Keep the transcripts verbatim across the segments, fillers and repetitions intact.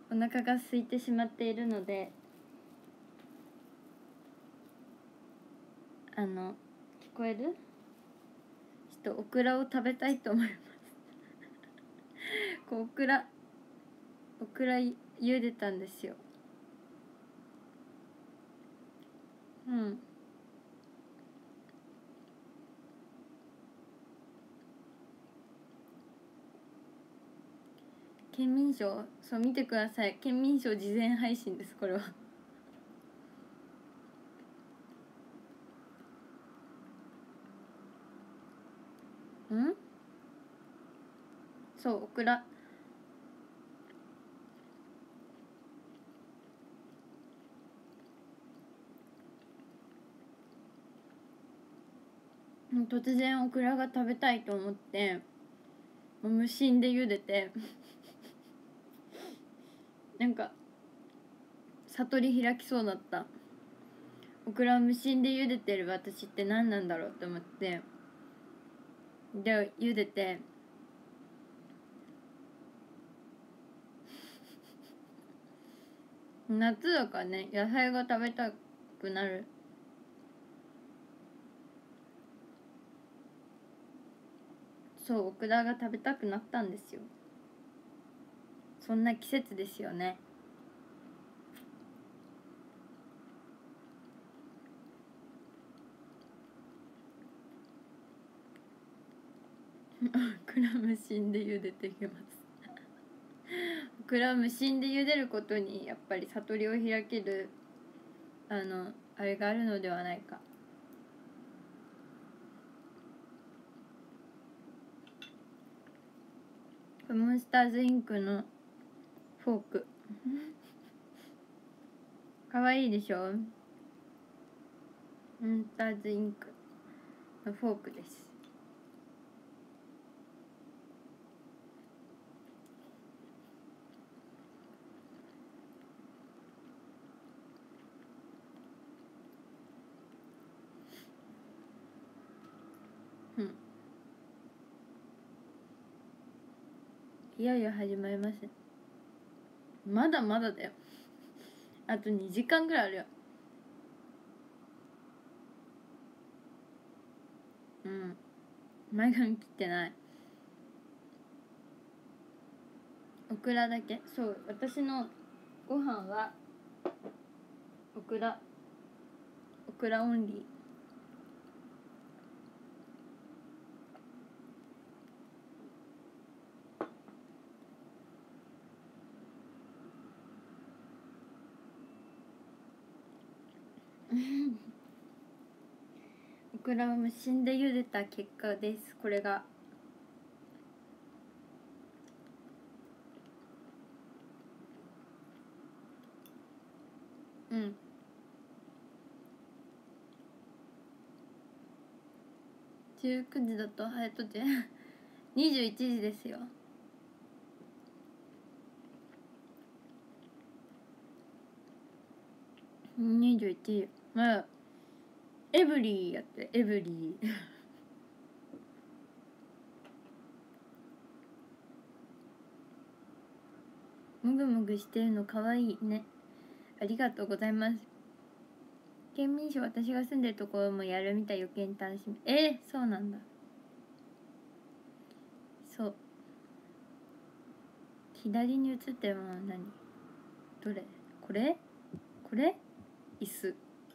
お腹が空いてしまっているので、あの聞こえる？ちょっとオクラを食べたいと思いますこうオクラオクラ茹でたんですよ。うん。県民賞、そう見てください。県民賞事前配信です、これは。ん？そう、オクラ。突然オクラが食べたいと思ってもう無心で茹でてなんか悟り開きそうだった。オクラを無心で茹でてる私って何なんだろうって思って、で茹でて夏だからね、野菜が食べたくなる。そう、オクラが食べたくなったんですよ。そんな季節ですよねオクラ無心で茹でていきますオクラ無心で茹でることにやっぱり悟りを開けるあのあれがあるのではないか。モンスターズインクのフォークかわいいでしょ。モンスターズインクのフォークです。うん、いよいよ始まります。まだまだだよ。あとにじかんぐらいあるよ。うん、前髪切ってない。オクラだけ。そう、私のご飯はオクラオクラオンリーオクラを無心で茹でた結果です、これが。うん、じゅうくじだとハヤトちゃんにじゅういちじですよ。にじゅういちじ。まあエブリーやって、エブリーもぐもぐしてるのかわいいね。ありがとうございます。県民賞、私が住んでるところもやるみたい。余計に楽しみ。えー、そうなんだ。そう、左に映ってるものは何？どれ？これ？これ？椅子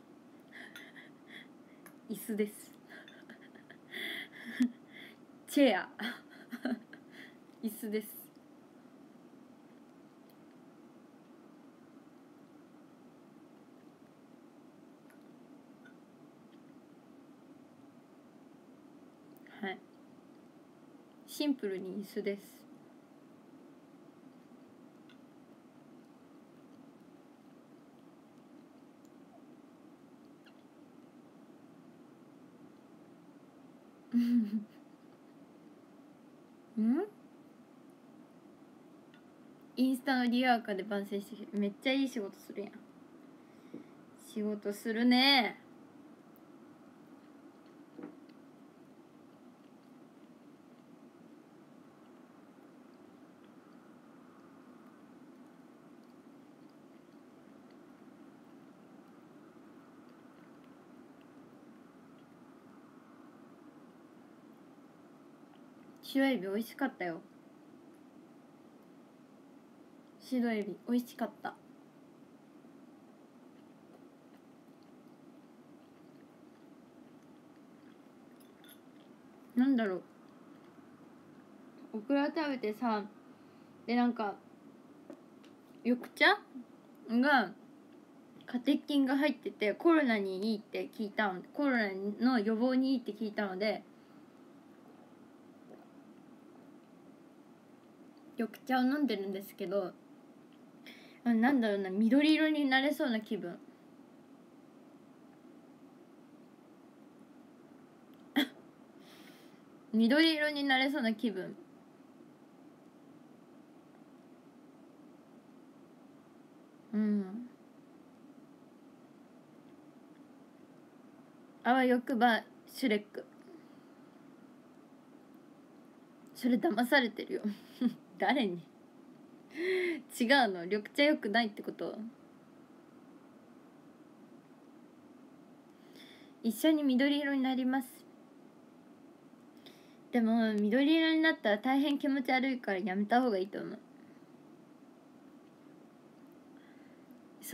椅子ですチェア椅子です。はい、シンプルに椅子です。ん？インスタのリアーカで番宣してめっちゃいい仕事するやん。仕事するね。 白エビ美味しかったよ。白エビ美味しかった。なんだろう、オクラ食べてさ、でなんか緑茶がカテキンが入っててコロナにいいって聞いたの、コロナの予防にいいって聞いたので緑茶を飲んでるんですけど、なんだろうな、緑色になれそうな気分。緑色になれそうな気分。うん。あわよくばシュレック。それ騙されてるよ誰に違うの、緑茶良くないってこと？一緒に緑色になります。でも緑色になったら大変気持ち悪いからやめた方がいいと思う。そう、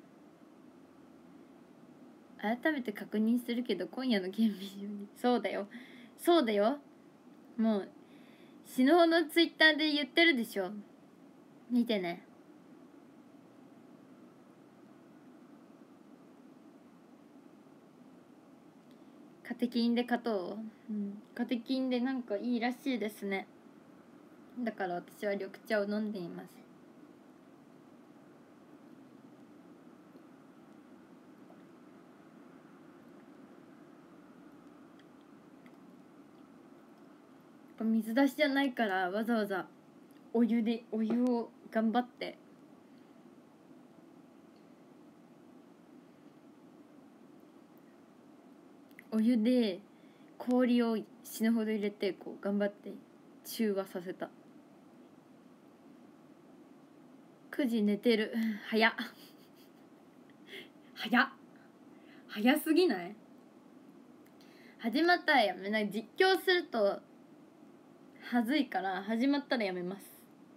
改めて確認するけど今夜の顕微鏡にそうだよそうだよ、もう死ぬほどツイッターで言ってるでしょ。見てね。カテキンで勝とう、うん、カテキンでなんかいいらしいですね。だから私は緑茶を飲んでいます。水出しじゃないからわざわざお湯でお湯を頑張ってお湯で氷を死ぬほど入れてこう頑張って中和させた。くじ寝てる早っ早っ早すぎない？始まったらやめない。実況するとはずいから始まったらやめます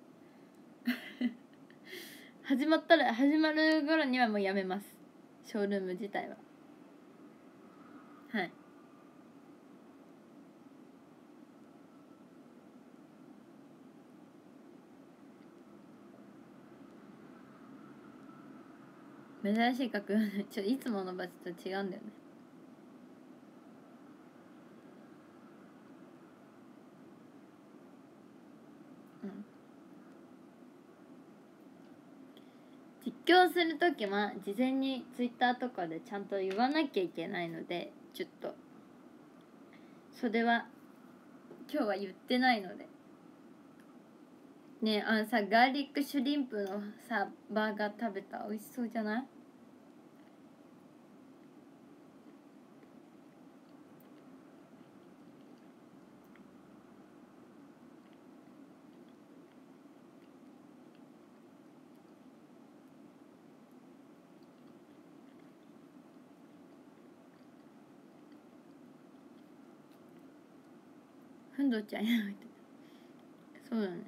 始まったら始まる頃にはもうやめます、ショールーム自体は。はい。珍しい角度ちょっといつもの場所と違うんだよね。うん実況するときは事前にツイッターとかでちゃんと言わなきゃいけないので、ちょっとそれは今日は言ってないのでね。あのさ、ガーリックシュリンプのさバーガー食べた？美味しそうじゃない？ふんどちゃんやめて。そうだね。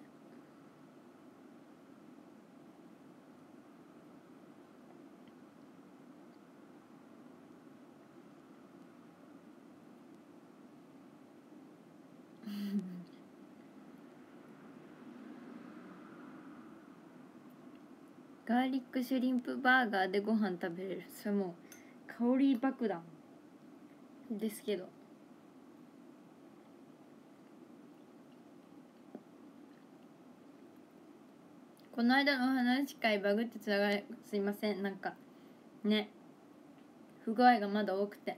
ガーリックシュリンプバーガーでご飯食べれる、それもう香り爆弾ですけど。この間の話会バグってつながりすいません。なんかね、不具合がまだ多くて。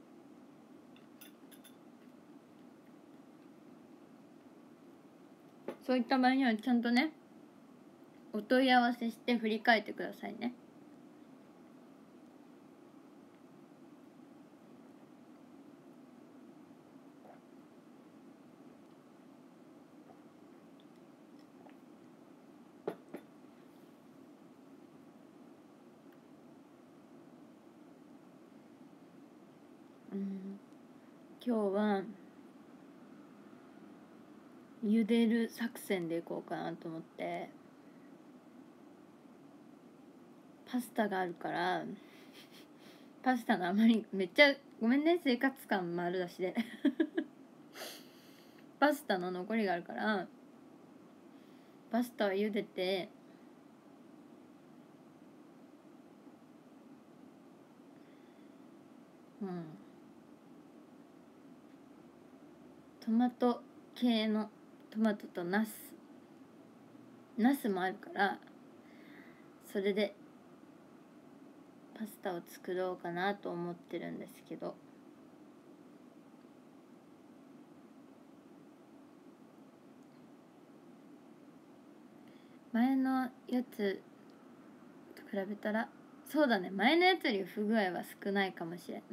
そういった場合にはちゃんとねお問い合わせして振り返ってくださいね。うん、今日は茹でる作戦でいこうかなと思って、パスタがあるからパスタのあまりめっちゃごめんね、生活感丸出しでパスタの残りがあるからパスタを茹でて、うんトマト系のトマトとナスナスもあるから、それでパスタを作ろうかなと思ってるんですけど、前のやつと比べたらそうだね、前のやつより不具合は少ないかもしれない。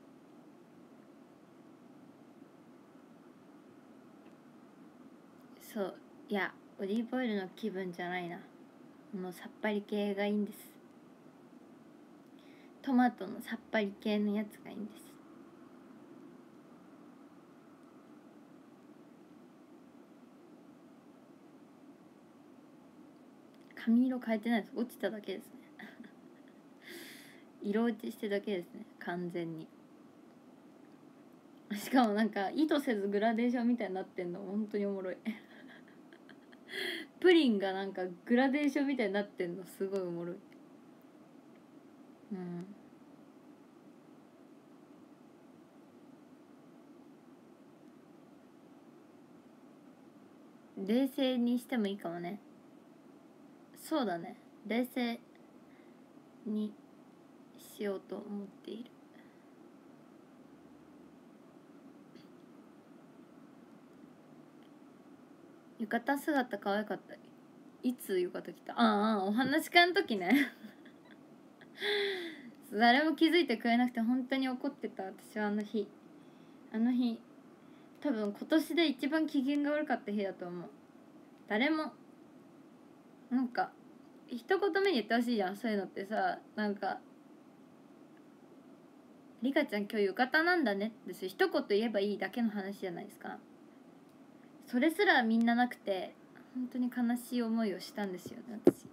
そういやオリーブオイルの気分じゃないな、もうさっぱり系がいいんです。トマトのさっぱり系のやつがいいんです。髪色変えてないです、落ちただけですね色落ちしてるだけですね、完全に。しかもなんか意図せずグラデーションみたいになってんの本当におもろいプリンがなんかグラデーションみたいになってんのすごいおもろい。うん冷静にしてもいいかもね。そうだね、冷静にしようと思っている。浴衣姿可愛かった。いつ浴衣着た？ああお話し会の時ね誰も気づいてくれなくて本当に怒ってた。私はあの日あの日多分今年で一番機嫌が悪かった日だと思う。誰もなんか一言目に言ってほしいじゃん、そういうのってさ。なんかリカちゃん今日浴衣なんだねって一言言えばいいだけの話じゃないですか。それすらみんななくて本当に悲しい思いをしたんですよね、私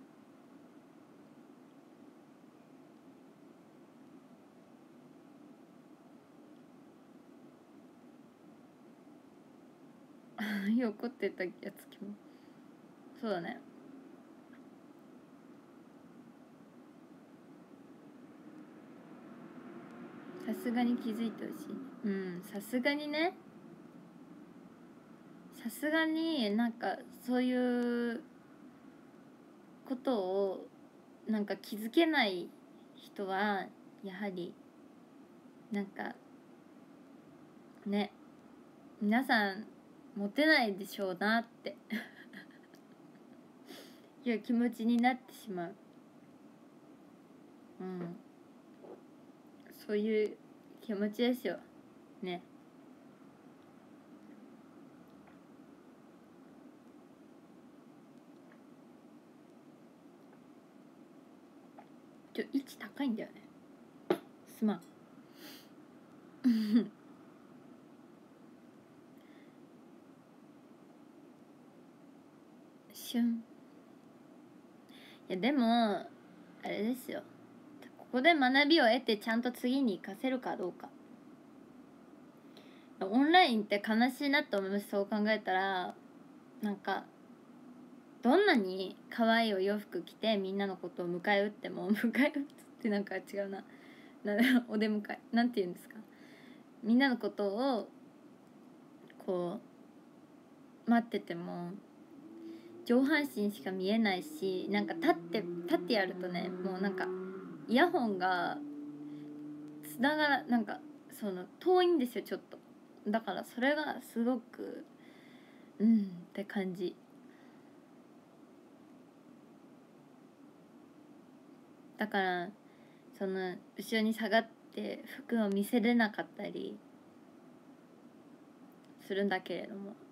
怒ってたやつきもそうだね。さすがに気づいてほしい。うんさすがにね、さすがになんかそういうことをなんか気づけない人はやはりなんかね、皆さんモテないでしょうなっていう気持ちになってしまう。うんそういう気持ちですよね。ちょ位置高いんだよね、すまんシュン。いやでもあれですよ、ここで学びを得てちゃんと次に活かせるかどうか。オンラインって悲しいなと思います。そう考えたらなんかどんなに可愛いお洋服着てみんなのことを迎え撃っても迎え撃つってなんか違うななお出迎えなんて言うんですか、みんなのことをこう待ってても上半身しか見えないし、なんか立って立ってやるとね、もうなんかイヤホンがつながらなんかその遠いんですよちょっと。だからそれがすごくうんって感じ。だからその後ろに下がって服を見せれなかったりするんだけれども、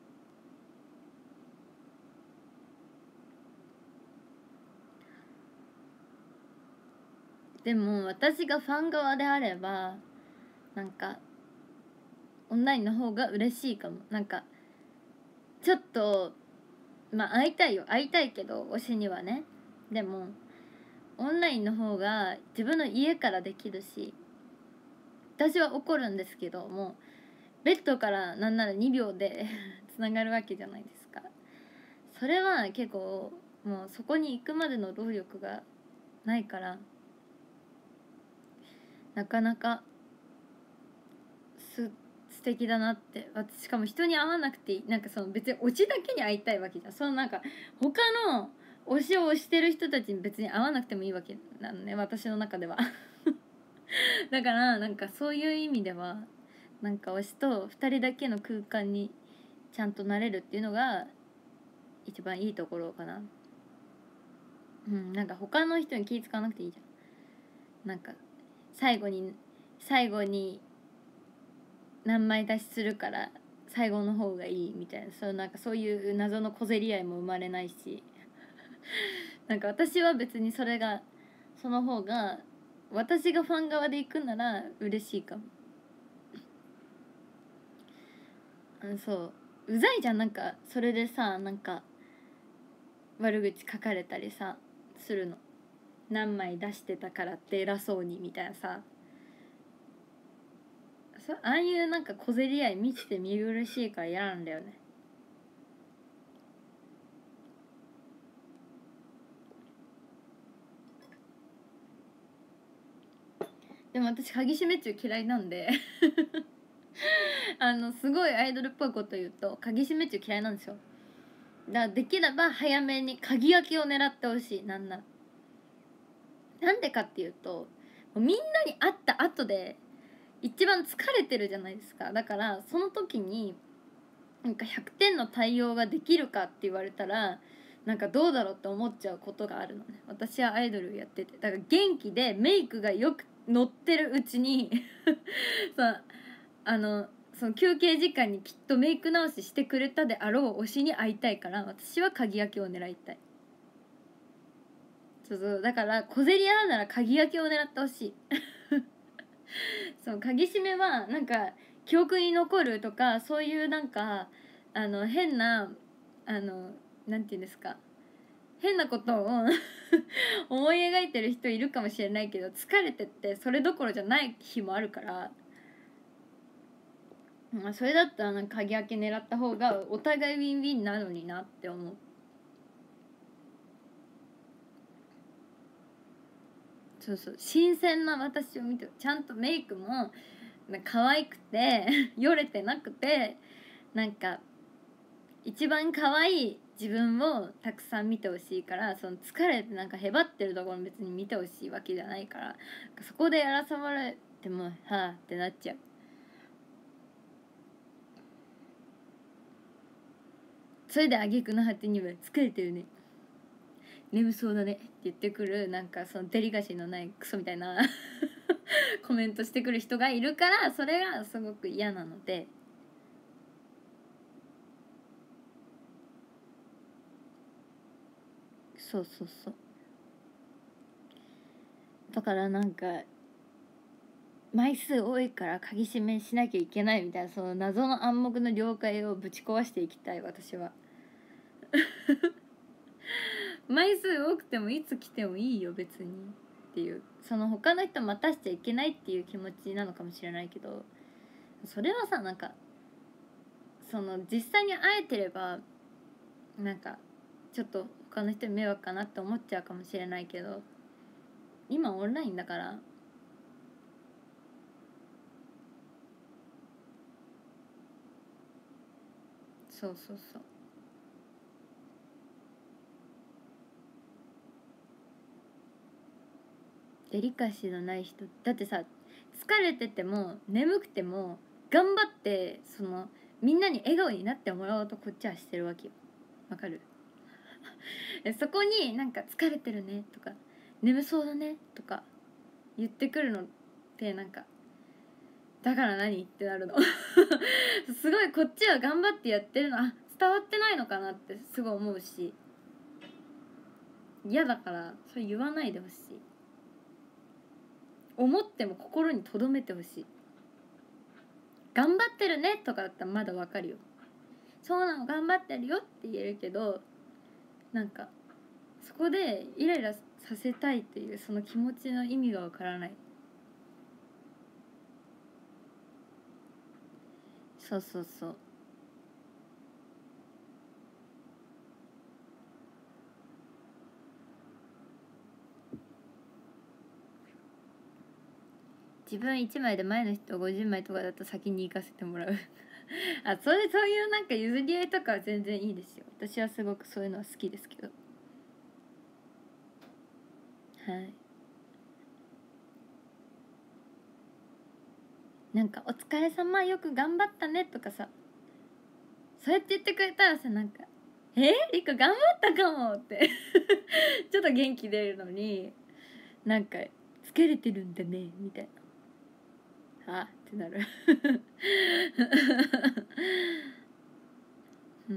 でも私がファン側であればなんかオンラインの方が嬉しいかも。なんかちょっとまあ会いたいよ、会いたいけど推しにはね。でもオンラインの方が自分の家からできるし、私は怒るんですけども、ベッドからなんならにびょうでつながるわけじゃないですか。それは結構もうそこに行くまでの労力がないから、なかなかす素敵だなって。私しかも人に会わなくていい、なんかその別に推しだけに会いたいわけじゃん。そのなんか他の推しを推してる人たちに別に会わなくてもいいわけなのね、私の中ではだからなんかそういう意味ではなんか推しとふたりだけの空間にちゃんとなれるっていうのが一番いいところかな。うん、なんか他の人に気使わなくていいじゃん。なんか最後に最後に何枚出しするから最後の方がいいみたいな、そうなんかそういう謎の小競り合いも生まれないしなんか私は別にそれがその方が私がファン側で行くなら嬉しいかも。あのそううざいじゃん、なんかそれでさ、なんか悪口書かれたりさするの、何枚出してたからって偉そうにみたいなさ、ああいうなんか小競り合い見てて見苦しいから嫌なんだよね。でも私鍵閉め中嫌いなんであのすごいアイドルっぽいこと言うと鍵閉め中嫌いなんですよ。だからできれば早めに鍵開けを狙ってほしい。なんななんでかっていうと、みんなに会った後で一番疲れてるじゃないですか。だからその時になんかひゃくてんの対応ができるかって言われたらなんかどうだろうって思っちゃうことがあるのね。私はアイドルやってて、だから元気でメイクがよく乗ってるうちにそうあのその休憩時間にきっとメイク直ししてくれたであろう推しに会いたいから、私は鍵開けを狙いたい。そうそう、だから小競り合うなら鍵開けを狙ってほしいそう鍵閉めはなんか記憶に残るとかそういうなんかあの変なあのなんていうんですか、変なことを思い描いてる人いるかもしれないけど、疲れてってそれどころじゃない日もあるから、まあ、それだったらなんか鍵開け狙った方がお互いウィンウィンなのになって思う。そうそう、新鮮な私を見て、ちゃんとメイクも可愛くてよれてなくて、なんか一番可愛い自分をたくさん見てほしいから、その疲れてなんかへばってるところ別に見てほしいわけじゃないから、そこでやらされてもはあってなっちゃう。それで挙句の果てには疲れてるね、眠そうだねって言ってくる、なんかそのデリカシーのないクソみたいなコメントしてくる人がいるから、それがすごく嫌なので。そうそうそう、だからなんか枚数多いから鍵閉めしなきゃいけないみたいな、その謎の暗黙の了解をぶち壊していきたい私は枚数多くてもいつ来てもいいよ別にっていう、その他の人待たしちゃいけないっていう気持ちなのかもしれないけど、それはさ、なんかその実際に会えてればなんかちょっと他の人に迷惑かなって思っちゃうかもしれないけど、今オンラインだから。そうそうそう、デリカシーのない人だってさ、疲れてても眠くても頑張ってそのみんなに笑顔になってもらおうとこっちはしてるわけよ。わかるそこになんか疲れてるねとか眠そうだねとか言ってくるのってなんかだから何ってなるのすごいこっちは頑張ってやってるの、あ伝わってないのかなってすごい思うし、嫌だからそれ言わないでほしい。思っても心に留めてほしい。頑張ってるねとかだったらまだわかるよ。 そうなの頑張ってるよって言えるけど、なんかそこでイライラさせたいっていうその気持ちの意味がわからない。そうそうそう。自分いちまいで前の人ごじゅうまいとかだと先に行かせてもらうあ、それそういうなんか譲り合いとかは全然いいですよ。私はすごくそういうのは好きですけど。はい。なんか「お疲れ様よく頑張ったね」とかさ、そうやって言ってくれたらさ、なんか「えリカ頑張ったかも」ってちょっと元気出るのに、なんか「疲れてるんだね」みたいな「はあ?」ってなるうん。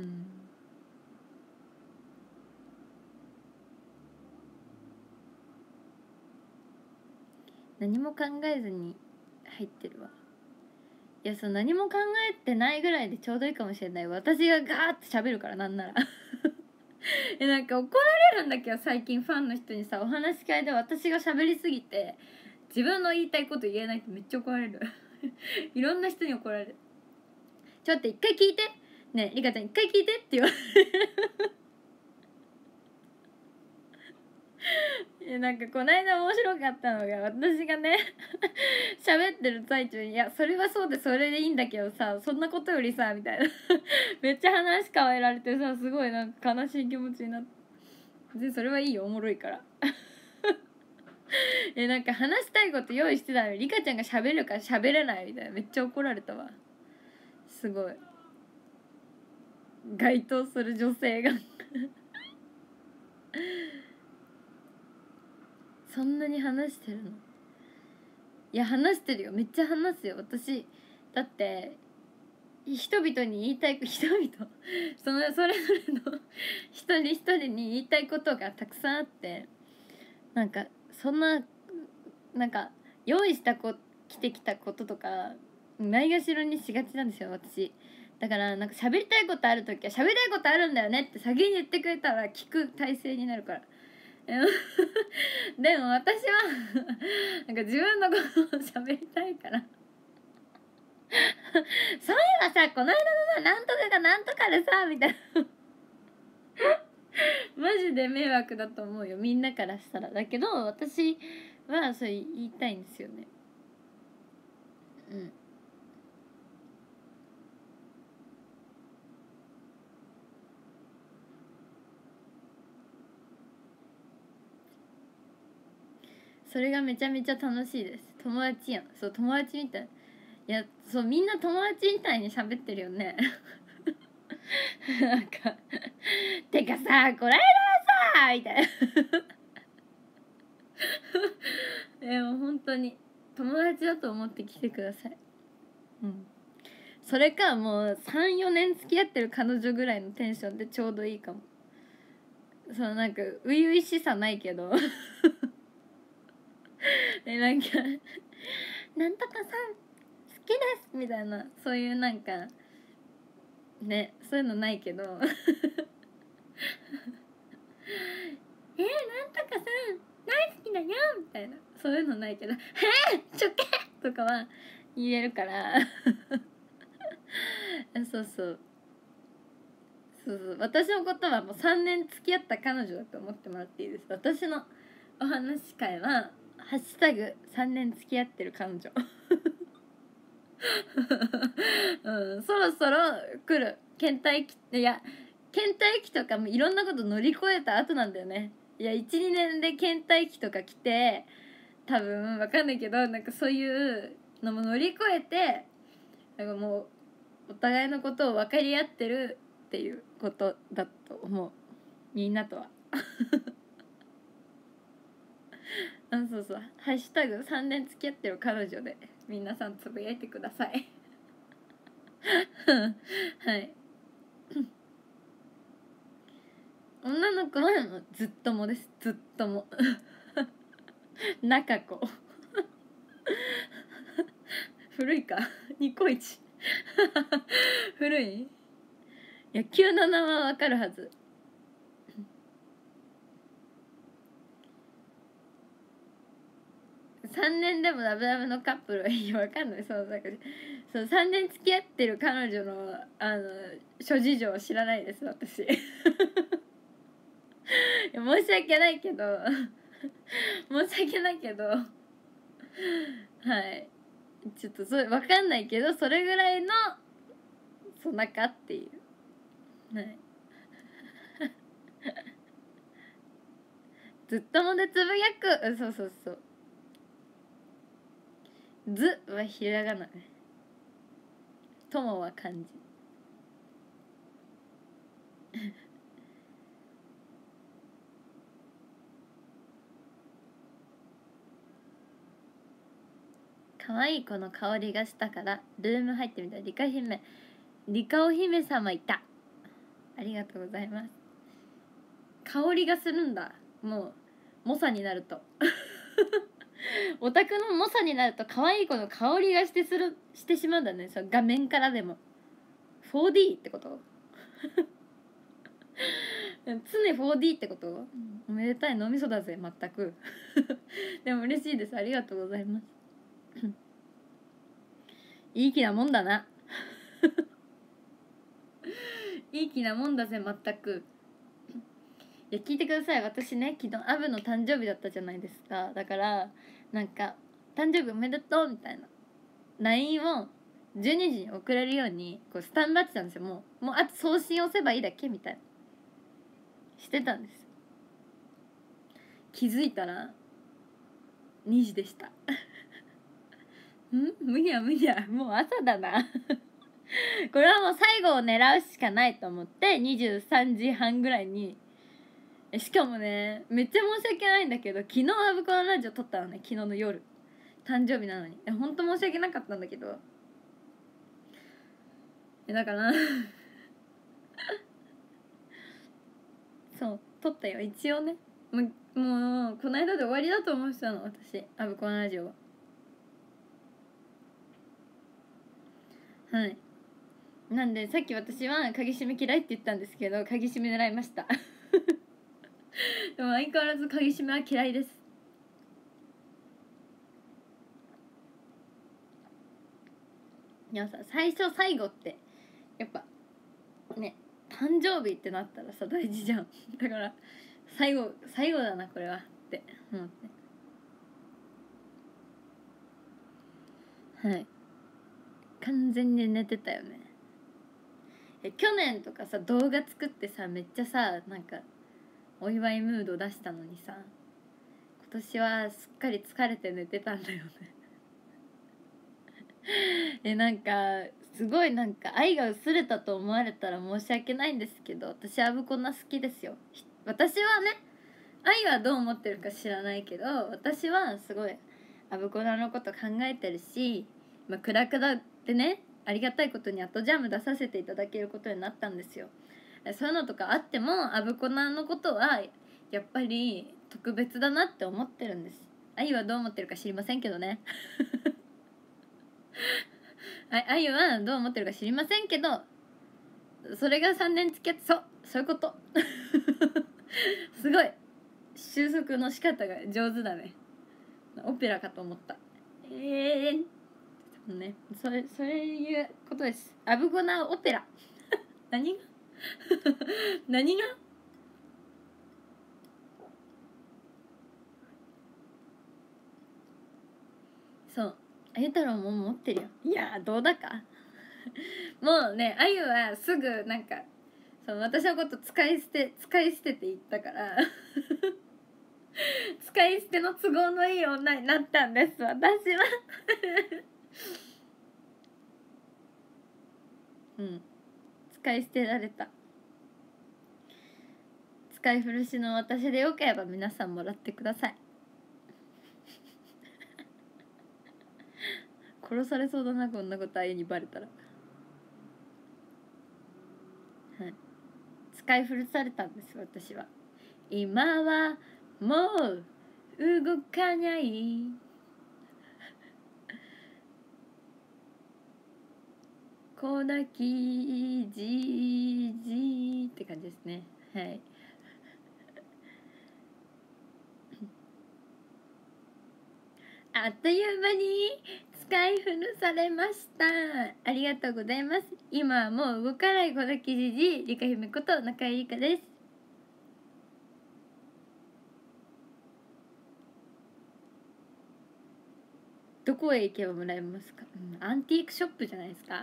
何も考えずに入ってるわ。いや、そう何も考えてないぐらいでちょうどいいかもしれない。私がガーって喋るから、なんならえ、なんか怒られるんだけど、最近ファンの人にさ、お話し会で私が喋りすぎて自分の言いたいこと言えないってめっちゃ怒られるいろんな人に怒られる。ちょっと一回聞いてねえリカちゃん、一回聞いてって言われるいや、なんかこの間面白かったのが、私がね喋ってる最中に「いやそれはそうでそれでいいんだけどさ、そんなことよりさ」みたいなめっちゃ話変えられてさ、すごいなんか悲しい気持ちになって、でそれはいいよ、おもろいからえ、なんか話したいこと用意してたのにリカちゃんが喋るから喋れないみたいな、めっちゃ怒られたわ。すごい該当する女性がそんなに話してるの？いや話してるよ、めっちゃ話すよ私。だって人々に言いたい人々そのそれぞれの一人一人に言いたいことがたくさんあって、なんかそんななんか用意したこ来てきたこととかないがしろにしがちなんですよ私。だからなんか喋りたいことある時は喋りたいことあるんだよねって先に言ってくれたら聞く体制になるからでも私はなんか自分のことを喋りたいからそういえばさこの間のさなんとかがなんとかでさみたいなマジで迷惑だと思うよ、みんなからしたら。だけど私はそれ言いたいんですよね。うん。それがめちゃめちゃ楽しいです。友達やん。そう友達みたい。いやそうみんな友達みたいに喋ってるよねなんかてかさこないださみたいなえもう本当に友達だと思って来てください。うん。それかもう さん,よ 年付き合ってる彼女ぐらいのテンションでちょうどいいかも。そうなんか初々しさないけどえなんかなんとかさん好きですみたいな、そういうなんかね、そういうのないけどえなんとかさん大好きだよみたいな、そういうのないけど「へえちょけ!」とかは言えるからそうそうそうそう、私のことはもうさんねん付き合った彼女だと思ってもらっていいです。私のお話し会はハッシュタグさんねん付き合ってる彼女うん、そろそろ来る倦怠期。いや倦怠期とかもいろんなこと乗り越えた後なんだよね。いや いち,に 年で倦怠期とか来て多分わかんないけど、なんかそういうのも乗り越えて、なんかもうお互いのことを分かり合ってるっていうことだと思う、みんなとはあそうそう、ハッシュタグさんねん付き合ってる彼女で皆さんつぶやいてくださいはい女の子はずっともです、ずっとも中子古いかニコイチ古い。 野球の名はわかるはず。さんねんでもラブラブのカップルはいやわかんない。そうなんかそうさんねん付き合ってる彼女のあの諸事情を知らないです私。いや申し訳ないけど申し訳ないけどはいちょっとそれわかんないけどそれぐらいのそ仲っていうはいずっともでつぶやくそうそうそうずはひらがなねともは漢字可愛い子の香りがしたからルーム入ってみたらリカ姫リカオ姫様いた。ありがとうございます。香りがするんだ。もう猛者になるとオタクの猛者になると可愛い子の香りがしてするしてしまうんだね。そう画面からでも フォーディー ってこと常 フォーディー ってこと、おめでたい脳みそだぜ全くでも嬉しいです。ありがとうございますいい気なもんだないい気なもんだぜ全く。いや聞いてください。私ね昨日アブの誕生日だったじゃないですか。だからなんか誕生日おめでとうみたいな ライン をじゅうにじに送れるようにこうスタンバってたんですよ。もうもうあと送信押せばいいだけみたいなしてたんです。気づいたらにじでしたん無理や無理やもう朝だなこれはもう最後を狙うしかないと思ってにじゅうさんじはんぐらいに、しかもねめっちゃ申し訳ないんだけど昨日アブコのラジオ撮ったのね。昨日の夜誕生日なのにほんと申し訳なかったんだけどだからそう撮ったよ一応ね。もうもうこの間で終わりだと思ってたの私アブコのラジオは。はいなんでさっき私は鍵閉め嫌いって言ったんですけど鍵閉め狙いましたでも相変わらず鍵閉めは嫌いです。いやさ最初最後ってやっぱね誕生日ってなったらさ大事じゃんだから最後最後だなこれはって思ってはい完全に寝てたよね。え去年とかさ動画作ってさめっちゃさなんかお祝いムード出したのにさ今年はすっかり疲れて寝てたんだよねえなんかすごいなんか愛が薄れたと思われたら申し訳ないんですけど私アブコナ好きですよ。私はね愛はどう思ってるか知らないけど私はすごいアブコナのこと考えてるし、まあ、クラクラでねありがたいことにアトジャム出させていただけることになったんですよ。そういうのとかあってもアブコナのことはやっぱり特別だなって思ってるんです。愛はどう思ってるか知りませんけどね愛はどう思ってるか知りませんけどそれがさんねん付き合ってそうそういうことすごい収束の仕方が上手だね。オペラかと思ったええー、ねそれそういうことです。アブゴナオペラ何が何がそうあゆ太郎も持ってるよ。いやどうだかもうねあゆはすぐなんかその私のこと使い捨て使い捨てって言ったから使い捨ての都合のいい女になったんです私はうん使い捨てられた。使い古しの私でよければ皆さんもらってください殺されそうだなこんなことあゆにバレたら。はい使い古されたんです私は。今はもう動かない小泣きじじって感じですね。はい。あっという間に使い古されました。ありがとうございます。今はもう動かない小泣きじじリカ姫こと中井リカです。どこへ行けばもらえますか？うん、アンティークショップじゃないですか。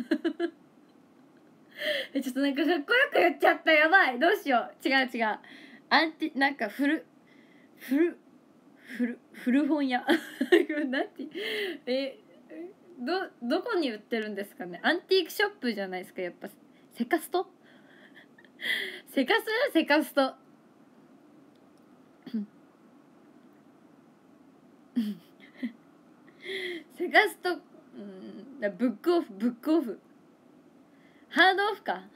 え、ちょっとなんかかっこよく言っちゃった。やばい、どうしよう。違う違う、アンティなんか古古古古本屋なんてえどどこに売ってるんですかね。アンティークショップじゃないですか。やっぱセカストセカストセカストセカスト、うん、だブックオフブックオフハードオフか。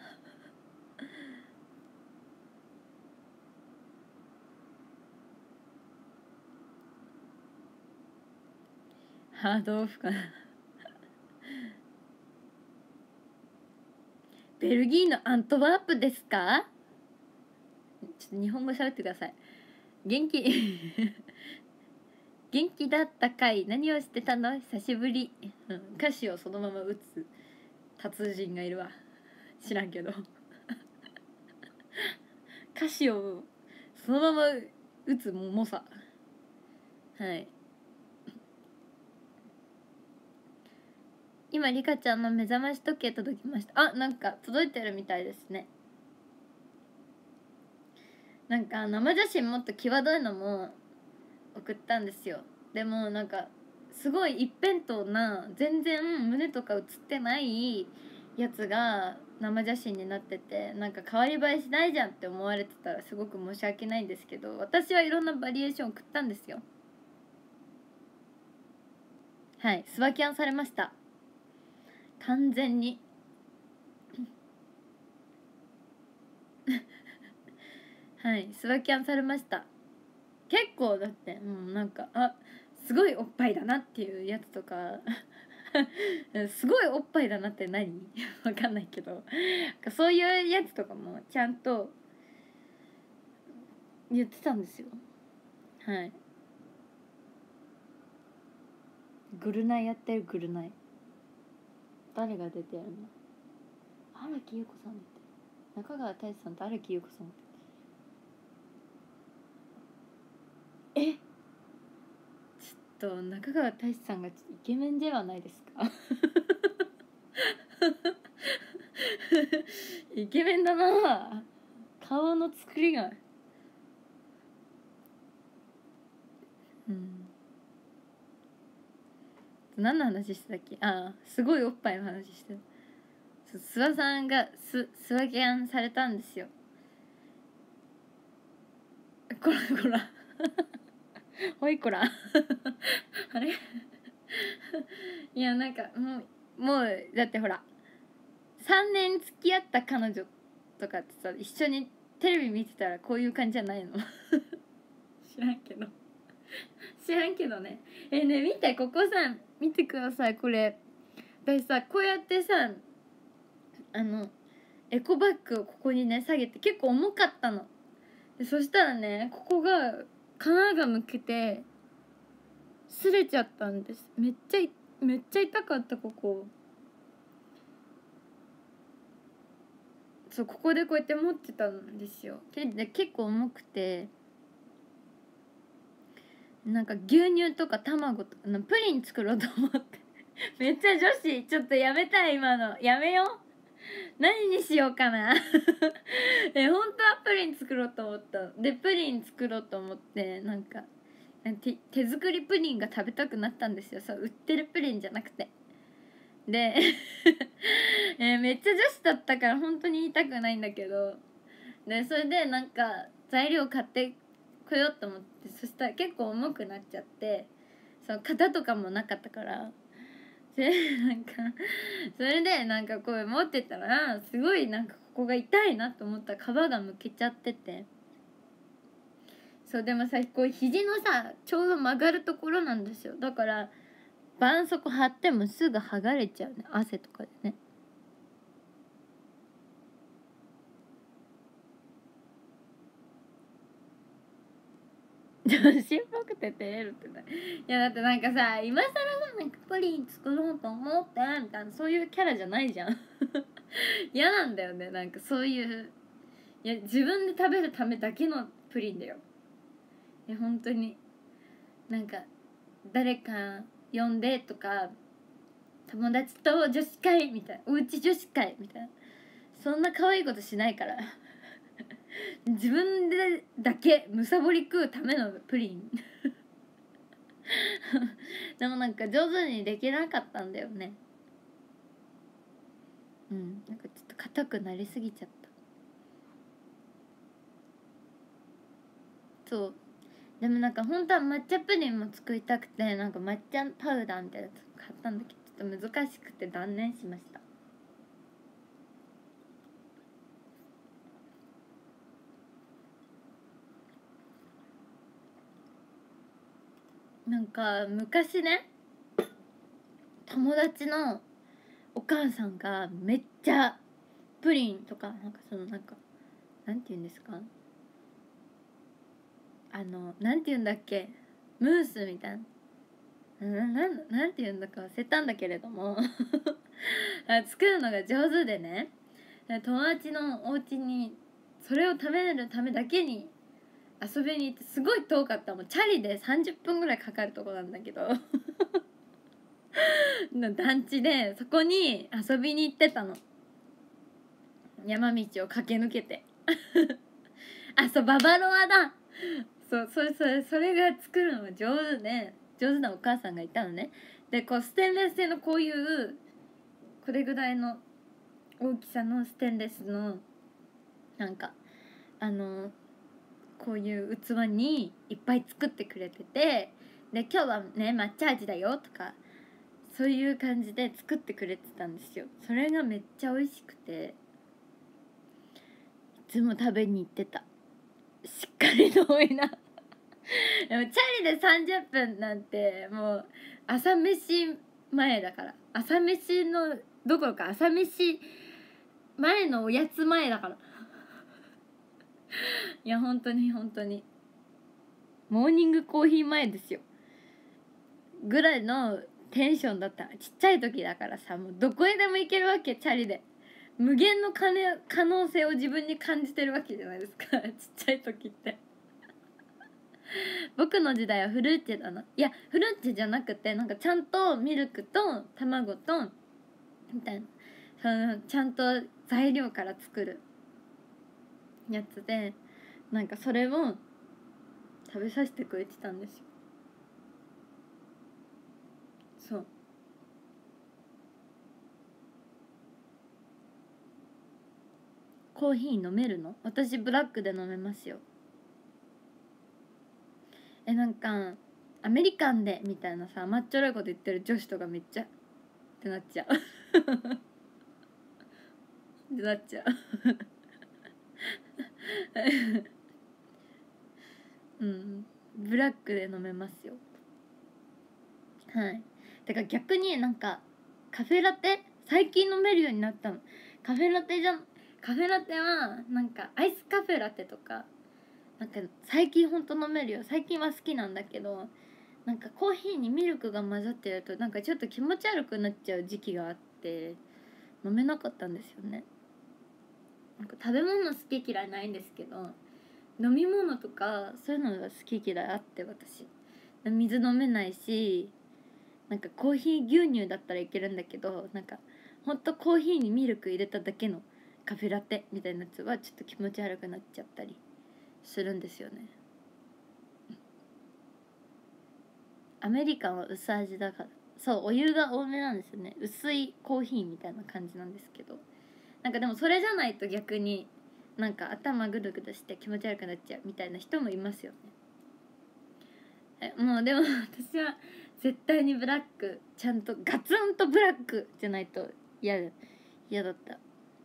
ハードオフかな。ベルギーのアントワープですか？ちょっと日本語喋ってください。元気元気だったかい？何をしてたの？久しぶり、うん、歌詞をそのまま打つ達人がいるわ。知らんけど歌詞をそのまま打つ猛者。はい。今リカちゃんの目覚まし時計届きました。あ、なんか届いてるみたいですね。なんか生写真もっと際どいのも送ったんですよ。でもなんかすごい一辺倒な、全然胸とか写ってないやつが生写真になってて、なんか変わり映えしないじゃんって思われてたらすごく申し訳ないんですけど、私はいろんなバリエーション送ったんですよ。はい、スワキャンされました、完全にはい、スワキャンされました。結構だってもうなんか、あ、すごいおっぱいだなっていうやつとかすごいおっぱいだなって何わかんないけど、そういうやつとかもちゃんと言ってたんですよ。はい、グルナイやってる。グルナイ誰が出てるの？荒木優子さんって、中川大志さんと荒木優子さんって、え、ちょっと中川大志さんがイケメンではないですか？イケメンだな、顔の作りが。うん、何の話してたっけ？ああ、すごいおっぱいの話してる。諏訪さんがススワギャンされたんですよ。こらこらおいこらあれいや、なんかもうもうだってほら、さんねん付き合った彼女とかってさ、一緒にテレビ見てたらこういう感じじゃないの？知らんけど知らんけどね。えね、見て、ここさ、見てください、これ。私さ、こうやってさ、あのエコバッグをここにね下げて、結構重かったので、そしたらね、ここが皮がむけて擦れちゃったんです。めっちゃめっちゃ痛かった。ここ、そう、ここでこうやって持ってたんですよ。で結構重くて、なんか牛乳とか卵とかプリン作ろうと思ってめっちゃ女子、ちょっとやめたい、今のやめよう。何にしようかなえ、本当はプリン作ろうと思った。でプリン作ろうと思って、なんか手手作りプリンが食べたくなったんですよ。そう、売ってるプリンじゃなくて。で、えーめっちゃ女子だったから本当に言いたくないんだけど、でそれでなんか材料買ってこようと思って、そしたら結構重くなっちゃって、その型とかもなかったから、でなんかそれでなんかこう持ってたら、すごいなんかここが痛いなと思ったら皮がむけちゃってて、そう、でもさ、こう肘のさちょうど曲がるところなんですよ。だから絆創膏貼ってもすぐ剥がれちゃうね、汗とかでね。 女子っぽくて照れるってない。いやだってなんかさ、今更なんかプリン作ろうと思ってみたいな、そういうキャラじゃないじゃん嫌なんだよね、なんかそういう、いや自分で食べるためだけのプリンだよ。いや本当になんか誰か呼んでとか、友達と女子会みたいな、おうち女子会みたいな、そんな可愛いことしないから自分でだけむさぼり食うためのプリンでもなんか上手にできなかったんだよね。うん、なんかちょっと硬くなりすぎちゃった。そうでもなんか本当は抹茶プリンも作りたくて、なんか抹茶パウダーみたいなやつ買ったんだけど、ちょっと難しくて断念しました。なんか昔ね、友達のお母さんがめっちゃプリンとか、なんかそのなんかなんて言うんですか、あのなんて言うんだっけ、ムースみたいな、ななんなんて言うんだか忘れたんだけれども作るのが上手でね、友達のお家にそれを食べるためだけに遊びに行って、すごい遠かった、もうチャリでさんじゅっぷんぐらいかかるとこなんだけど団地でそこに遊びに行ってたの、山道を駆け抜けてあ、そう、ババロアだ。そうそれそれそれが作るのが上手で、上手なお母さんがいたのね。でこうステンレス製のこういうこれぐらいの大きさのステンレスのなんかあのこういう器にいっぱい作ってくれてて、で今日はね抹茶味だよとかそういう感じで作ってくれてたんですよ。それがめっちゃ美味しくていつも食べに行ってた。しっかり遠いなでもチャリでさんじゅっぷんなんてもう朝飯前だから、朝飯のどころか朝飯前のおやつ前だからいや本当に本当にモーニングコーヒー前ですよぐらいのテンションだった。ちっちゃい時だからさ、もうどこへでも行けるわけ、チャリで無限の可能性を自分に感じてるわけじゃないですかちっちゃい時って僕の時代はフルーチェだな。いやフルーチェじゃなくて、なんかちゃんとミルクと卵とみたいな、そのちゃんと材料から作るやつで、なんかそれを食べさせてくれてたんですよ。そうコーヒー飲めるの？私ブラックで飲めますよ。えなんかアメリカンでみたいなさ、甘っちょろいこと言ってる女子とかめっちゃってなっちゃうってなっちゃううんブラックで飲めますよ。はい。だから逆になんかカフェラテ最近飲めるようになったの。カフェラテじゃんカフェラテはなんかアイスカフェラテとかなんか最近ほんと飲めるよ。最近は好きなんだけど、なんかコーヒーにミルクが混ざってるとなんかちょっと気持ち悪くなっちゃう時期があって飲めなかったんですよね。なんか食べ物好き嫌いないんですけど、飲み物とかそういうのが好き嫌いあって、私水飲めないし、なんかコーヒー牛乳だったらいけるんだけど、なんかほんとコーヒーにミルク入れただけのカフェラテみたいなやつはちょっと気持ち悪くなっちゃったりするんですよね。アメリカンは薄味だから、そうお湯が多めなんですよね。薄いコーヒーみたいな感じなんですけど、なんかでもそれじゃないと逆になんか頭ぐるぐるして気持ち悪くなっちゃうみたいな人もいますよね。えもうでも私は絶対にブラック、ちゃんとガツンとブラックじゃないと嫌だ嫌だった。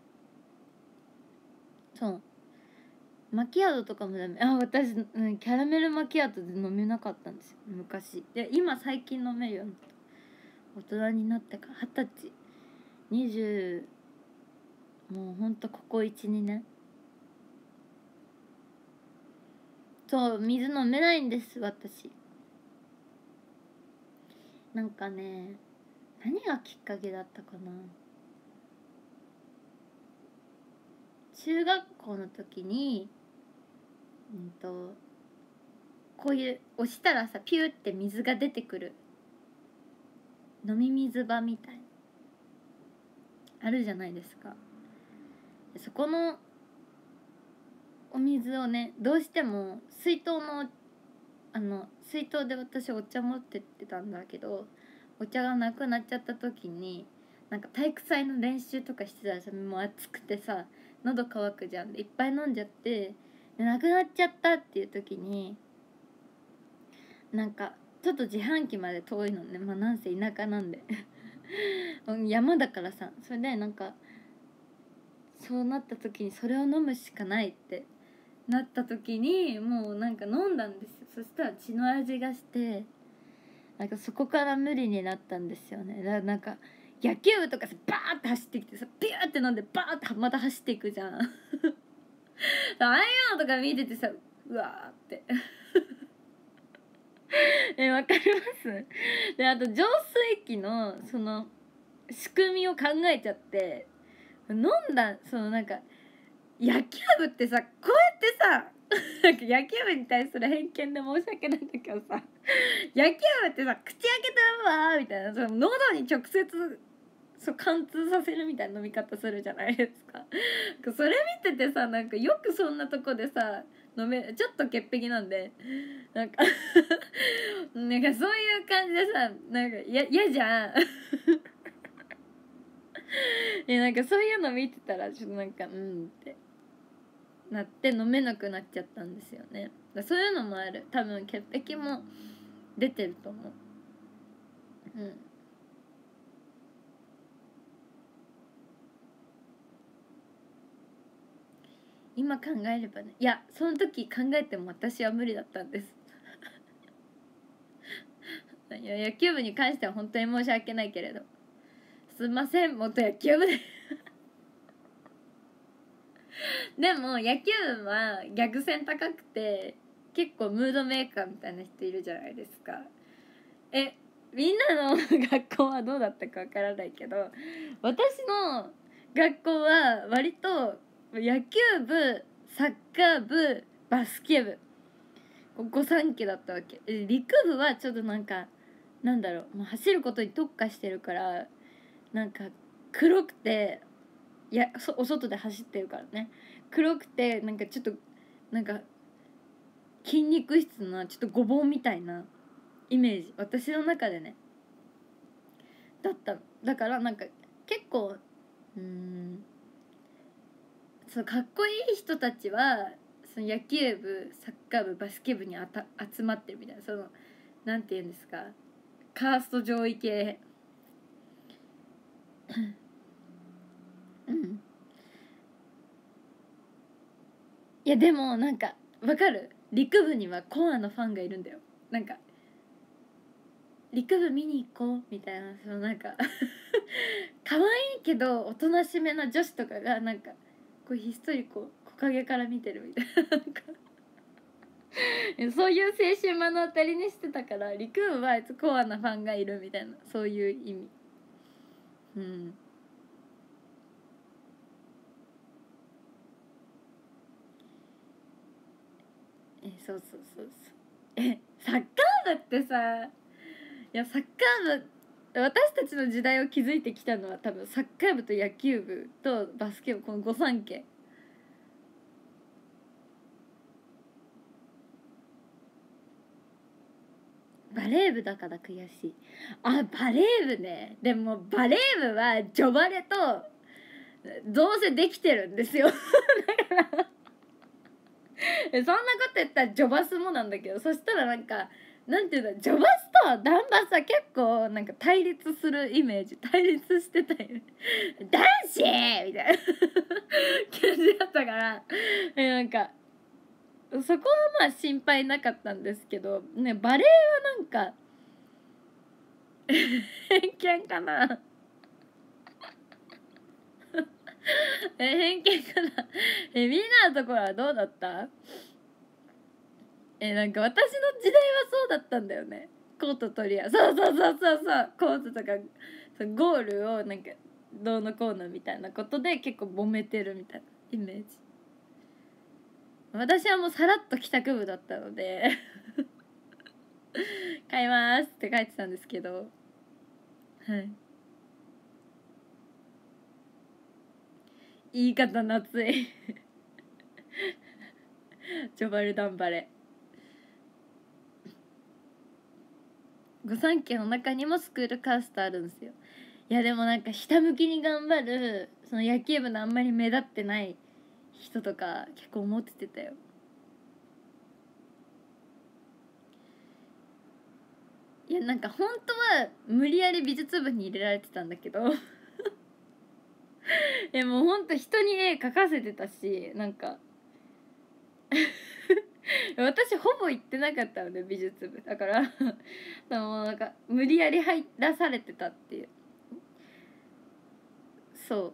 そうマキアートとかもダメ。あ私、うん、キャラメルマキアートで飲めなかったんですよ昔。で今最近飲めるようになった。大人になってから二十歳にじゅうもうほんとここ いちにねん。 そう、水飲めないんです私。なんかね、何がきっかけだったかな。中学校の時にうんとこういう押したらさピューって水が出てくる飲み水場みたいなあるじゃないですか。そこのお水をね、どうしても水筒のあの水筒で私お茶持ってってたんだけど、お茶がなくなっちゃった時になんか体育祭の練習とかしてたらさ、もう暑くてさ喉乾くじゃん。でいっぱい飲んじゃってでなくなっちゃったっていう時に、なんかちょっと自販機まで遠いのね、まあなんせ田舎なんで山だからさ、それでなんかそうなった時にそれを飲むしかないってなった時にもうなんか飲んだんですよ。そしたら血の味がしてなんかそこから無理になったんですよね。だからなんか野球部とかさバーって走ってきてさピューって飲んでバーってまた走っていくじゃんああいうのとか見ててさうわーってえわかりますで、あと浄水器のその仕組みを考えちゃって飲んだ、そのなんか野球部ってさこうやってさなんか野球部に対する偏見で申し訳ないんだけどさ、野球部ってさ口開けてるわーみたいな、その喉に直接そう貫通させるみたいな飲み方するじゃないですかそれ見ててさ、なんかよくそんなとこでさ飲め、ちょっと潔癖なんでなんかなんかそういう感じでさ、なんかや嫌じゃんえなんかそういうの見てたらちょっとなんかうんってなって飲めなくなっちゃったんですよね。だそういうのもある、多分潔癖も出てると思う。うん今考えればね、いやその時考えても私は無理だったんですいや野球部に関しては本当に申し訳ないけれど、すいません元野球部ででも野球部は逆線高くて結構ムードメーカーみたいな人いるじゃないですか。えみんなの学校はどうだったかわからないけど、私の学校は割と野球部、サッカー部、バスケ部御三家だったわけ。陸部はちょっとなんかなんだろう、もう走ることに特化してるからなんか黒くて、いやお外で走ってるからね、黒くてなんかちょっとなんか筋肉質なちょっとごぼうみたいなイメージ、私の中でねだった。だからなんか結構うーんそうかっこいい人たちはその野球部、サッカー部、バスケ部にあた集まってるみたいな、そのなんて言うんですか、カースト上位系うんいやでもなんかわかる、陸部にはコアのファンがいるんだよ。なんか陸部見に行こうみたいな、そのなんか可愛いけどおとなしめな女子とかがなんかこうひっそりこう木陰から見てるみたいななんかそういう青春目の当たりにしてたから、陸部はコアなファンがいるみたいな、そういう意味。うんえそうそうそうそうえサッカー部ってさ、いやサッカー部、私たちの時代を築いてきたのは多分サッカー部と野球部とバスケ部、この御三家。バレー部だから悔しい。あバレー部ね。でもバレー部はジョバレとどうせできてるんですよだからそんなこと言ったらジョバスもなんだけど、そしたらなんかなんていうんだ、ジョバスとダンバスは結構なんか対立するイメージ、対立してたよね男子みたいな感じだったからえなんかそこはまあ心配なかったんですけどね、バレーはなんか偏見かなえ偏見かなえみんなのところはどうだった？ えなんか私の時代はそうだったんだよね。コート取り合う、そうそうそうそうそう、コートとかそうゴールをなんかどうのこうのみたいなことで結構揉めてるみたいなイメージ。私はもうさらっと帰宅部だったので買いますって書いてたんですけど、はい、言い方夏いジョバルダンバレ御三家の中にもスクールカーストあるんですよ。いやでもなんかひたむきに頑張るその野球部のあんまり目立ってない人とか結構思っててたよ。いやなんか本当は無理やり美術部に入れられてたんだけどえもうほんと人に絵描かせてたし、なんか私ほぼ行ってなかったので美術部だからでもなんか無理やり入らされてたっていう。そう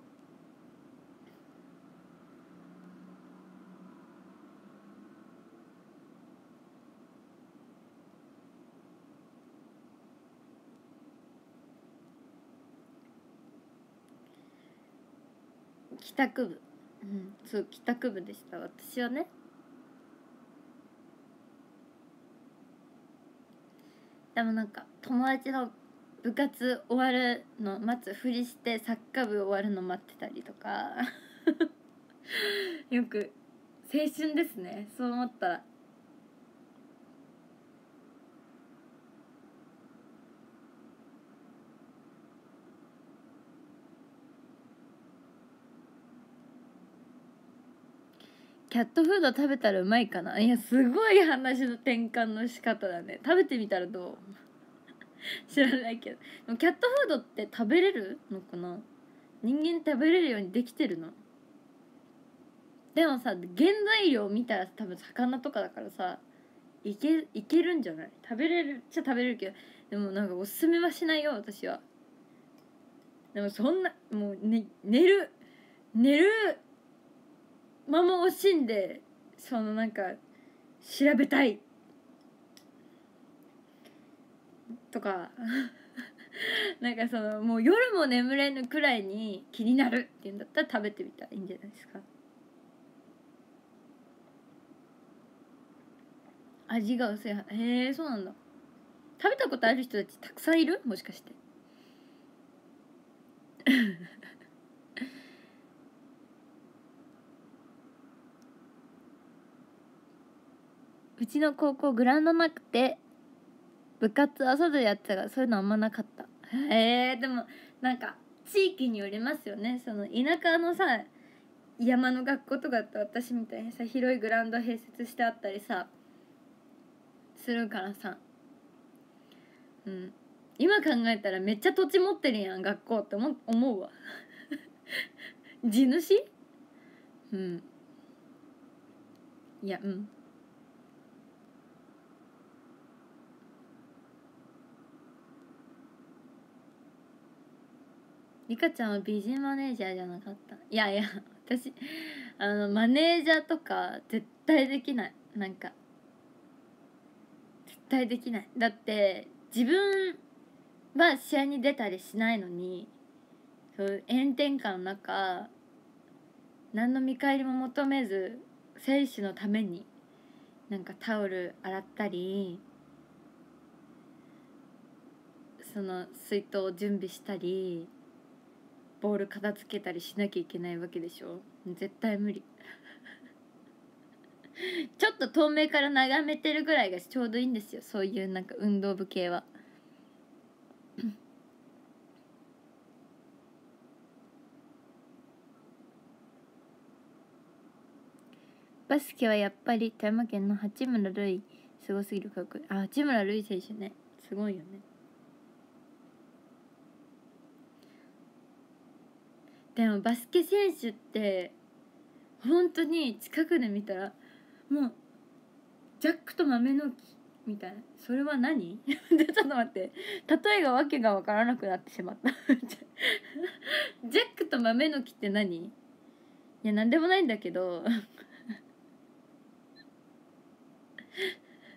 帰宅部、うん、そう帰宅部でした私はね。でもなんか友達の部活終わるの待つふりしてサッカー部終わるの待ってたりとかよく青春ですねそう思ったら。キャットフード食べたらうまいかな。いやすごい話の転換の仕方だね。食べてみたらどう知らないけど。でもキャットフードって食べれるのかな。人間食べれるようにできてるの。でもさ原材料見たら多分魚とかだからさいけいけるんじゃない。食べれるっちゃ食べれるけど、でもなんかおすすめはしないよ私は。でもそんなもう、ね、寝る寝るまま惜しんでそのなんか調べたいとかなんかそのもう夜も眠れぬくらいに気になるっていうんだったら食べてみたらいいんじゃないですか。味が薄い。へえそうなんだ。食べたことある人たちたくさんいるもしかしてうちの高校グラウンドなくて部活は外でやってたからそういうのあんまなかった。へえでもなんか地域によりますよね。その田舎のさ山の学校とかだと私みたいにさ広いグラウンド併設してあったりさするからさ、うん今考えたらめっちゃ土地持ってるやん学校って思思うわ地主。うんいやうんリカちゃんは美人マネージャーじゃなかった。いやいや私あのマネージャーとか絶対できない。なんか絶対できない。だって自分は試合に出たりしないのにそう炎天下の中何の見返りも求めず選手のためになんかタオル洗ったりその水筒を準備したりボール片付けたりしなきゃいけないわけでしょ。絶対無理ちょっと遠目から眺めてるぐらいがちょうどいいんですよ。そういうなんか運動部系はバスケはやっぱり富山県の八村塁すごすぎる。かっこいい。あ八村塁選手ねすごいよね。でもバスケ選手って本当に近くで見たらもうジャックと豆の木みたいな。それは何でちょっと待って例えがわけが分からなくなってしまったジャックと豆の木って何。いやなんでもないんだけど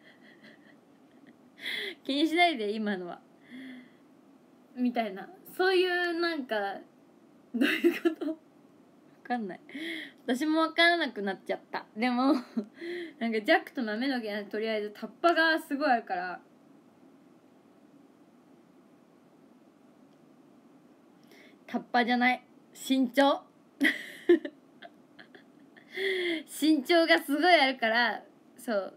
気にしないで今のはみたいな、そういうなんかどういうことわかんない、私もわからなくなっちゃった。でもなんかジャックと豆の毛はとりあえずタッパがすごいあるから、タッパじゃない身長身長がすごいあるから、そう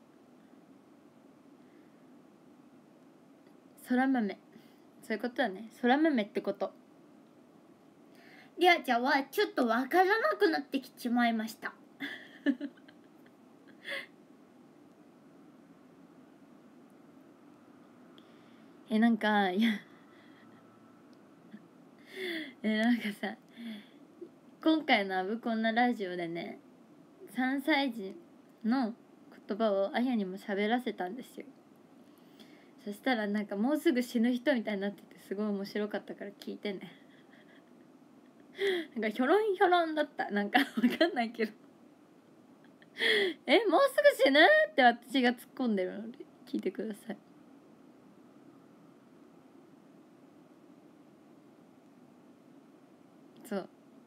そら豆、そういうことだね、そら豆ってこと。りあちゃんはちょっとわからなくなってきちまいましたえなんかいやえなんかさ、今回の「あぶこんなラジオ」でね、さんさい児の言葉をあやにも喋らせたんですよ。そしたらなんかもうすぐ死ぬ人みたいになってて、すごい面白かったから聞いてねなんかひょろんひょろんだった、なんかわかんないけどえもうすぐ死ぬって私が突っ込んでるので聞いてください。そう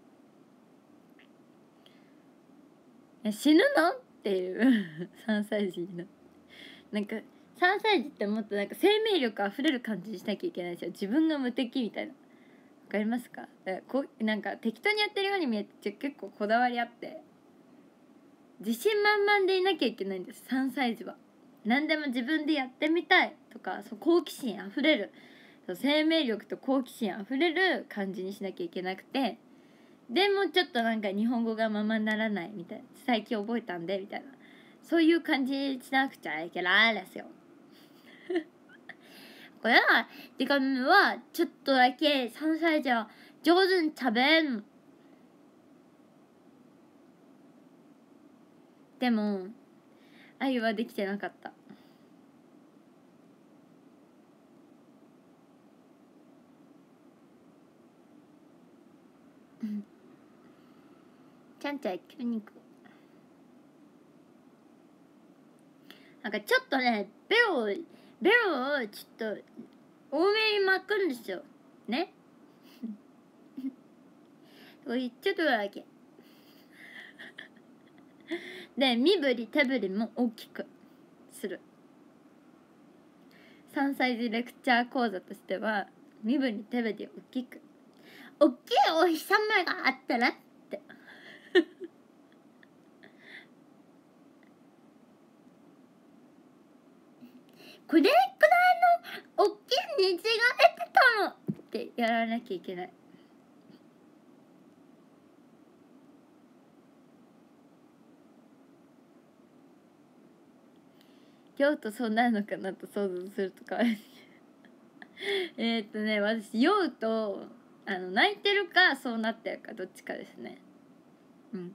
え死ぬのっていうさんさい児のなんかさんさい児ってもっとなんか生命力あふれる感じにしなきゃいけないんですよ。自分が無敵みたいな、わかりますか？だからこうなんか適当にやってるように見えて結構こだわりあって、自信満々でいなきゃいけないんです。さんさい児は何でも自分でやってみたいとか、そう好奇心あふれる、そう生命力と好奇心あふれる感じにしなきゃいけなくて、でもちょっとなんか日本語がままならないみたいな、最近覚えたんでみたいな、そういう感じしなくちゃいけないですよこれは지금はちょっとだけさんさい児は上手に食べん。でも愛はできてなかった。ちゃんちゃん急に行く。なんかちょっとねベロをベロをちょっと多めに巻くんですよねちょっとだけで身振り手振りも大きくする。さんさい児レクチャー講座としては身振り手振り大きく、大きいお日様があったらってこれくらいの大きい虹が出てたのってやらなきゃいけない。京都そうなるのかなと想像するとかえっとね私酔うとあの泣いてるかそうなってるかどっちかですね。うん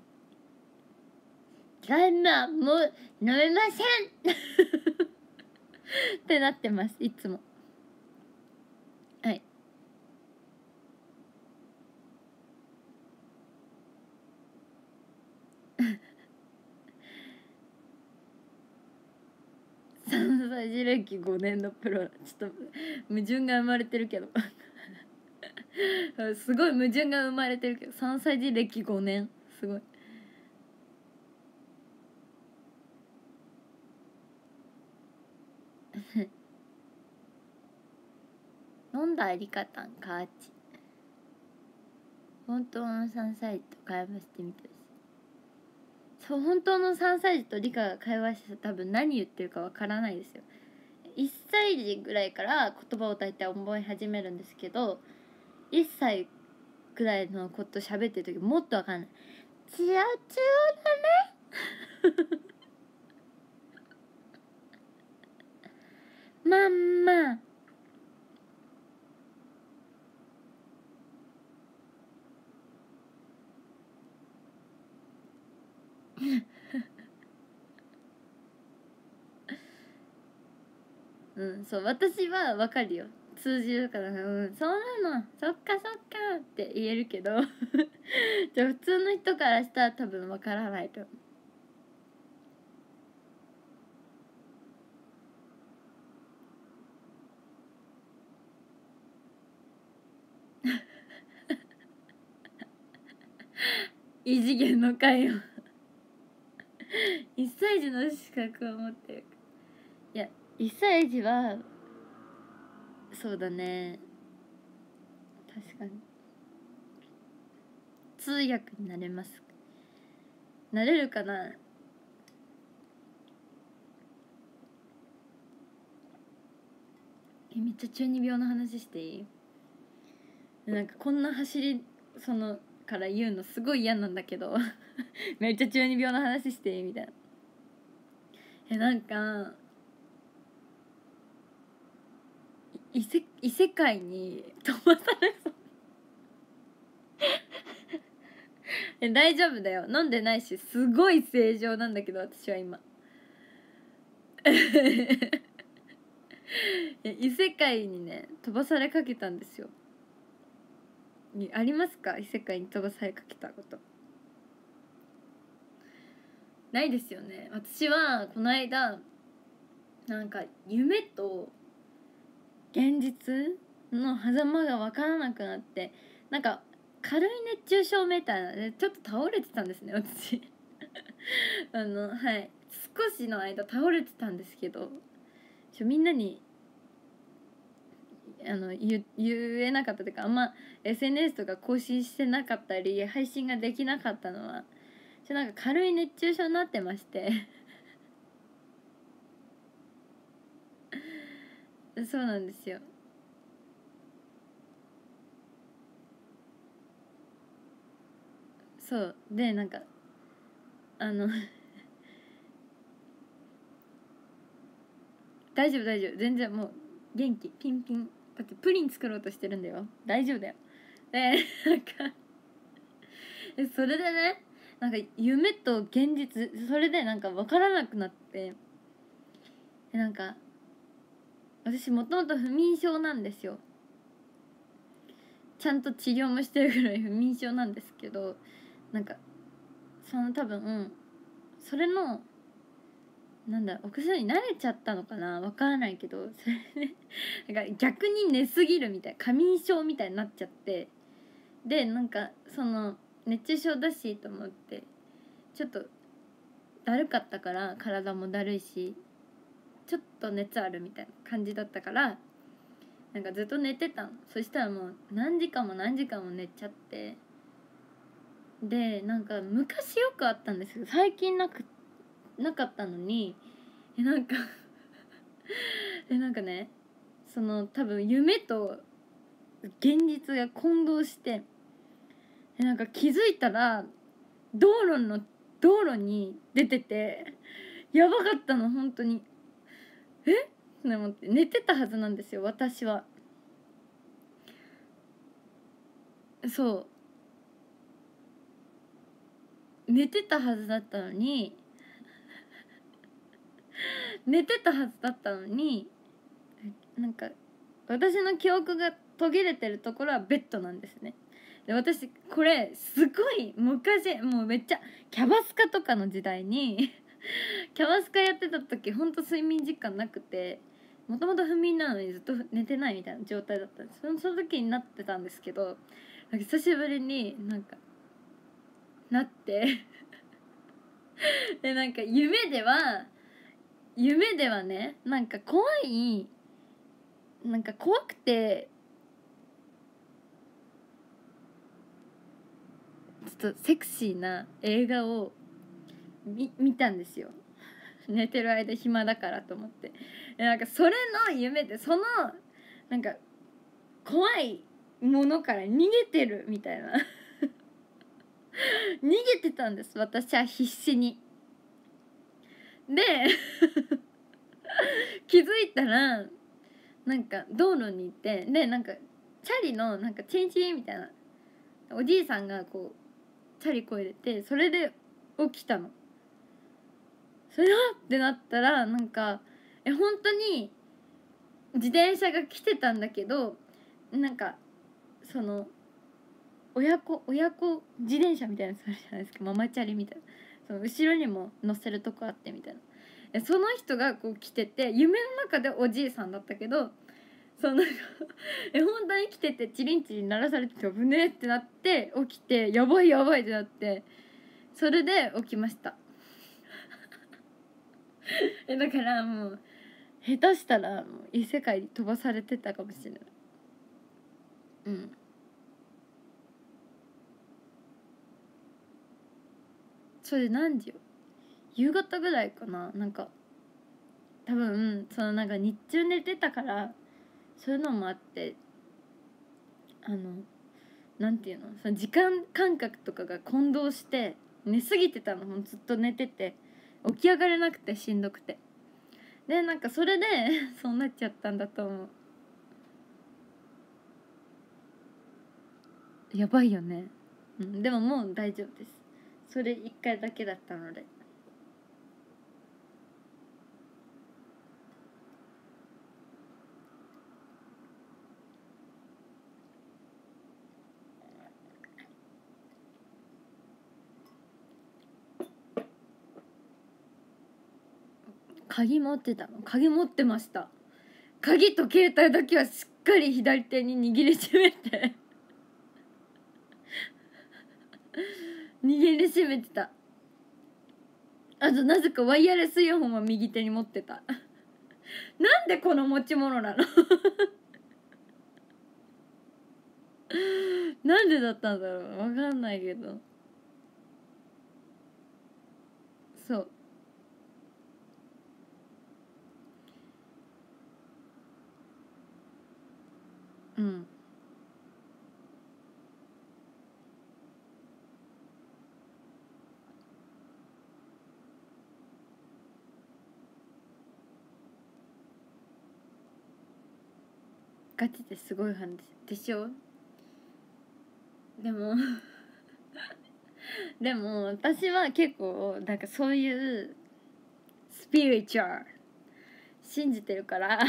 タイマーもう飲めませんってなってますいつも。はいさんさい児歴ごねんのプロ、ちょっと矛盾が生まれてるけどすごい矛盾が生まれてるけどさんさい児歴ごねんすごい飲んだりかたんかーち本当のさんさい児と会話してみてほしい。そう本当のさんさい児と理科が会話して多分何言ってるかわからないですよ。いっさい児ぐらいから言葉を大体覚え始めるんですけど、いっさいぐらいのこと喋ってる時もっとわかんない。チヤチヤだねまんまうんそう私はわかるよ、通じるから、うんそうなのそっかそっかって言えるけどじゃあ普通の人からしたら多分わからないと思う。 異次元の会話いっさい児の資格を持ってる。いやいっさい児はそうだね、確かに通訳になれます。なれるかな。えめっちゃ中二病の話していい？なんかこんな走りそのから言うのすごい嫌なんだけどめっちゃ中二病の話していいみたいな。えなんか異世異世界に飛ばされそうえ大丈夫だよ、飲んでないしすごい正常なんだけど私は今異世界にね飛ばされかけたんですよ。ありますか？異世界に飛ばされかけたこと。ないですよね。私はこの間なんか夢と現実の狭間が分からなくなって、なんか軽い熱中症みたいなでちょっと倒れてたんですね私あのはい少しの間倒れてたんですけど、ちょみんなにあの 言, 言えなかったというか、あんま エスエヌエス とか更新してなかったり配信ができなかったのはちょなんか軽い熱中症になってましてそうなんですよ。そうでなんかあの大丈夫大丈夫全然もう元気ピンピンだってプリン作ろうとしてるんだよ、大丈夫だよ。でなんかそれでねなんか夢と現実それでなんか分からなくなって、なんか私もともと不眠症なんですよ。ちゃんと治療もしてるぐらい不眠症なんですけど、なんかその多分それのなんだお薬に慣れちゃったのかなわからないけど、それでなんか逆に寝すぎるみたいな過眠症みたいになっちゃって、でなんかその熱中症だしと思ってちょっとだるかったから体もだるいしちょっと熱あるみたいな感じだったからなんかずっと寝てたの。そしたらもう何時間も何時間も寝ちゃって、でなんか昔よくあったんですけど最近なくなかったのにえなんかえなんかねその多分夢と現実が混同してえなんか気づいたら道路の道路に出ててやばかったの本当に。えって思って寝てたはずなんですよ私は。そう寝てたはずだったのに寝てたはずだったのになんか私の記憶が途切れてるところはベッドなんですね。で私これすごい昔もうめっちゃキャバスカとかの時代にキャバスカやってた時ほんと睡眠時間なくてもともと不眠なのにずっと寝てないみたいな状態だったんです。そのその時になってたんですけどなんか久しぶりになんかなってでなんか夢では夢ではねなんか怖いなんか怖くてちょっとセクシーな映画を見見たんですよ寝てる間暇だからと思って。なんかそれの夢でそのなんか怖いものから逃げてるみたいな逃げてたんです私は必死に。で気づいたらなんか道路にいてでなんかチャリのなんかチンチンみたいなおじいさんがこうチャリこいでてそれで起きたの。それはってなったらなんかえ本当に自転車が来てたんだけどなんかその親子親子自転車みたいなやつあるじゃないですかママチャリみたいなその後ろにも乗せるとこあってみたいなその人がこう来てて夢の中でおじいさんだったけどそうなんかえ本当に生きててチリンチリン鳴らされてて危ねえってなって起きてやばいやばいってなって、それで起きましたえだからもう下手したらもう異世界に飛ばされてたかもしれない。うん。それ何時よ、夕方ぐらいかな。なんか多分そのなんか日中寝てたからそういうのもあって、あのなんていうの、その時間感覚とかが混同して寝すぎてたの。もうずっと寝てて起き上がれなくてしんどくて、でなんかそれでそうなっちゃったんだと思う。やばいよね、うん、でももう大丈夫です。それいっかいだけだったので。鍵持ってたの？鍵持ってました。鍵と携帯だけはしっかり左手に握りしめて握りしめてた。あとなぜかワイヤレスイヤホンは右手に持ってたなんでこの持ち物なのなんでだったんだろう、わかんないけど。そううん。ガチですごい話でしょ。でもでも私は結構なんかそういうスピリチュアル信じてるから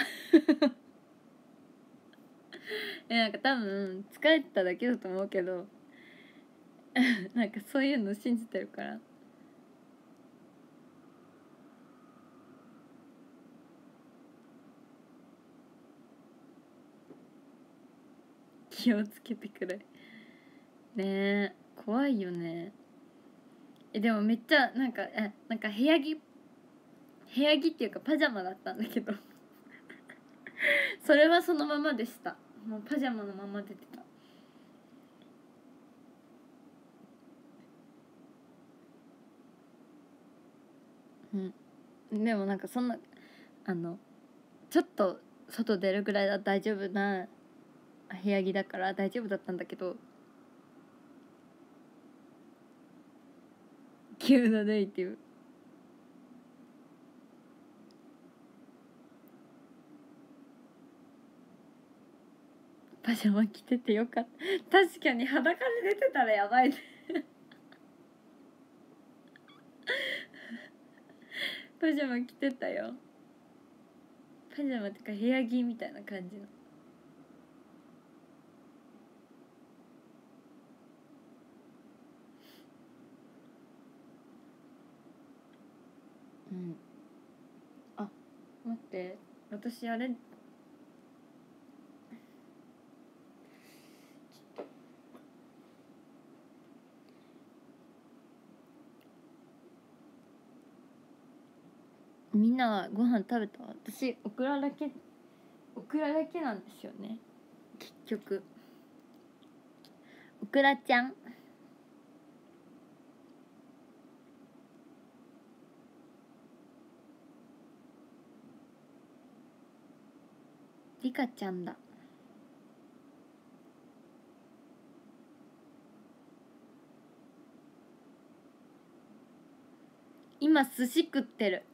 えなんか多分疲れてただけだと思うけどなんかそういうの信じてるから気をつけてくれねえ。怖いよね。えでもめっちゃなんかえなんか部屋着部屋着っていうかパジャマだったんだけどそれはそのままでした。もうパジャマのまま出てた。うんでもなんかそんなあのちょっと外出るぐらいは大丈夫な部屋着だから大丈夫だったんだけど、急なネイティブパジャマ着ててよかった。確かに裸で出てたらやばいねパジャマ着てたよ。パジャマってか部屋着みたいな感じの。うんあ待って私あれみんなはご飯食べた？私オクラだけオクラだけなんですよね結局。オクラちゃんリカちゃんだ。今寿司食ってる。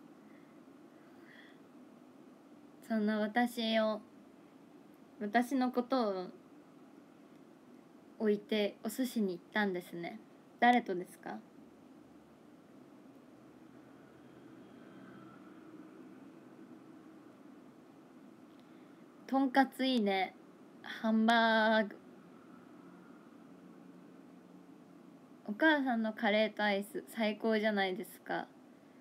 そんな私を私のことを置いてお寿司に行ったんですね。誰とですか？とんかついいね。ハンバーグ。お母さんのカレーとアイス最高じゃないですか。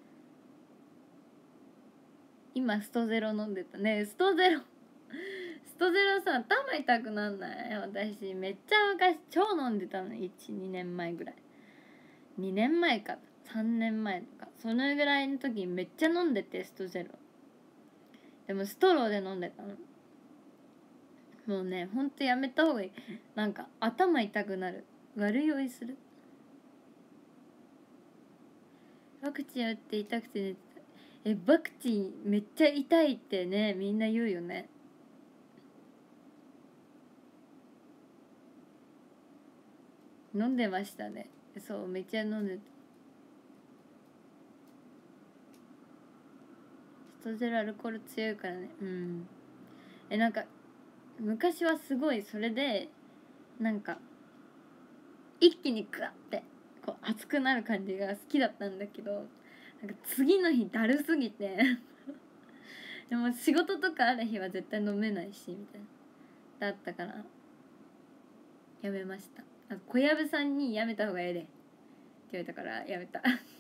今ストゼロ飲んでたね。ストゼロスストゼロさ頭痛くなんない？私めっちゃ昔超飲んでたの。いち、にねんまえぐらい、にねんまえかさんねんまえとかそのぐらいの時にめっちゃ飲んでて、ストゼロ。でもストローで飲んでたの。もうね、ほんとやめた方がいい。なんか頭痛くなる、悪酔いする。ワクチン打って痛くて寝てた。え、ワクチンめっちゃ痛いってね、みんな言うよね。飲んでましたね。そう、めっちゃ飲んでた。ストゼロアルコール強いからね。うん。え、なんか昔はすごいそれでなんか一気にグワッてこう熱くなる感じが好きだったんだけど、なんか次の日だるすぎてでも仕事とかある日は絶対飲めないしみたいなだったからやめました。あ、小籔さんにやめた方がええでって言われたからやめた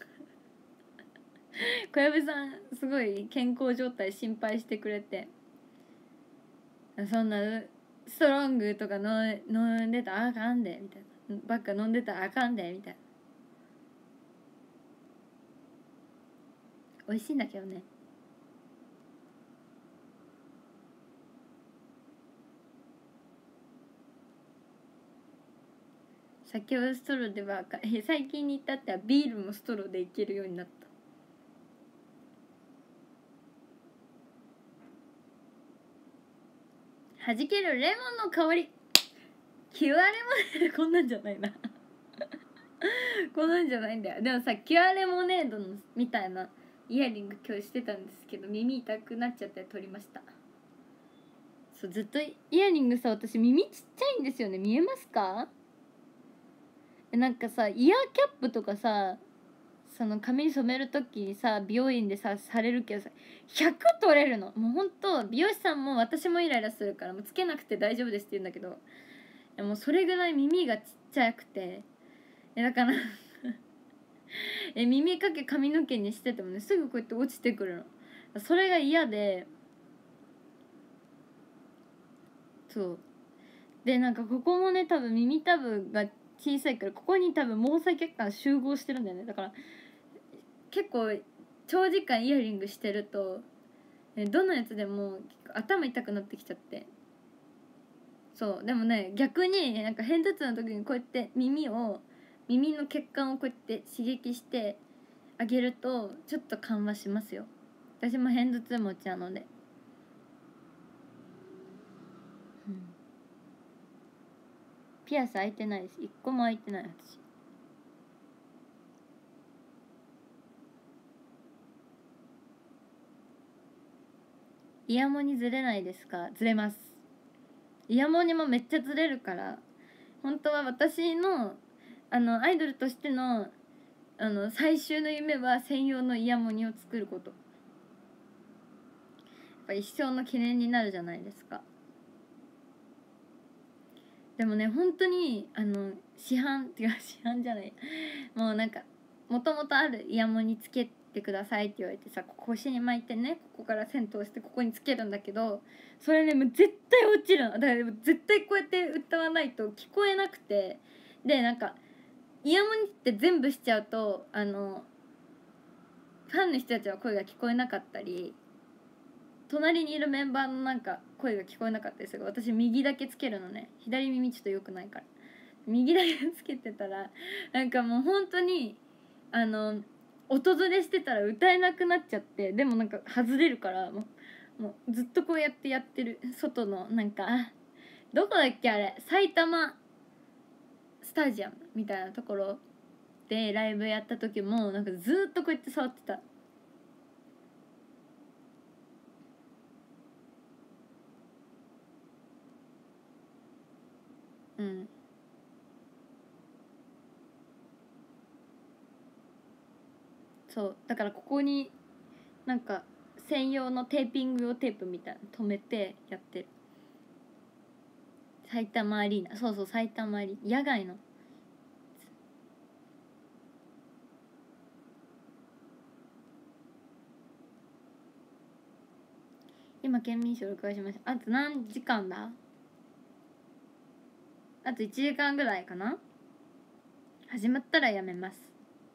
小籔さんすごい健康状態心配してくれて、そんなストロングとかの飲んでたらあかんでみたいな、ばっか飲んでたらあかんでみたいな。美味しいんだけどね。酒はストローではあかん。え、最近に至ってはビールもストローでいけるようになった。はじけるレモンの香り、キュアレモネードこんなんじゃないなこんなんじゃないんだよ。でもさ、キュアレモネードのみたいなイヤリング今日してたんですけど、耳痛くなっちゃって取りました。そう、ずっとイヤリングさ、私耳ちっちゃいんですよね。見えますか？なんかさ、イヤーキャップとかさ、その髪染める時にさ、美容院でさされるけどさ、ひゃく取れるの。もうほんと美容師さんも私もイライラするから、もうつけなくて大丈夫ですって言うんだけど、でもそれぐらい耳がちっちゃくて、えだからえ耳かけ髪の毛にしててもね、すぐこうやって落ちてくるの。それが嫌で、そうで、なんかここもね、多分耳たぶが小さいから、ここに多分毛細血管集合してるんだよね。だから結構長時間イヤリングしてると、どのやつでも頭痛くなってきちゃって。そうでもね、逆になんか片頭痛の時にこうやって耳を耳の血管をこうやって刺激してあげるとちょっと緩和しますよ。私も片頭痛持ちなので、うん、ピアス開いてないです。一個も開いてない私。イヤモニずれないですか？ずれます。イヤモニもめっちゃずれるから、本当は私のあのアイドルとしてのあの最終の夢は専用のイヤモニを作ること。やっぱ一生の記念になるじゃないですか。でもね、本当にあの市販っていうか市販じゃない、もうなんかもともとあるイヤモニつけてくださいって言われてさ、ここ腰に巻いてね、ここから線通してここにつけるんだけど、それねもう絶対落ちるの。だから絶対こうやって歌わないと聞こえなくて、でなんかイヤモニって全部しちゃうと、あのファンの人たちは声が聞こえなかったり、隣にいるメンバーのなんか声が聞こえなかったりする。私右だけつけるのね、左耳ちょっと良くないから右だけつけてたら、なんかもう本当にあの音ずれしてたら歌えなくなっちゃって、でもなんか外れるからもうもうずっとこうやってやってる。外のなんかどこだっけあれ、埼玉スタジアムみたいなところでライブやった時もなんかずっとこうやって触ってた。うん、そうだからここになんか専用のテーピング用テープみたいなの止めてやってる。埼玉アリーナ、そうそう埼玉アリーナ、野外の。 今県民賞録画しました。あと何時間だ？あといちじかんぐらいかな。始まったらやめます。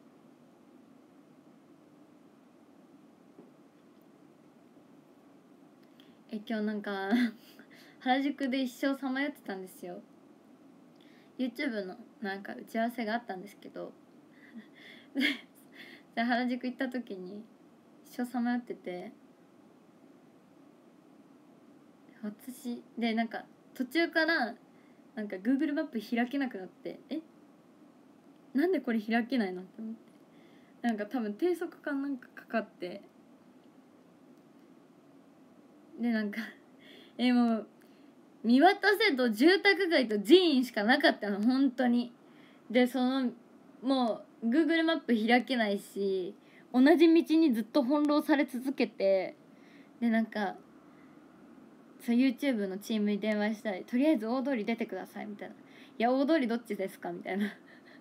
え今日なんか原宿で一生さまよってたんですよ。 YouTube のなんか打ち合わせがあったんですけどで原宿行った時に一生さまよってて、私でなんか途中からなんか Google マップ開けなくなって、えなんでこれ開けないのって思って、なんか多分低速かなんかかかって、でなんかえもう見渡せと住宅街と寺院しかなかったの本当に。でそのもう Google マップ開けないし、同じ道にずっと翻弄され続けて、でなんかそう YouTube のチームに電話したり、とりあえず大通り出てくださいみたいな、いや大通りどっちですかみたいな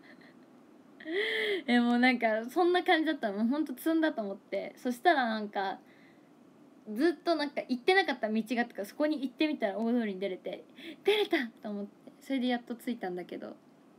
えもうなんかそんな感じだったの。もうほんと積んだと思って、そしたらなんかずっとなんか行ってなかった道があったから、そこに行ってみたら大通りに出れて、出れたと思って、それでやっと着いたんだけど、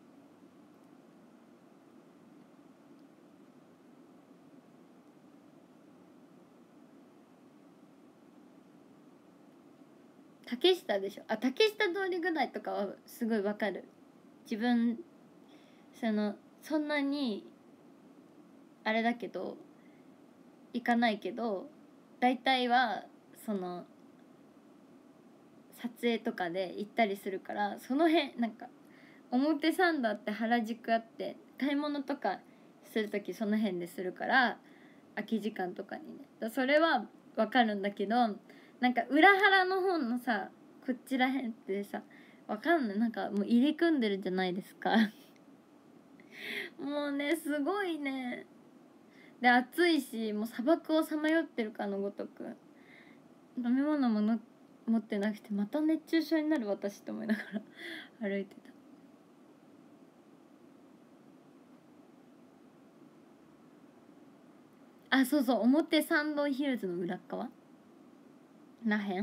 竹下でしょ。あ竹下通りぐらいとかはすごいわかる。自分そのそんなにあれだけど行かないけど、大体はその撮影とかで行ったりするから、その辺なんか表参道あって原宿あって、買い物とかする時その辺でするから、空き時間とかにね、それはわかるんだけど、なんか裏原の方のさこちら辺ってさわかんない、なんかもう入り組んでるじゃないですかもうねすごいね。で暑いし、もう砂漠をさまよってるかのごとく、飲み物もの持ってなくて、また熱中症になる私って思いながら歩いてた。あそうそう、表参道ヒルズの裏っ側らへん、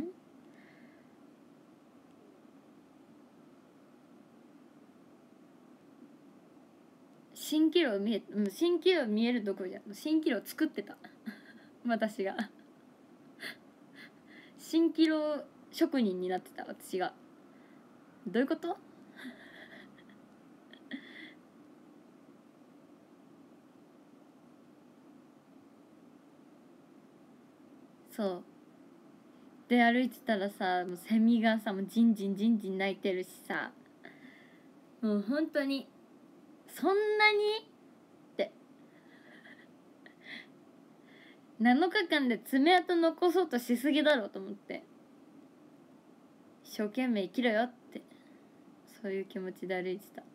蜃気楼見え、うん、蜃気楼見えるとこじゃん、蜃気楼作ってた私が蜃気楼職人になってた私が。どういうこと？そうで歩いてたらさ、もうセミがさもうジンジンジンジン鳴いてるしさ、もう本当にそんなにってなのかかんで爪痕残そうとしすぎだろうと思って、一生懸命生きろよって、そういう気持ちで歩いてた。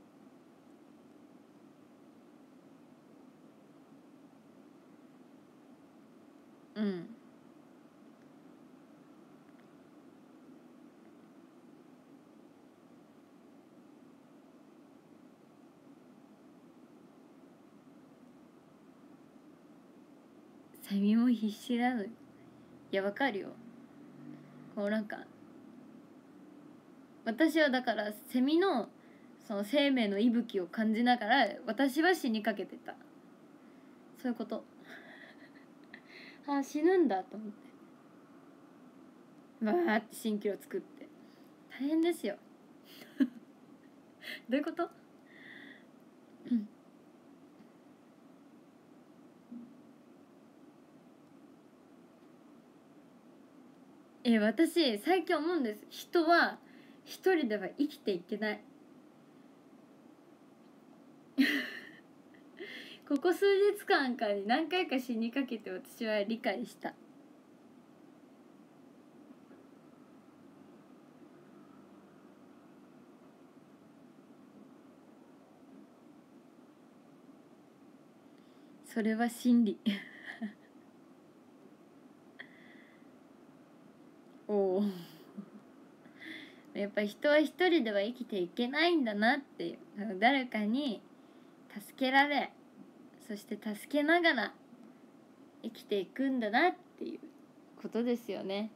うん。セミも必死なのよ。いやわかるよ。こうなんか私はだからセミのその生命の息吹を感じながら私は死にかけてた。そういうことあ死ぬんだと思って、バーって蜃気楼作って大変ですよどういうこと？うんえ私最近思うんです。人は一人では生きていけないここ数日間かに何回か死にかけて私は理解した。それは真理おおやっぱ人は一人では生きていけないんだなっていう、誰かに助けられ、そして助けながら生きていくんだなっていうことですよね。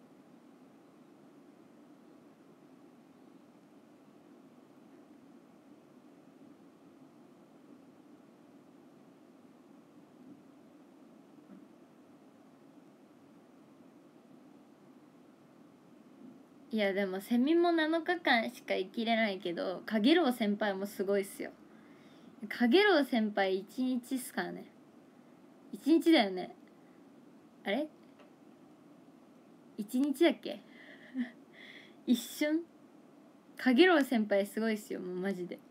いやでもセミもなのかかんしか生きれないけど、かげろう先輩もすごいっすよ。かげろう先輩いちにちっすからね。いちにちだよね。あれいちにちだっけ一瞬。かげろう先輩すごいっすよ、もうマジで。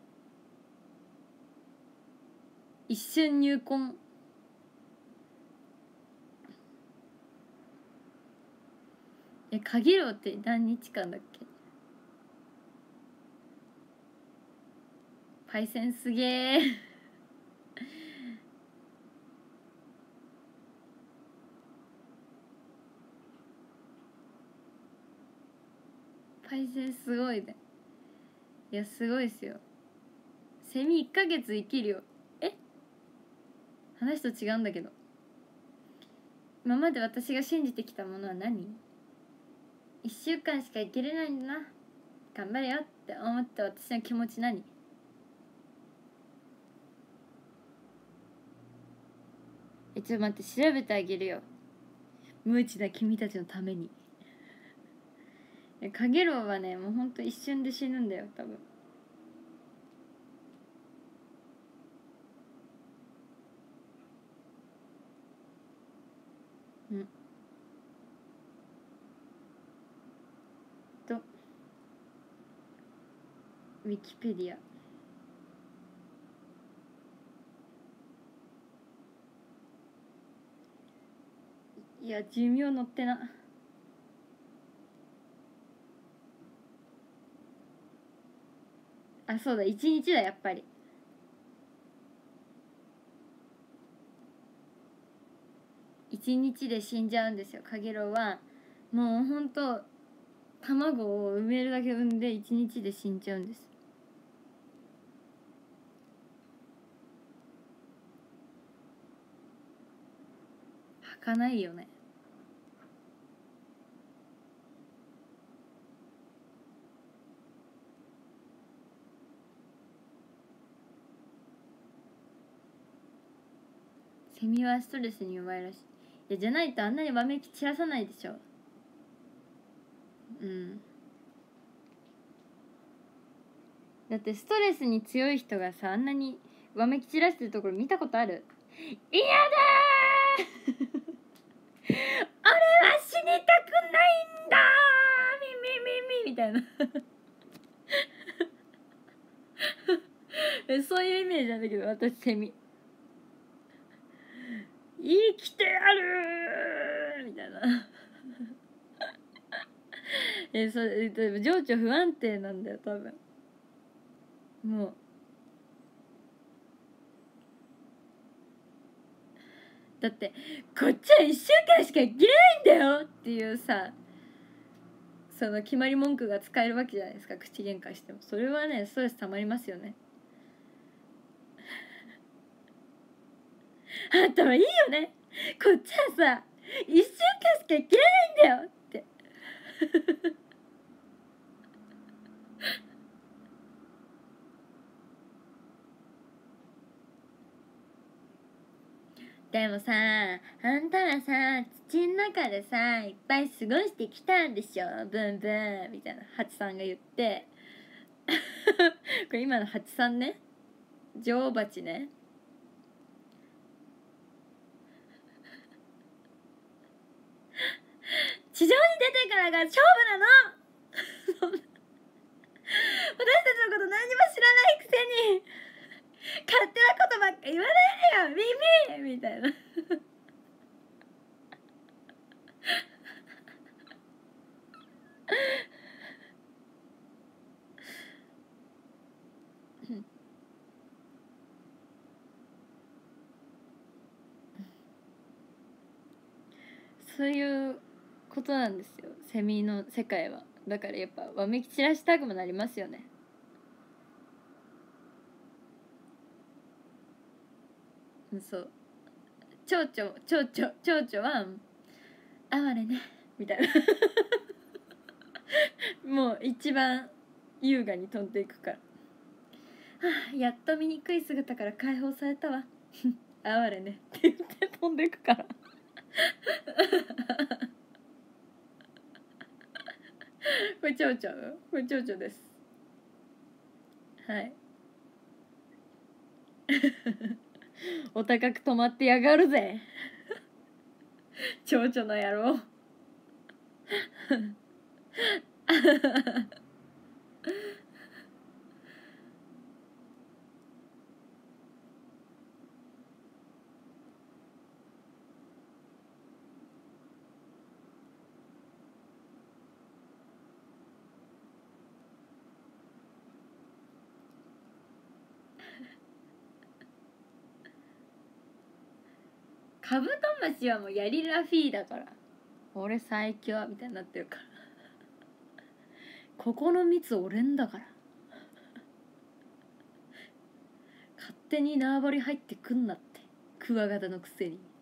一瞬入魂。え、かげろうって何日間だっけ。パイセンすげえパイセンすごいね。いやすごいっすよ。セミいっかげつ生きるよ。え、話と違うんだけど。今まで私が信じてきたものは何？いっしゅうかんしか生きれないんだな、頑張れよって思った私の気持ち何？え、ちょっと待って、調べてあげるよ。無知な君たちのために。かげろうはね、もうほんと一瞬で死ぬんだよ多分。うんとウィキペディア。いや寿命載ってな。あ、そうだ、いちにちだやっぱり。いちにちで死んじゃうんですよ。かげろうはもうほんと卵を産めるだけ産んでいちにちで死んじゃうんです。儚いよね。セミはストレスに弱いらしい。いやじゃないとあんなにわめき散らさないでしょ。うん、だってストレスに強い人がさ、あんなにわめき散らしてるところ見たことある？嫌だー俺は死にたくないんだーミミミミみたいなそういうイメージなんだけど、私セミ生きてやるーみたいなえ、それ情緒不安定なんだよ多分。もうだってこっちはいっしゅうかんしか生きれないんだよっていうさ、その決まり文句が使えるわけじゃないですか、口喧嘩しても。それはねストレスたまりますよね。あんたはいいよね、こっちはさいっしゅうかんしか生きれないんだよってでもさ、あんたらさ土の中でさいっぱい過ごしてきたんでしょ、ブンブンみたいなハチさんが言ってこれ今のハチさんね、女王蜂ね。地上に出てからが勝負なの私たちのこと何にも知らないくせに勝手なことばっか言わないでよ耳みたいなそういうことなんですよ、セミの世界は。だからやっぱわめき散らしたくもなりますよね。そう、蝶々蝶々蝶々は哀れねみたいなもう一番優雅に飛んでいくから、はあ、やっと醜い姿から解放されたわ哀れねって言って飛んでいくからこれ蝶々これ蝶々です。はいお高く止まってやがるぜ蝶々の野郎カブトムシはもうヤリラフィーだから俺最強みたいになってるからここの蜜俺んだから勝手に縄張り入ってくんなってクワガタのくせに。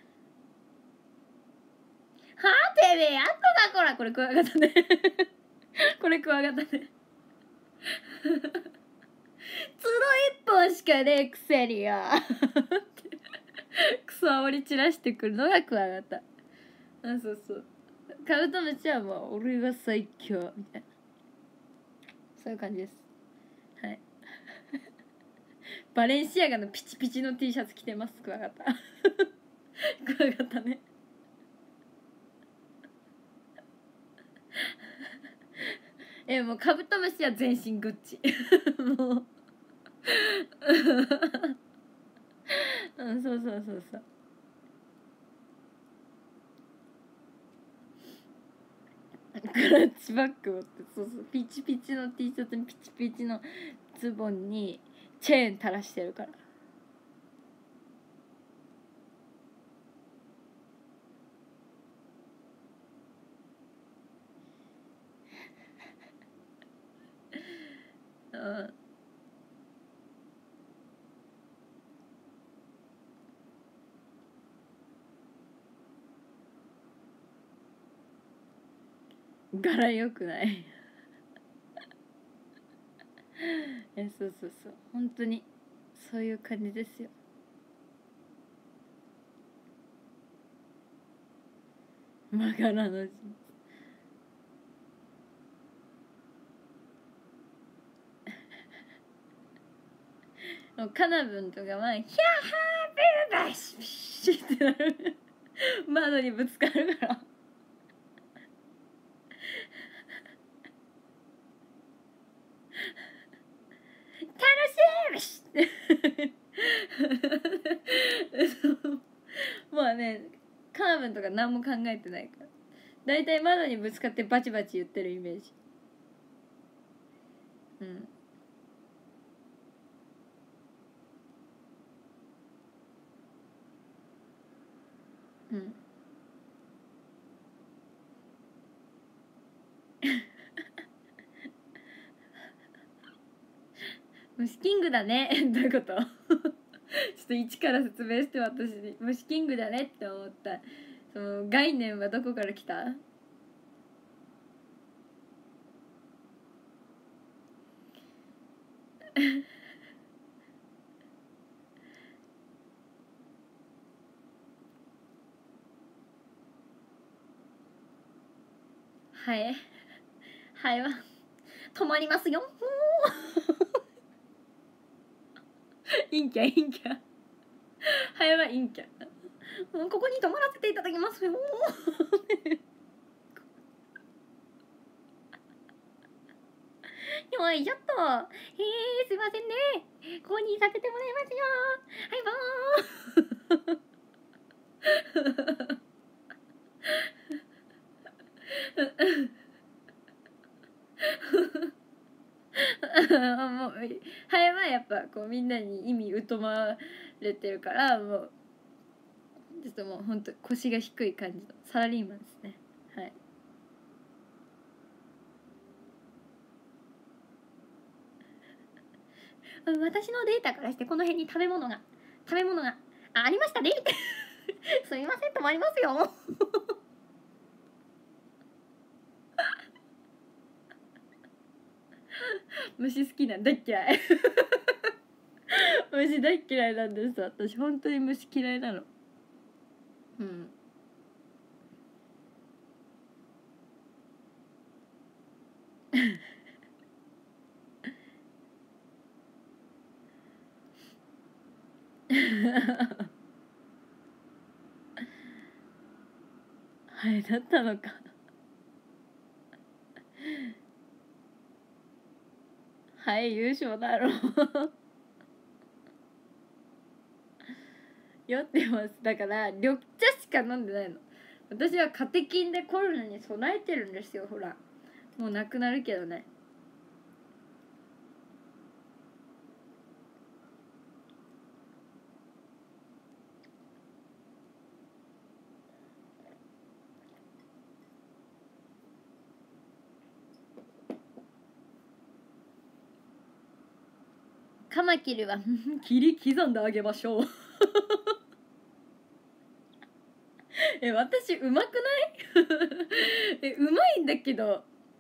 はあてめえやっとだこらこれクワガタねこれクワガタね角一本しかねえくせによクソ煽り散らしてくるのがクワガタ。あそうそうカブトムシはもう俺が最強みたいなそういう感じです。はいバレンシアガのピチピチの T シャツ着てますクワガタクワガタねえもうカブトムシは全身グッチもううんそうそうそうそうクラッチバッグ持ってそうそうピチピチの T シャツにピチピチのズボンにチェーン垂らしてるからうん柄良くないいやそうそうそう本当にそういう感じですよ。マガラのカナブンとかは「ヒャーハーブルバシシ」ってなる窓にぶつかるから楽しいってもうねカナブンとか何も考えてないからだいたい窓にぶつかってバチバチ言ってるイメージ。うんうん虫キングだねどういうことちょっと一から説明して私に虫キングだねって思ったその概念はどこから来たハエハエは止まりますよ陰キャ陰キャハエは陰キャここに止まらせていただきますよよいしょっとえー、すいませんねここにさせてもらいますよはいばーもうハエはやっぱこうみんなに意味疎まれてるからもうちょっともうほんと腰が低い感じのサラリーマンですね。はい私のデータからしてこの辺に食べ物が食べ物がありましたねすみません止まりますよ虫好きなん大嫌い虫大嫌いなんです。私本当に虫嫌いなの。うんはい、だったのかはい優勝だろう酔ってます。だから緑茶しか飲んでないの。私はカテキンでコロナに備えてるんですよ。ほらもうなくなるけどね。カマキリは切り刻んであげましょうえ私うまくないえうまいんだけど。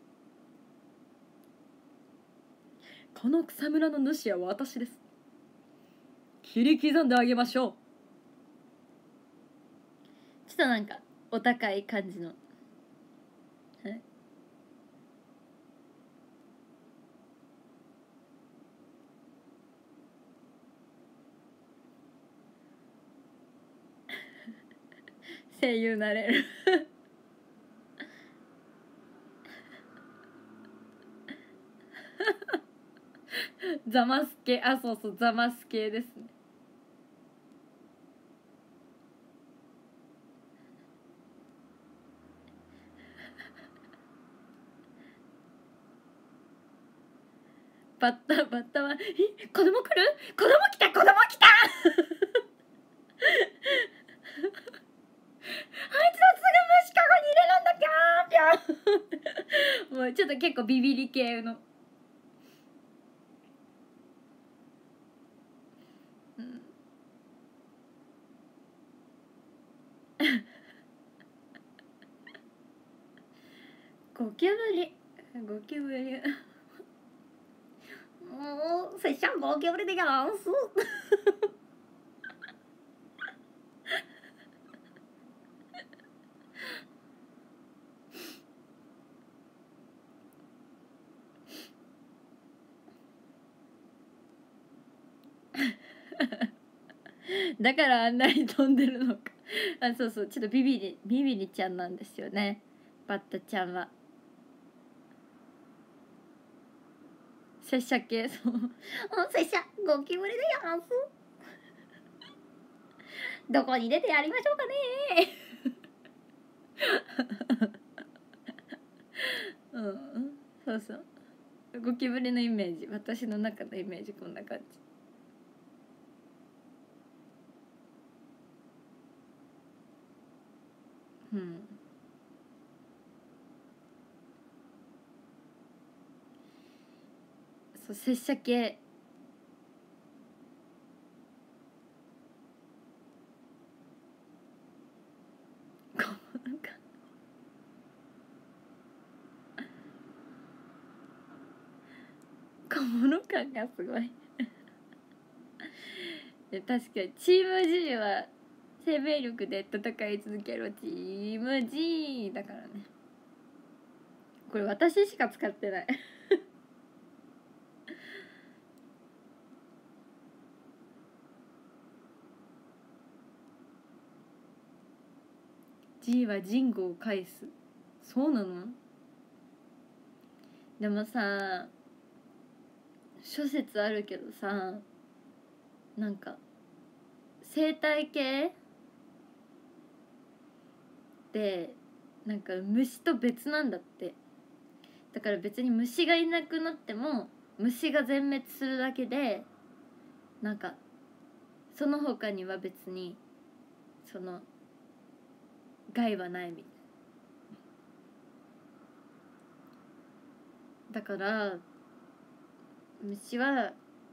この草むらの主は私です。切り刻んであげましょう。ちょっとなんかお高い感じの、はい、声優なれるザマス系、あそうそうザマス系ですね。バッタバッタは「え子供来る子供来た子供来たあいつはすぐ虫かごに入れるんだぴゃーぴゃーもうちょっと結構ビビり系のうんゴキブリゴキブリもう拙者ゴキブリでやんすだからあんなに飛んでるのかあそうそうちょっとビビリビビリちゃんなんですよねバッタちゃんは。拙者系そう拙者ゴキブリでやんすどこに出てやりましょうかねうんそうそうゴキブリのイメージ私の中のイメージこんな感じ。うんそう拙者系小物感小物感がすごいで確かにチーム G は生命力で戦い続けろチーム G だからね。これ私しか使ってないG はジンゴを返す。そうなの？でもさ諸説あるけどさなんか生態系ってなんか虫と別なんだって。だから別に虫がいなくなっても虫が全滅するだけでなんかその他には別にその害はないみたいな。だから虫は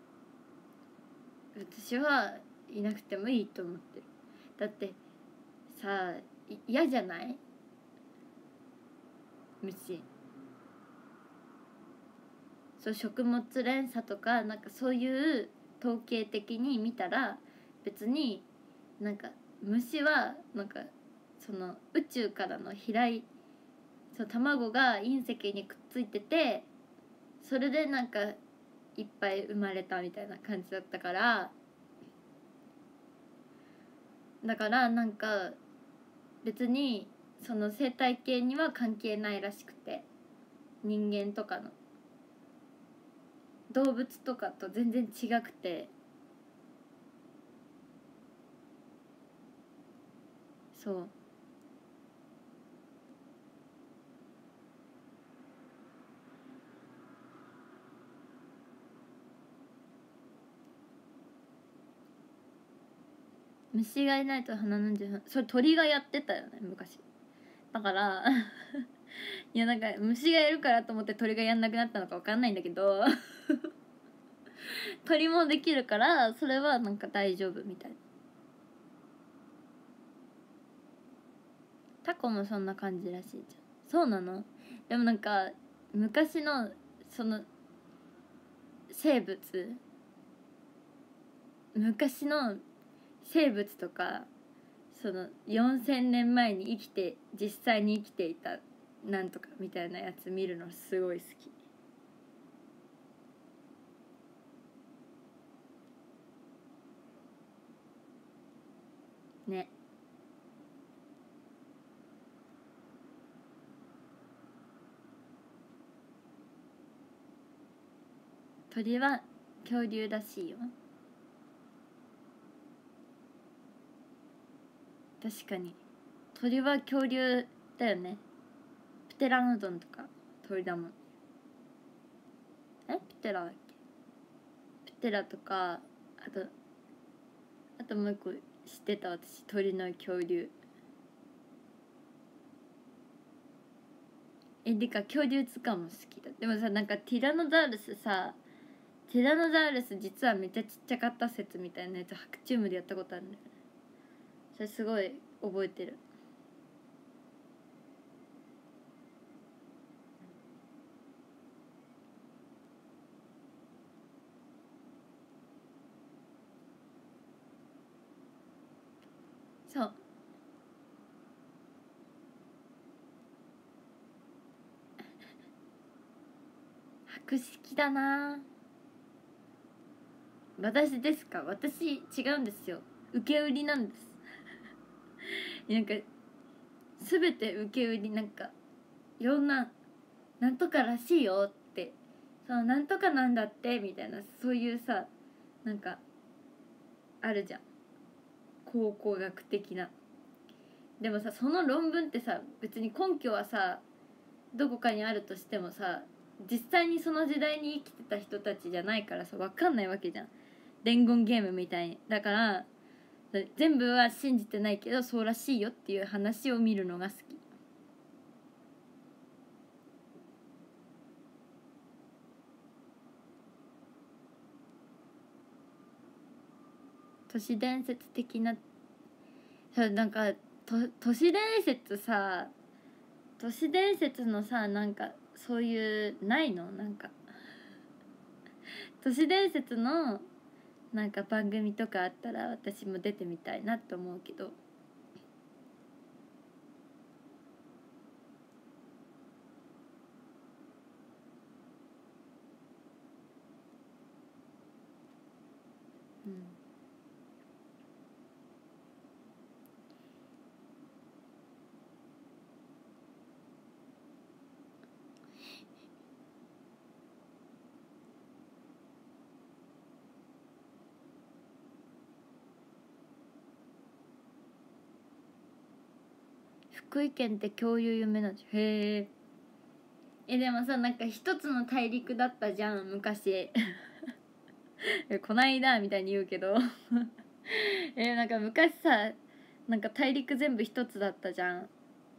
私はいなくてもいいと思ってる。だってさ嫌じゃない虫。 そう食物連鎖とかなんかそういう統計的に見たら別になんか虫はなんかその宇宙からの飛来、その卵が隕石にくっついててそれでなんかいっぱい生まれたみたいな感じだったから、だからなんか別にその生態系には関係ないらしくて、人間とかの動物とかと全然違くて、そう虫がいないと花のじゅうそれ鳥がやってたよね昔だからいやなんか虫がいるからと思って鳥がやんなくなったのか分かんないんだけど鳥もできるからそれはなんか大丈夫みたいな。タコもそんな感じらしいじゃん。そうなの？でもなんか昔のその生物昔の生物とかそのよんせんねんまえに生きて実際に生きていたなんとかみたいなやつ見るのすごい好きね。鳥は恐竜らしいよ。確かに鳥は恐竜だよね。プテラノドンとか鳥だもん。えプテラだっけ？プテラとかあとあともう一個知ってた私鳥の恐竜。えでか恐竜図鑑も好きだ。でもさなんかティラノザウルスさティラノザウルス実はめっちゃちっちゃかった説みたいなやつ白チュームでやったことあるんだよね。それすごい覚えてる。そう博識だな。私ですか？私違うんですよ。受け売りなんですなんか全て受け売り。なんかいろんななんとからしいよってそのなんとかなんだってみたいなそういうさなんかあるじゃん考古学的な。でもさその論文ってさ別に根拠はさどこかにあるとしてもさ実際にその時代に生きてた人たちじゃないからさ分かんないわけじゃん。伝言ゲームみたいに。だから全部は信じてないけどそうらしいよっていう話を見るのが好き。都市伝説的なそうなんかと都市伝説さ都市伝説のさなんかそういうないのなんか都市伝説のなんか番組とかあったら私も出てみたいなと思うけど。うん福井県って恐竜有名なんじゃ。へえ。えでもさなんか一つの大陸だったじゃん昔こないだみたいに言うけどえなんか昔さなんか大陸全部一つだったじゃん。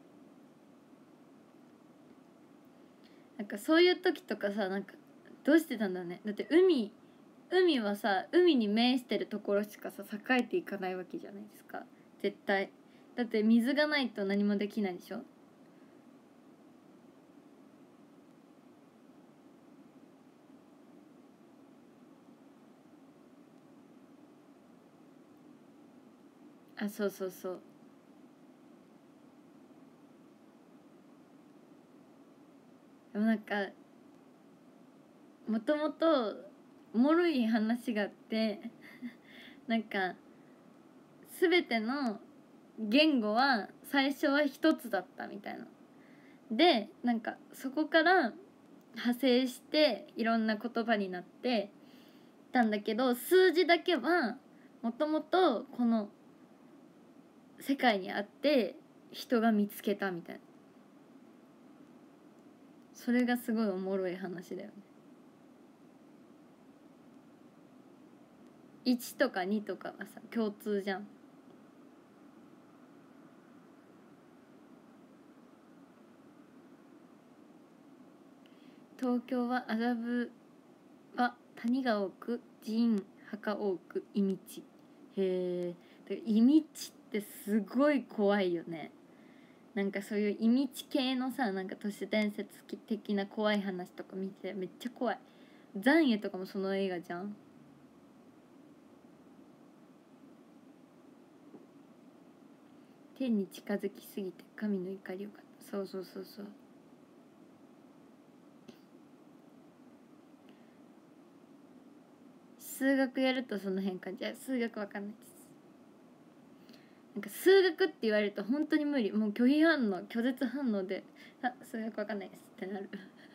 なんかそういう時とかさなんかどうしてたんだね。だって海海はさ海に面してるところしかさ栄えていかないわけじゃないですか絶対。だって水がないと何もできないでしょ。 あ、そうそうそう。でもなんかもともとおもろい話があってなんか全ての言語は最初は一つだったみたいな。でなんかそこから派生していろんな言葉になってたんだけど、数字だけはもともとこの世界にあって人が見つけたみたいな。それがすごいおもろい話だよね。いちとかにとかはさ共通じゃん。東京は麻布は谷が多く寺院墓多くいみち。へえ。いみちってすごい怖いよね。なんかそういういみち系のさ、なんか都市伝説的な怖い話とか見てめっちゃ怖い。残影とかもその映画じゃん。天に近づきすぎて神の怒りをか。そうそうそうそう。数学やるとその辺か。じゃあ数学わかんないです。なんか数学って言われると本当に無理。もう拒否反応拒絶反応で、あ、数学わかんないですってなる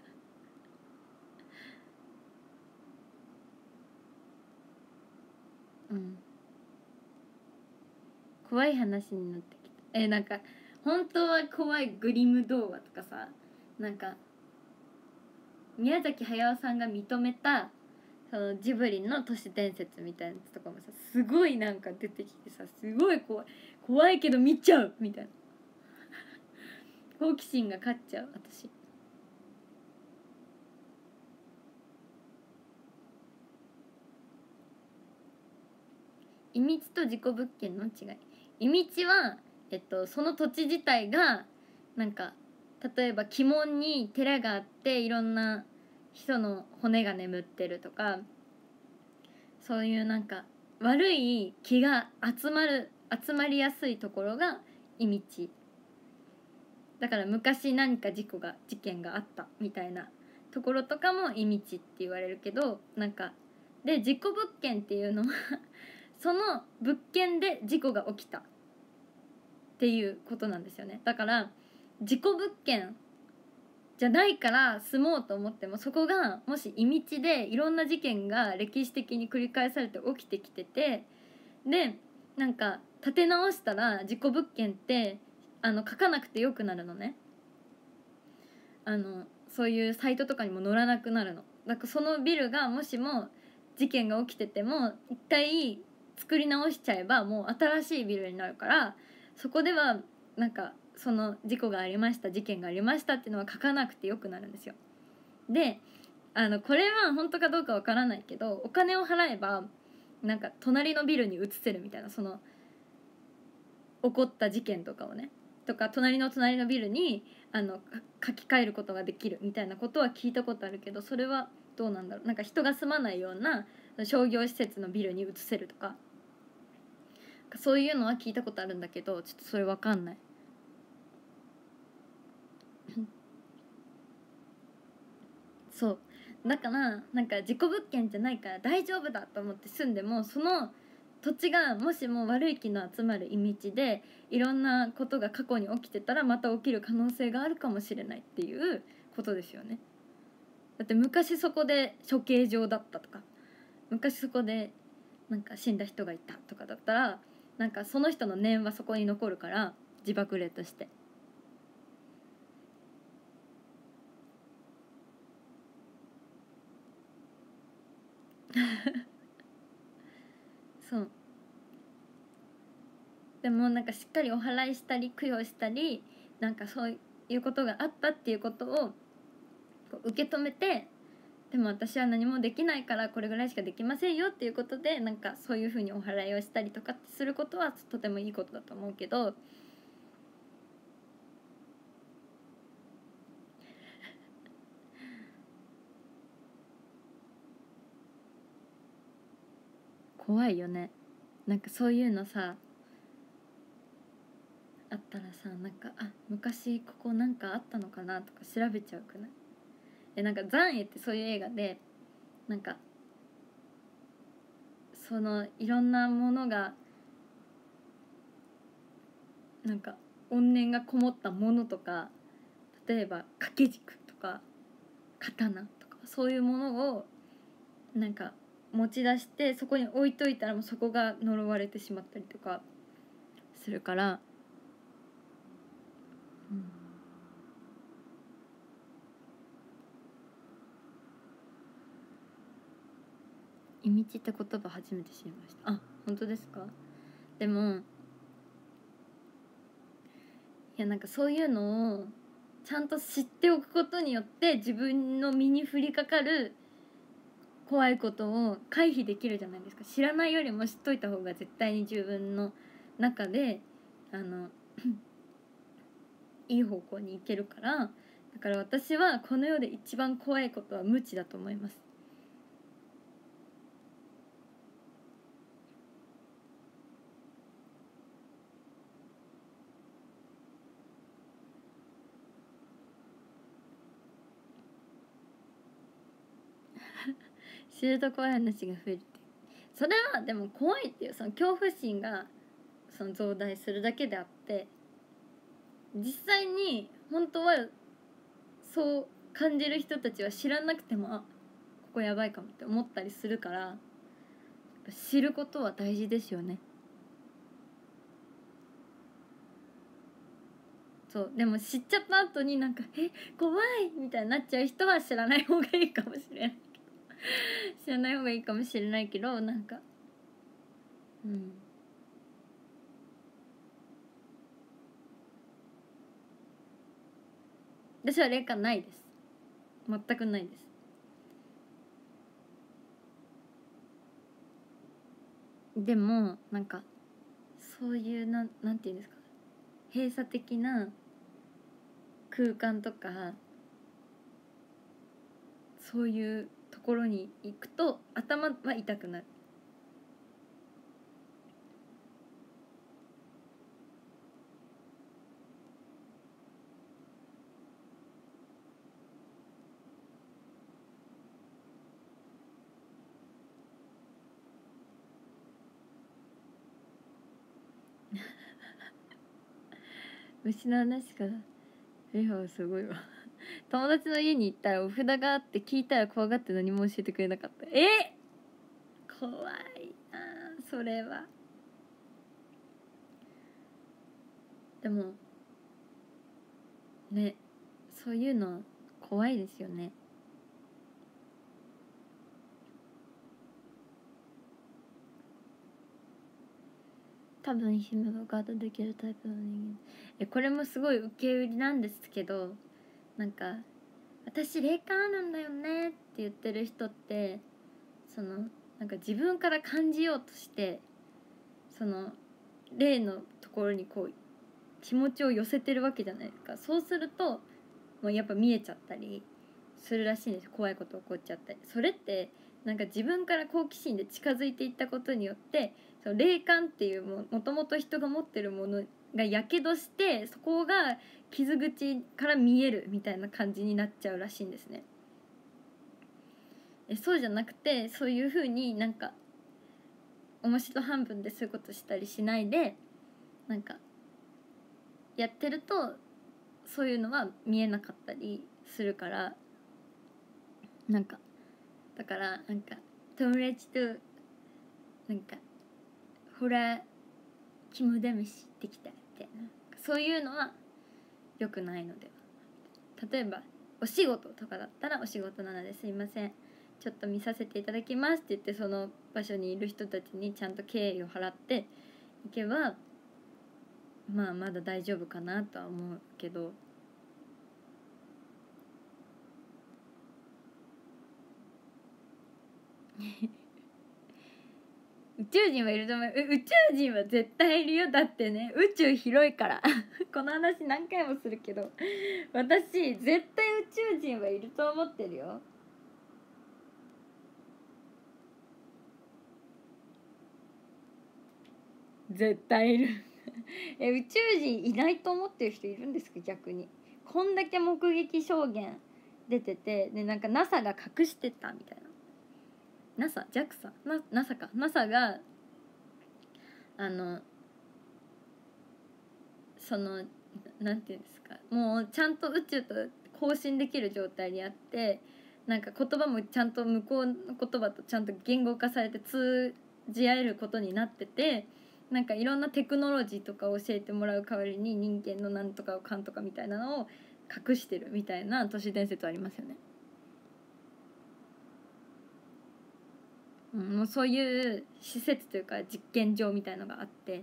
うん、怖い話になってきた。え、なんか本当は怖いグリム童話とかさ、なんか宮崎駿さんが認めたそのジブリの都市伝説みたいなやつとかもさ、すごいなんか出てきてさ、すごい怖い怖いけど見ちゃうみたいな好奇心が勝っちゃう私。いみちと事故物件の違い。いみちは、えっと、その土地自体がなんか例えば鬼門に寺があっていろんな人の骨が眠ってるとか、そういうなんか悪い気が集まる集まりやすいところがいみちだから、昔何か事故が事件があったみたいなところとかもいみちって言われるけど、なんかで事故物件っていうのはその物件で事故が起きたっていうことなんですよね。だから事故物件じゃないから住もうと思っても、そこがもしいみちでいろんな事件が歴史的に繰り返されて起きてきてて、でなんか建て直したら事故物件ってあの書かなくてよくなるのね。あのそういうサイトとかにも載らなくなるの。だからそのビルがもしも事件が起きてても一回作り直しちゃえばもう新しいビルになるから、そこではなんかその事故がありました事件がありましたっていうのは書かなくてよくなるんですよ。であのこれは本当かどうかわからないけど、お金を払えばなんか隣のビルに移せるみたいな、その起こった事件とかをね、とか隣の隣のビルにあの書き換えることができるみたいなことは聞いたことあるけど、それはどうなんだろう。なんか人が住まないような商業施設のビルに移せるとか、そういうのは聞いたことあるんだけど、ちょっとそれわかんないそうだからなんか事故物件じゃないから大丈夫だと思って住んでも、その土地がもしも悪い気の集まるいみちでいろんなことが過去に起きてたらまた起きる可能性があるかもしれないっていうことですよね。だって昔そこで処刑場だったとか、昔そこでなんか死んだ人がいたとかだったら、なんかその人の念はそこに残るから、自爆霊としてそう。でもなんかしっかりお祓いしたり供養したり、なんかそういうことがあったっていうことをこう受け止めて、でも私は何もできないからこれぐらいしかできませんよっていうことで、なんかそういうふうにお祓いをしたりとかすることはとてもいいことだと思うけど、怖いよね。なんかそういうのさ、 らさ、なんかあ昔ここなんかあったのかなとか調べちゃうくない？えなんか残影ってそういう映画で、なんかそのいろんなものがなんか怨念がこもったものとか、例えば掛け軸とか刀とかそういうものをなんか持ち出してそこに置いといたらもうそこが呪われてしまったりとかするから、うん、いみちって言葉初めて知りました。あ、本当ですか？でもいやなんかそういうのをちゃんと知っておくことによって自分の身に降りかかる怖いことを回避できるじゃないですか。知らないよりも知っといた方が絶対に自分の中であのいい方向に行けるから、だから私はこの世で一番怖いことは無知だと思います。知ると怖い話が増えるって、それはでも怖いっていうその恐怖心がその増大するだけであって、実際に本当はそう感じる人たちは知らなくてもあここやばいかもって思ったりするから、知ることは大事ですよね。そうでも知っちゃった後になんかえ怖いみたいになっちゃう人は知らない方がいいかもしれないけど知らない方がいいかもしれないけど、なんかうん私は霊感ないです。全くないです。でもなんかそういうなんなんていうんですか、閉鎖的な空間とかそういうところに行くと頭は痛くなる。虫の話からえはすごいわ友達の家に行ったらお札があって聞いたら怖がって何も教えてくれなかった。え怖いなそれは。でもね、そういうの怖いですよね。多分姫がガードできるタイプの人間。えこれもすごい受け売りなんですけど、なんか私霊感あるんだよねって言ってる人って、そのなんか自分から感じようとしてその霊のところにこう気持ちを寄せてるわけじゃないですか。そうするともうやっぱ見えちゃったりするらしいんですよ。怖いこと起こっちゃったり。それってなんか自分から好奇心で近づいていったことによってその霊感っていうももともと人が持ってるものがやけどしてそこが傷口から見えるみたいな感じになっちゃうらしいんですね。えそうじゃなくて、そういう風になんか面白半分でそういうことしたりしないでなんかやってるとそういうのは見えなかったりするから、なんかだからなんか友達となんかホラー肝試しできたみたいな、そういうのは良くないのでは。例えばお仕事とかだったらお仕事なのですいませんちょっと見させていただきますって言ってその場所にいる人たちにちゃんと敬意を払っていけばまあまだ大丈夫かなとは思うけど宇宙人はいると思う。宇宙人は絶対いるよ。だってね宇宙広いからこの話何回もするけど私絶対宇宙人はいると思ってるよ。絶対いるえ宇宙人いないと思ってる人いるんですか？逆にこんだけ目撃証言出ててで、なんか ナサ が隠してたみたいな。 ナサ ジャクサ な ナサ か ナサ があのそのなんていうんですか、もうちゃんと宇宙と交信できる状態にあって、なんか言葉もちゃんと向こうの言葉とちゃんと言語化されて通じ合えることになってて、なんかいろんなテクノロジーとかを教えてもらう代わりに人間のなんとかをかんとかみたいなのを隠してるみたいな都市伝説ありますよね。うん、もうそういう施設というか実験場みたいのがあって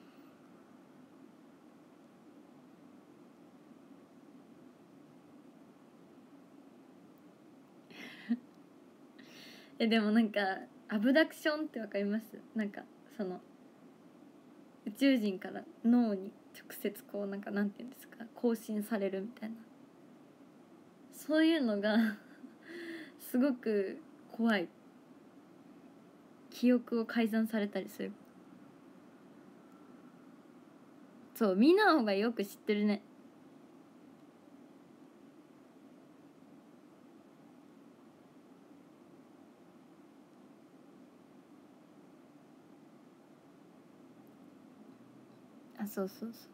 えでもなんかアブダクションってわかります？なんかその宇宙人から脳に直接こうなんかなんていうんですか、更新されるみたいな、そういうのがすごく怖い。記憶を改ざんされたりする。そう、みんなの方がよく知ってるね。あ、そうそうそう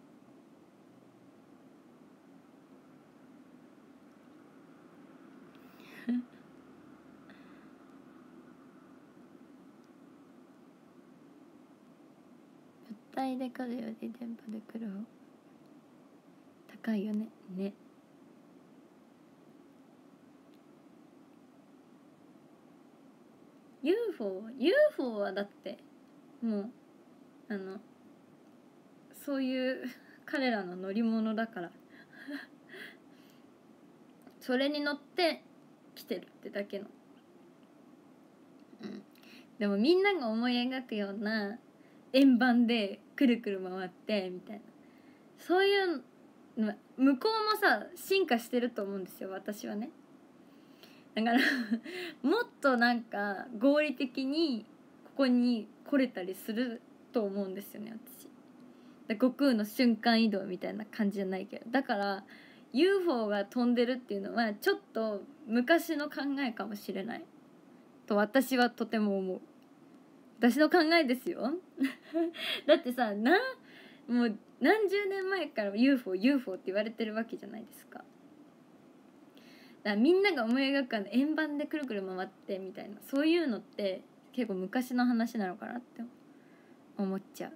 物体で来るより電波で来る方高いよね。ね。ユーフォー ユーフォー はだってもうあのそういう彼らの乗り物だからそれに乗って来てるってだけの、うん、でもみんなが思い描くような円盤でくるくる回ってみたいな、そういうの向こうもさ進化してると思うんですよ、私はね。だからもっとなんか合理的にここに来れたりすると思うんですよね、私。悟空の瞬間移動みたいな感じじゃないけど、だから ユーフォー が飛んでるっていうのはちょっと昔の考えかもしれないと私はとても思う。私の考えですよだってさな、もう何十年前から ユーフォー ユーフォー って言われてるわけじゃないですか。だからみんなが思い描くあの円盤でくるくる回ってみたいな、そういうのって結構昔の話なのかなって思っちゃう。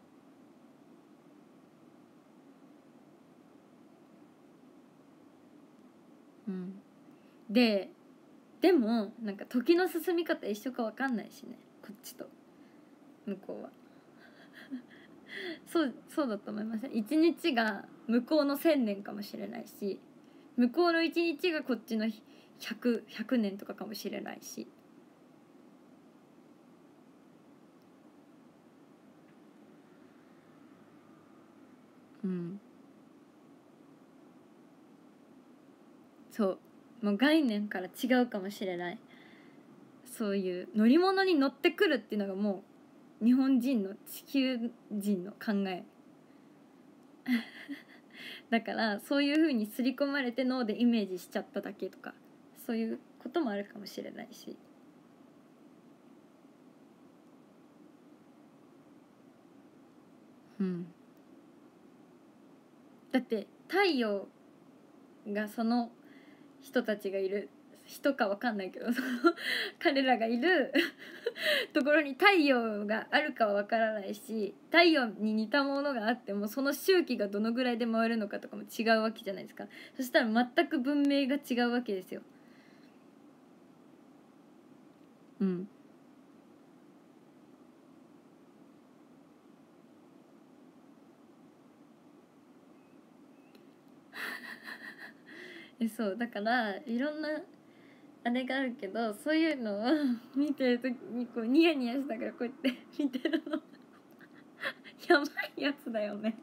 うん、ででもなんか時の進み方一緒か分かんないしね、こっちと向こうはそうそうだと思います。一日が向こうの千年かもしれないし、向こうの一日がこっちの百百年とかかもしれないし。うん、そうもう概念から違うかもしれない。そういう乗り物に乗ってくるっていうのがもう日本人の地球人の考えだからそういう風に刷り込まれて脳でイメージしちゃっただけとか、そういうこともあるかもしれないし。うん、だって太陽がその人たちがいる人かわかんないけどその彼らがいるところに太陽があるかはわからないし、太陽に似たものがあってもその周期がどのぐらいで回るのかとかも違うわけじゃないですか。そしたら全く文明が違うわけですよ。うん。えそうだからいろんなあれがあるけど、そういうのを見てる時にこうニヤニヤしながらこうやって見てるのやばいやつだよね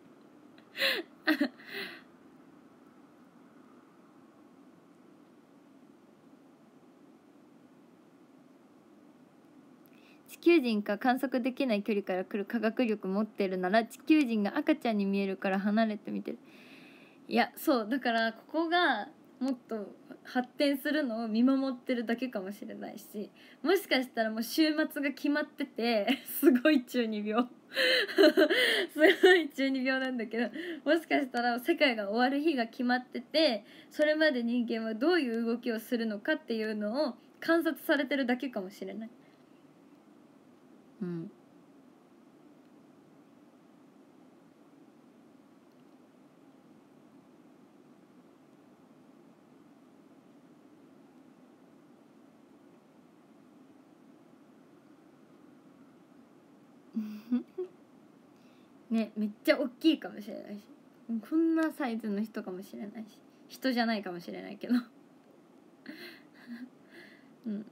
地球人か観測できない距離から来る科学力持ってるなら地球人が赤ちゃんに見えるから離れて見てる。いやそうだからここがもっと発展するのを見守ってるだけかもしれないし、もしかしたらもう週末が決まっててすごい中二病すごい中二病なんだけど、もしかしたら世界が終わる日が決まってて、それまで人間はどういう動きをするのかっていうのを観察されてるだけかもしれない。うんね、めっちゃ大きいかもしれないし、こんなサイズの人かもしれないし、人じゃないかもしれないけどうん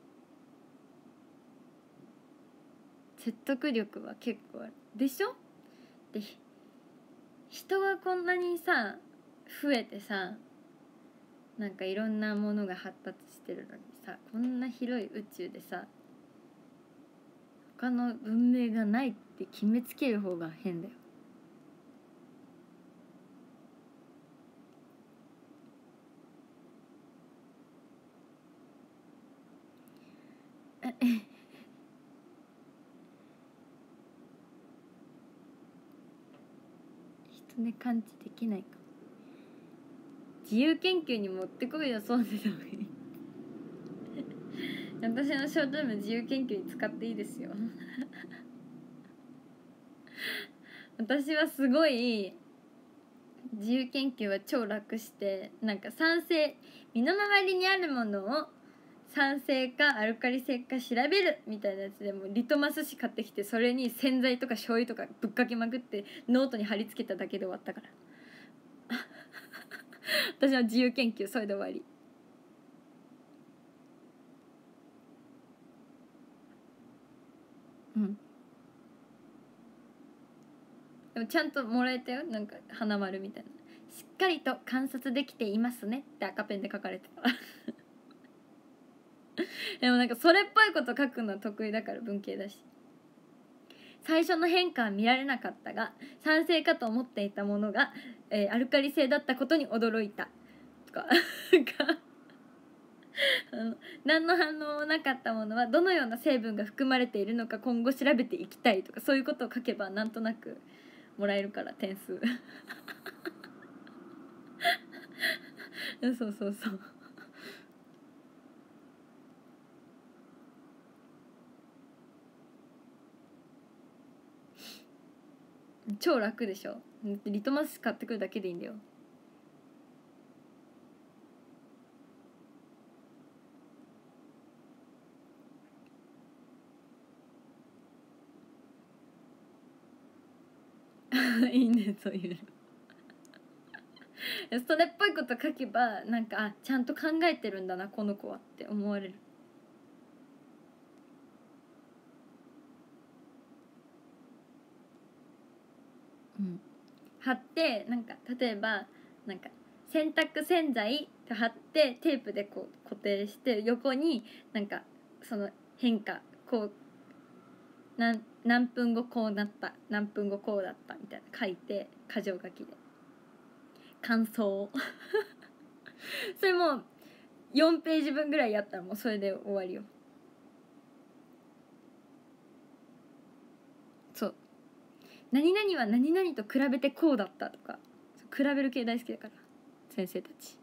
説得力は結構あるでしょ。で人がこんなにさ増えてさ、なんかいろんなものが発達してるのにさ、こんな広い宇宙でさ他の文明がないって決めつける方が変だよ。人で感知できないか。自由研究に持ってこいよ、そうでもいい私のショートルーム自由研究に使っていいですよ私はすごい自由研究は超楽して、なんか酸性、身の回りにあるものを酸性かアルカリ性か調べるみたいなやつでもリトマス紙買ってきて、それに洗剤とか醤油とかぶっかけまくってノートに貼り付けただけで終わったから私の自由研究それで終わり。うんでもちゃんともらえたよ、なんか花丸みたいな、しっかりと観察できていますねって赤ペンで書かれてたでもなんかそれっぽいこと書くのは得意だから、文系だし。最初の変化は見られなかったが酸性かと思っていたものが、えーアルカリ性だったことに驚いたとかあの何の反応もなかったものはどのような成分が含まれているのか今後調べていきたいとか、そういうことを書けばなんとなくもらえるから点数そうそうそう超楽でしょ。リトマス買ってくるだけでいいんだよいいねそういうのそれっぽいこと書けばなんか、あちゃんと考えてるんだなこの子はって思われる。うん貼ってなんか例えばなんか洗濯洗剤と貼ってテープでこう固定して横になんかその変化こう何何分後こうなった何分後こうだったみたいな書いて箇条書きで感想それもうよんページ分ぐらいやったらもうそれで終わりよ。そう何々は何々と比べてこうだったとか、比べる系大好きだから先生たち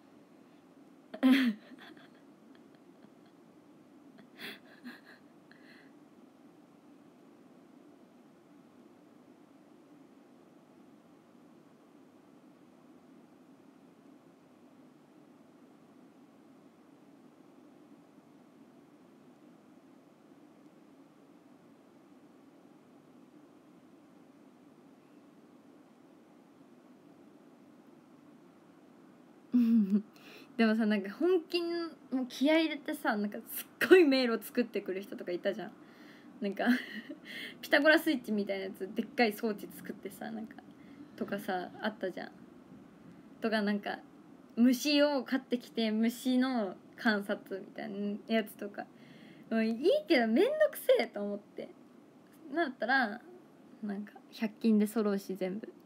でもさなんか本気の気合い入れてさなんかすっごい迷路作ってくる人とかいたじゃん。なんかピタゴラスイッチみたいなやつでっかい装置作ってさなんかとかさあったじゃん。とかなんか虫を買ってきて虫の観察みたいなやつとかもういいけどめんどくせえと思って、なったらなんかひゃく均で揃うし全部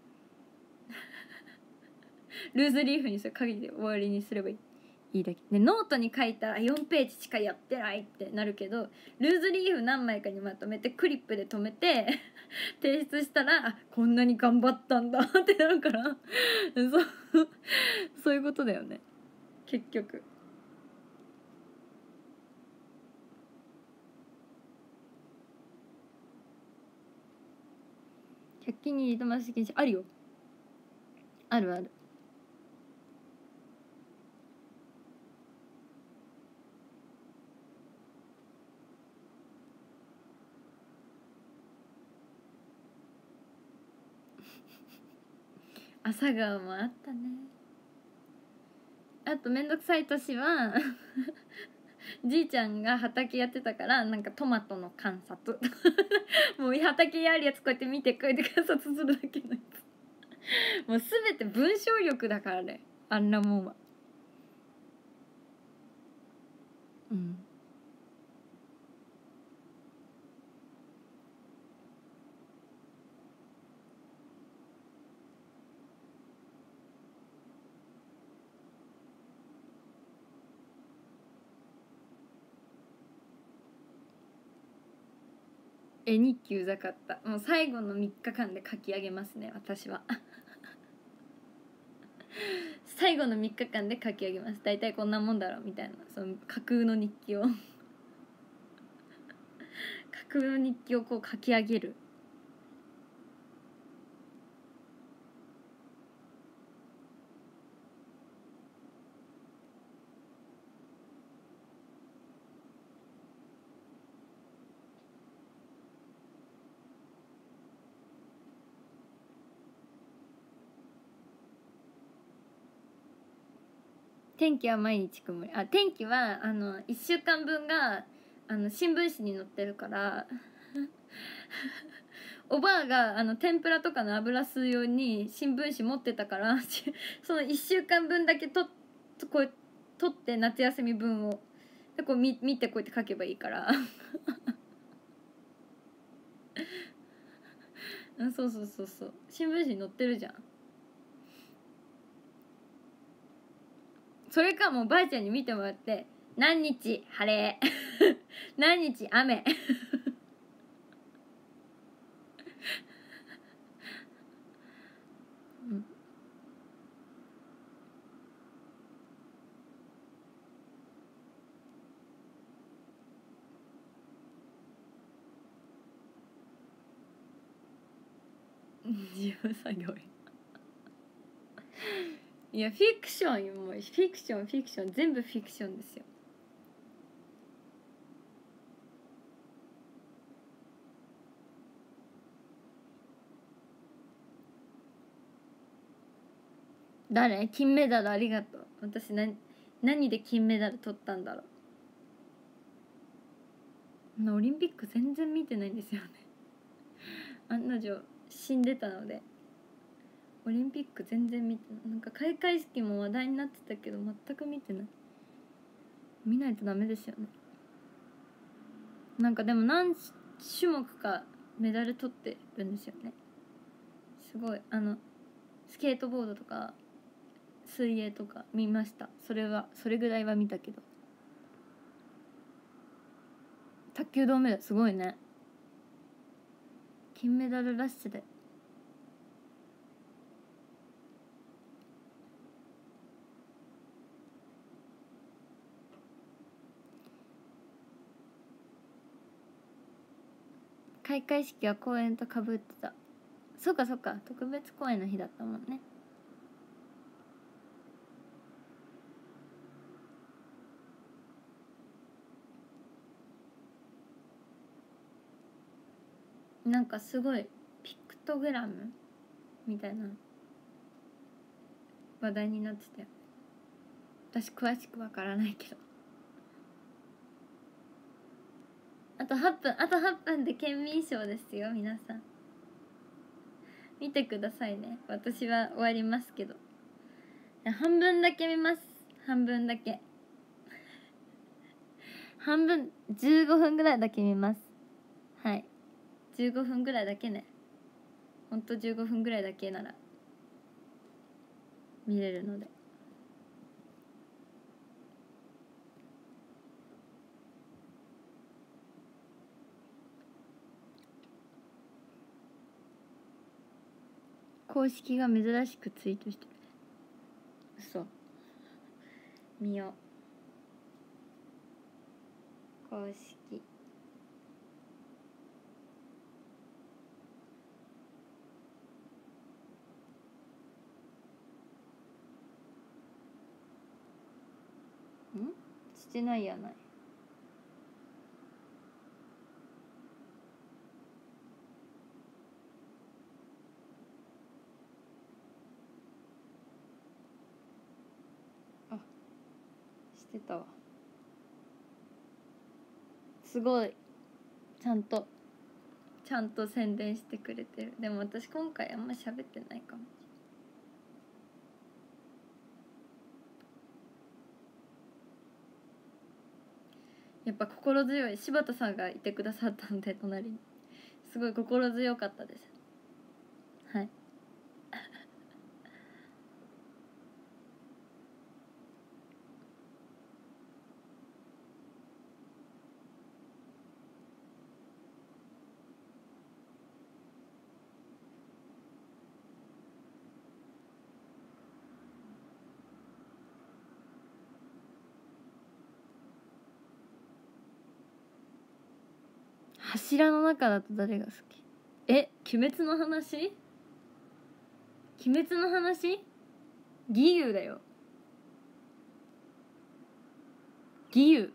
ルーズリーフにする限りで終わりにすればいいいいだけで、ノートに書いたらよんページしかやってないってなるけど、ルーズリーフ何枚かにまとめてクリップで留めて提出したら、あ、こんなに頑張ったんだってなるからそうそういうことだよね結局。ひゃく均にリトマス試験紙あるよ、あるある。朝顔もあったね。あとめんどくさい年はじいちゃんが畑やってたから、なんかトマトの観察もう畑やるやつこうやって見てこうやって観察するだけのやつもう全て文章力だからね、あんなもんは。うん、絵日記うざかった。もう最後のみっかかんで書き上げますね私は最後のみっかかんで書き上げます。大体こんなもんだろうみたいな、その架空の日記を架空の日記をこう書き上げる。天気は毎日曇り。あ、天気はあのいっしゅうかんぶんがあの新聞紙に載ってるからおばあがあの天ぷらとかの油吸うように新聞紙持ってたからそのいっしゅうかんぶんだけとこう取って夏休み分をでこう見見てこうやって書けばいいからそうそうそうそう、新聞紙に載ってるじゃん。それかもうばあちゃんに見てもらって何日晴れ何日雨うん、事務作業いやフィクションよ、もうフィクションフィクション全部フィクションですよ。誰？金メダルありがとう。私何何で金メダル取ったんだろう。オリンピック全然見てないんですよね案の定死んでたのでオリンピック全然見てない。なんか開会式も話題になってたけど全く見てない。見ないとダメですよね。なんかでも何種目かメダル取ってるんですよね。すごい。あのスケートボードとか水泳とか見ました。それはそれぐらいは見たけど、卓球銅メダルすごいね。金メダルラッシュで開会式は公演とかぶってた。そうかそうか、特別公演の日だったもんね。なんかすごいピクトグラムみたいな話題になってたよ。私詳しくわからないけど。あとはっぷん、あとはっぷんで県民賞ですよ。皆さん見てくださいね。私は終わりますけど、半分だけ見ます。半分だけ半分じゅうごふんぐらいだけ見ます。はい、じゅうごふんぐらいだけね。ほんとじゅうごふんぐらいだけなら見れるので。公式が珍しくツイートしてる。嘘。見よう。公式んしてないやない。あ、してたわ。すごいちゃんとちゃんと宣伝してくれてる。でも私今回あんま喋ってないかも。やっぱ心強い。柴田さんがいてくださったんで隣に、すごい心強かったです。はい。柱の中だと誰が好き？え、鬼滅の話？鬼滅の話？義勇だよ。義勇。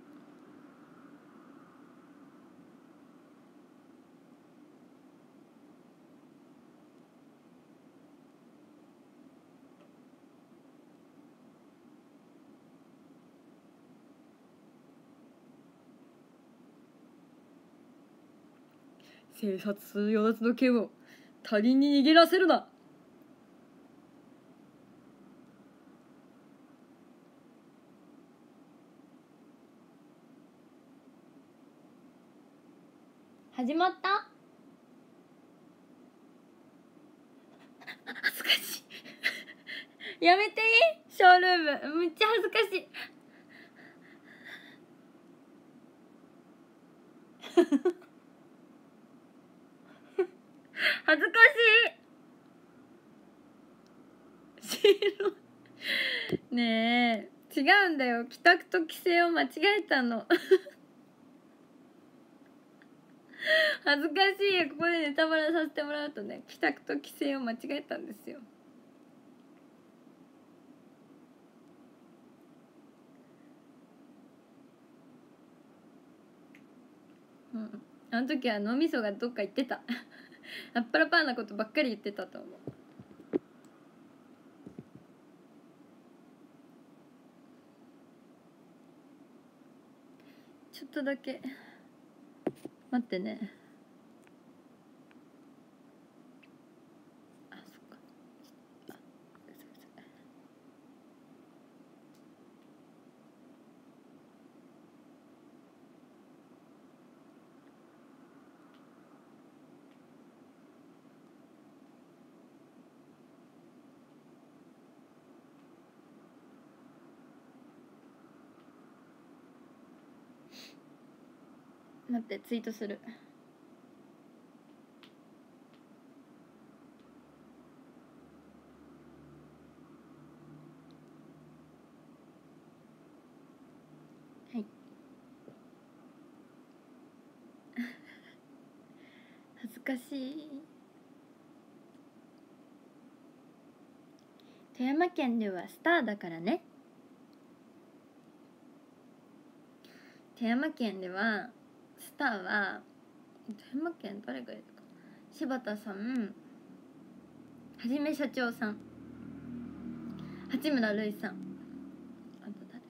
生殺与奪の剣を他人に握らせるな。始まった？恥ずかしいやめていい？ショールームめっちゃ恥ずかしい恥ずかしい白ねえ、違うんだよ。帰宅と帰省を間違えたの恥ずかしい。ここでネタバレさせてもらうとね、帰宅と帰省を間違えたんですよ。うん、あの時は脳みそがどっか行ってたアッパラパーなことばっかり言ってたと思う。ちょっとだけ待ってね。あ、そっか。あ、待って、ツイートする。はい恥ずかしい。富山県ではスターだからね。富山県ではスターは、富山県誰がいるか、柴田さん、はじめ社長さん、八村塁さん、あと誰がいたかな。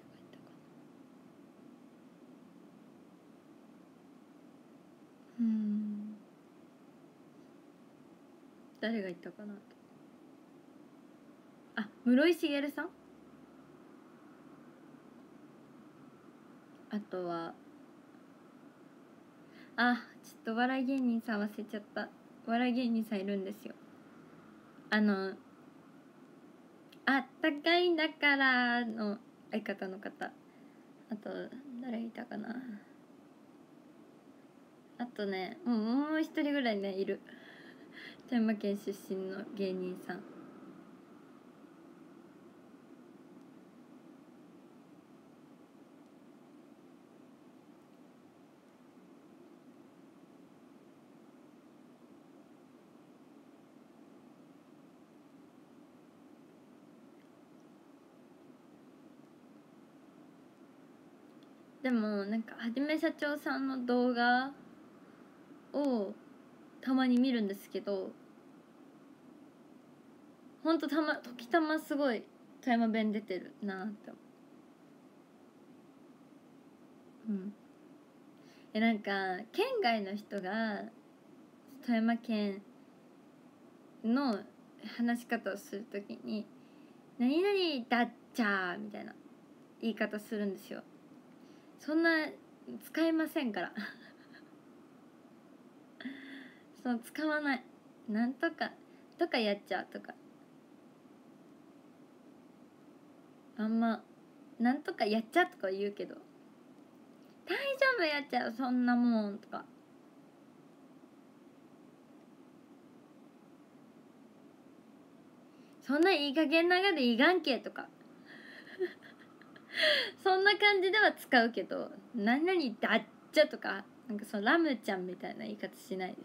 うん誰がいたかなと。あ、室井茂さん、あとはあ、ちょっと笑い芸人さん忘れちゃった。笑い芸人さんいるんですよ。あのあったかいんだからの相方の方。あと誰いたかな。あとね、もうもう一人ぐらいねいる。富山県出身の芸人さん。でもなんかはじめ社長さんの動画をたまに見るんですけど、ほんとたま時たますごい富山弁出てるなって思う。うんえなんか県外の人が富山県の話し方をするときに「何々だっちゃー」みたいな言い方するんですよ。そんな使いませんからそう使わない。なんとかとかやっちゃうとかあんまなんとかやっちゃうとか言うけど、大丈夫やっちゃうそんなもんとか、そんないい加減ながでいがんけとかそんな感じでは使うけど、何々だっちゃとかなんかそのラムちゃんみたいな言い方しないです。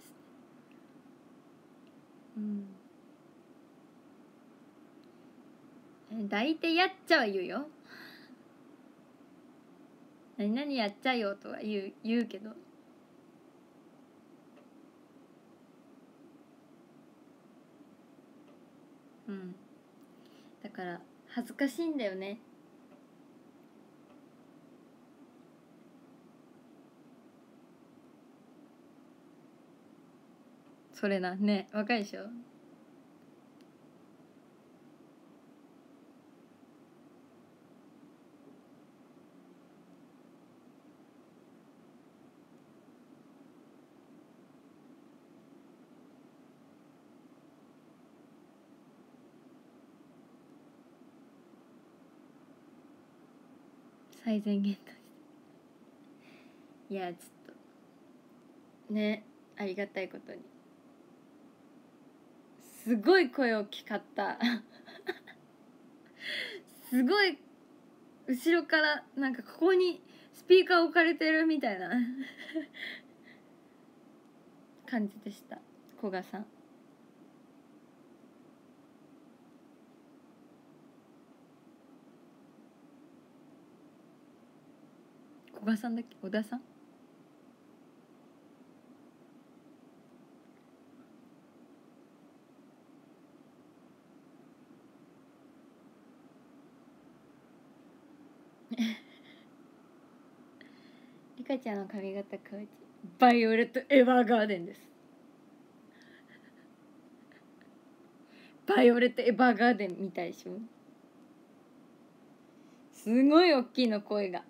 うん抱いてやっちゃは言うよ。何々やっちゃよとは言う言うけど、うんだから恥ずかしいんだよね。それなね、若いでしょ。最善限としていやちょっとね、ありがたいことにすごい声大きかったすごい後ろからなんかここにスピーカー置かれてるみたいな感じでした。古賀さん、古賀さんだっけ、小田さんリカちゃんの髪型変えてバイオレットエヴァーガーデンです。バイオレットエヴァーガーデンみたいでしょ。すごい大きいの声が。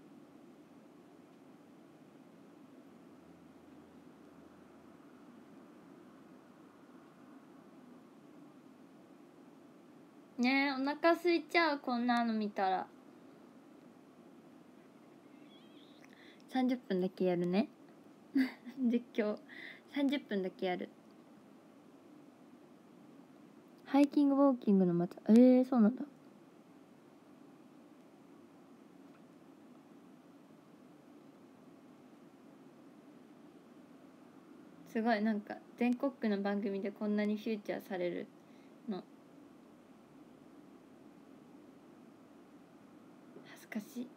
ねえお腹空いちゃう、こんなの見たら。さんじゅっぷんだけやるね実況さんじゅっぷんだけやる。ハイキングウォーキングのまたえー、そうなんだ。すごいなんか全国区の番組でこんなにフューチャーされるの恥ずかしい。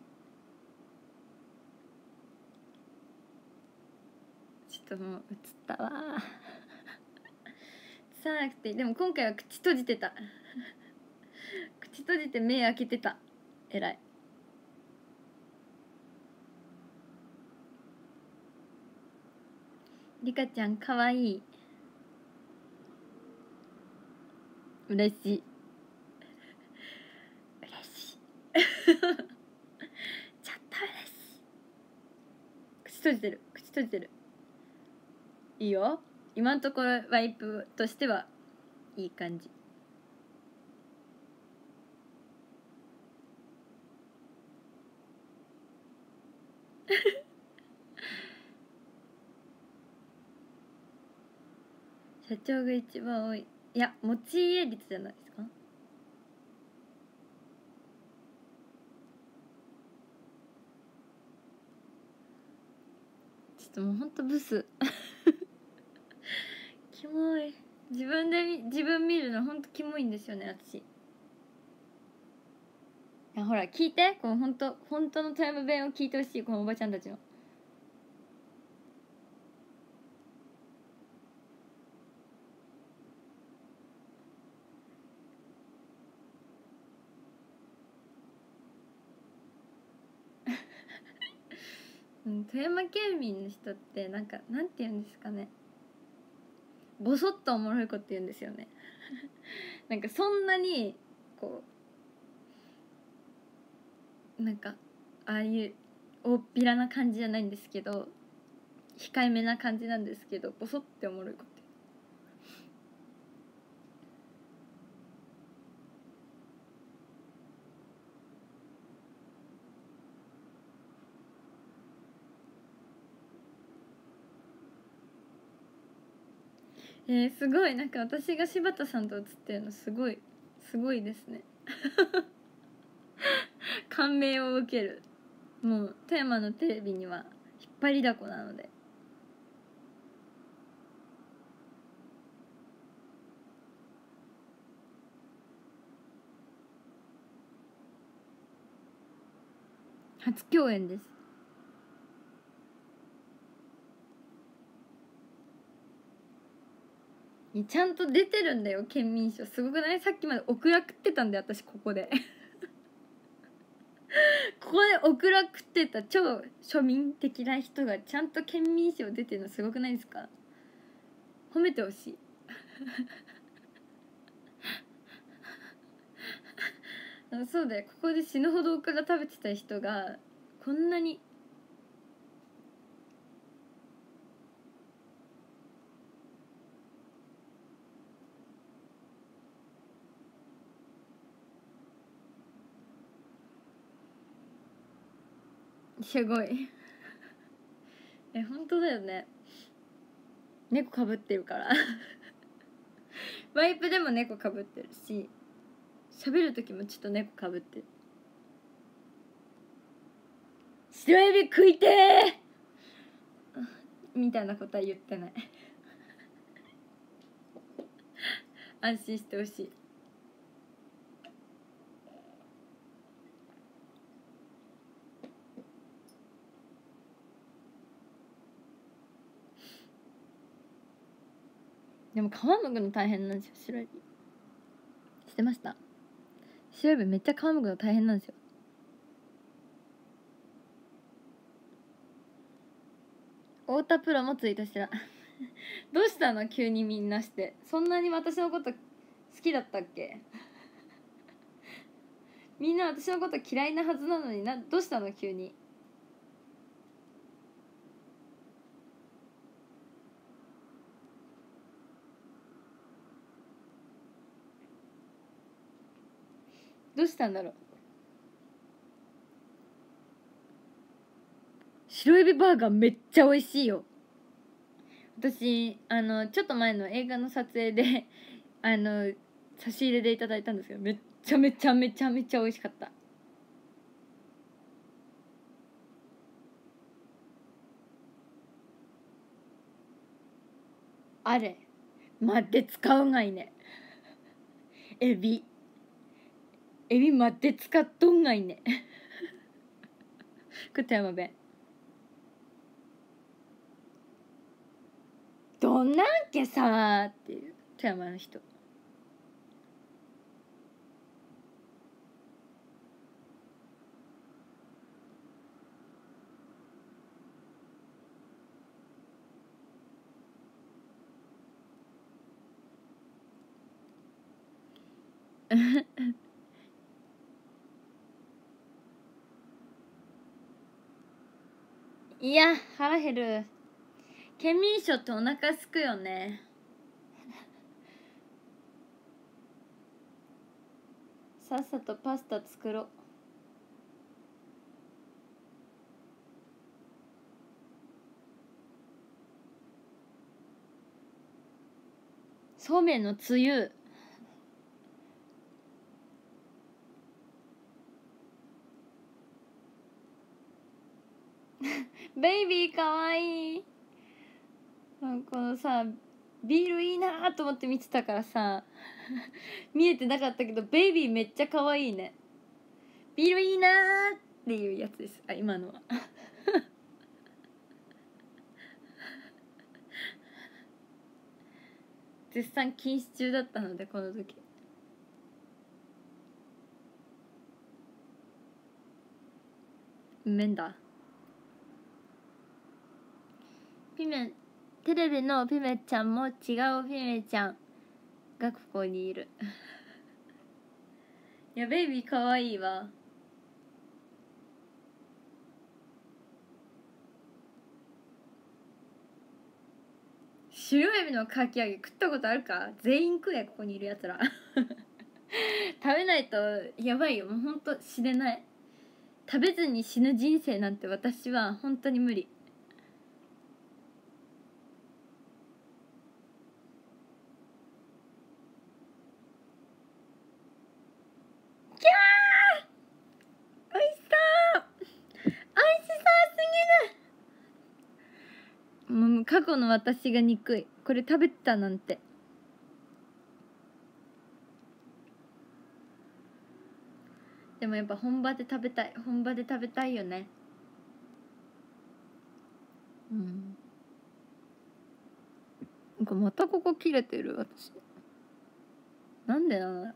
ちょっともう映ったわ映さなくて、でも今回は口閉じてた口閉じて目開けてた。えらい。リカちゃんかわいい。嬉しい嬉しいちょっと嬉しい。口閉じてる口閉じてる。 いいよ。今のところワイプとしてはいい感じ。社長が一番多い。いや持ち家率じゃないですか。ちょっともうほんとブスキモい。自分で自分見るのほんとキモいんですよね私。いやほら聞いて、このほんとほんとの富山弁を聞いてほしい、このおばちゃんたちの。うん、富山県民の人ってなんかなんて言うんですかね、ボソッとおもろいこと言うんですよねなんかそんなにこうなんかああいう大っぴらな感じじゃないんですけど、控えめな感じなんですけど、ボソっておもろいこと言う。えー、すごいなんか私が柴田さんと写ってるのすごいすごいですね感銘を受ける。もう富山のテレビには引っ張りだこなので。初共演です。ちゃんと出てるんだよ県民賞。すごくない？さっきまでオクラ食ってたんで私ここでここでオクラ食ってた超庶民的な人がちゃんと県民賞出てるのすごくないですか？褒めてほしいそうだよ、ここで死ぬほどオクラ食べてた人がこんなにすごいえ本当だよね。猫かぶってるからワイプでも猫かぶってるし、喋る時もちょっと猫かぶってる。白エビ食いてーみたいなことは言ってない安心してほしい。でも皮むくの大変なんですよ白エビ。知ってました？白エビめっちゃ皮むくの大変なんですよ。太田プロもツイートしてたどうしたの急にみんなして。そんなに私のこと好きだったっけみんな私のこと嫌いなはずなのにな、どうしたの急に。どうしたんだろう。白エビバーガーめっちゃ美味しいよ。私あのちょっと前の映画の撮影であの差し入れでいただいたんですけど、めっちゃめちゃめちゃめちゃ美味しかった。あれ待って使うんがいねエビエビ待って使っとんがいねこれ富山弁。どんなんけさーっていう富山の人いや腹減る。 県民賞ってお腹すくよね。さっさとパスタ作ろう。そうめんのつゆベイビーかわいい。このさビールいいなと思って見てたからさ見えてなかったけどベイビーめっちゃかわいいね。ビールいいなっていうやつです。あ、今のは絶賛禁止中だったのでこの時。うめんだ。ピメテレビのピメちゃんも違うピメちゃんがここにいるいやベイビーかわいいわ。白エビのかき揚げ食ったことあるか。全員食え、ここにいるやつら食べないとやばいよ。もうほんと死ねない。食べずに死ぬ人生なんて私は本当に無理。キャー、おいしそう、おいしそうすぎる。もう過去の私が憎い。これ食べたなんて。でもやっぱ本場で食べたい。本場で食べたいよね。うん。なんかまたここ切れてる私。なんでなの。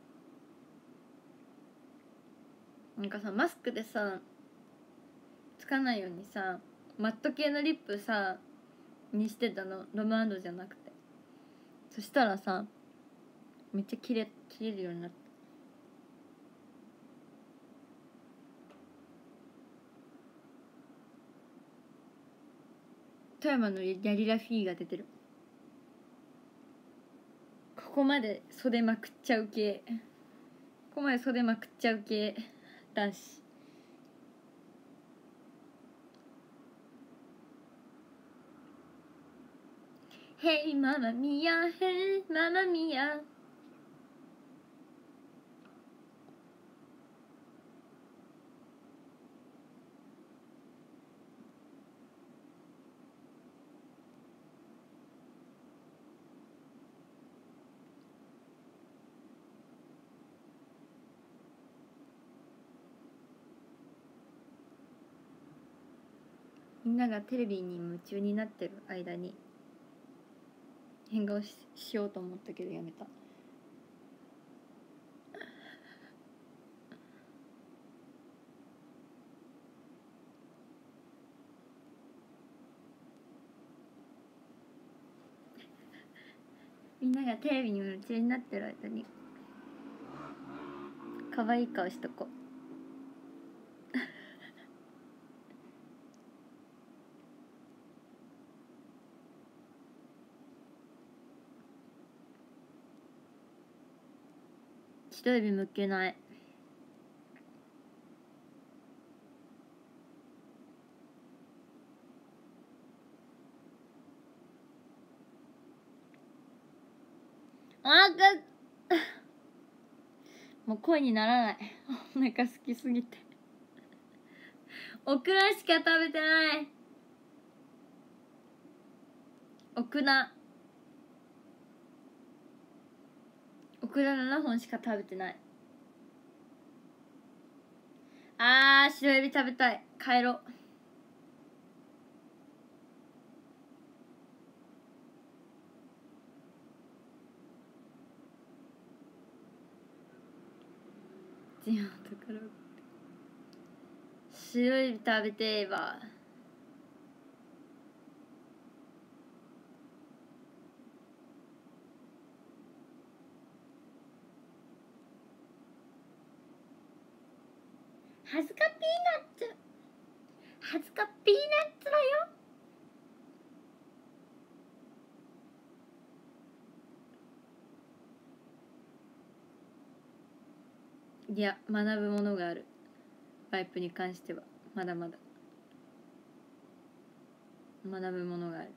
なんかさマスクでさつかないようにさマット系のリップさにしてたの。ロムアンドじゃなくて。そしたらさめっちゃ切れ切れるようになった。富山のヤリラフィーが出てる。ここまで袖まくっちゃう系。ここまで袖まくっちゃう系男子。ヘイママミヤ、ヘイママミヤ。みんながテレビに夢中になってる間に変顔 し, しようと思ったけどやめた。みんながテレビに夢中になってる間に可愛い顔しとこう。一指向けない。あがもう声にならない。お腹空きすぎてオクラしか食べてない。オクラオクラななほんしか食べてない。あー白エビ食べたい。帰ろう。地元から白エビ食べてえわ。はずかピーナッツ、はずかピーナッツだよ。 いや学ぶものがある。ワイプに関してはまだまだ学ぶものがある。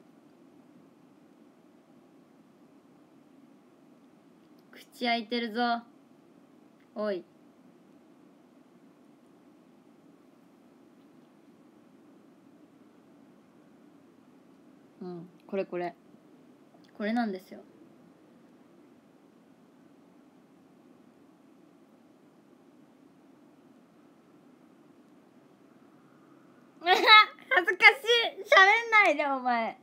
口開いてるぞおい。うんこれこれこれなんですよ。恥ずかしい。喋んないでお前。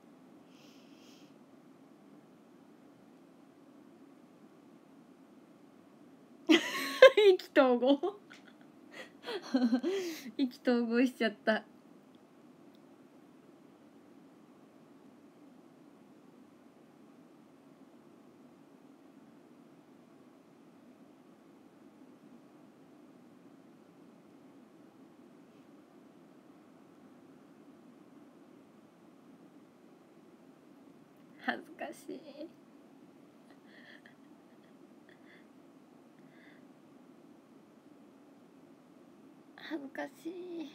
意気投合意気投合しちゃった。恥ずかしい。恥ずかしい。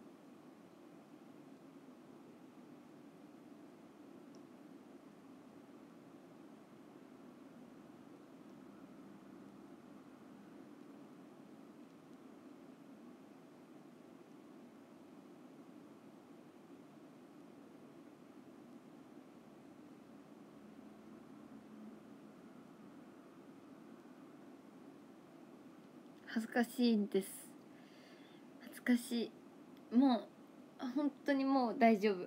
恥ずかしいです。恥ずかしい。もう本当にもう大丈夫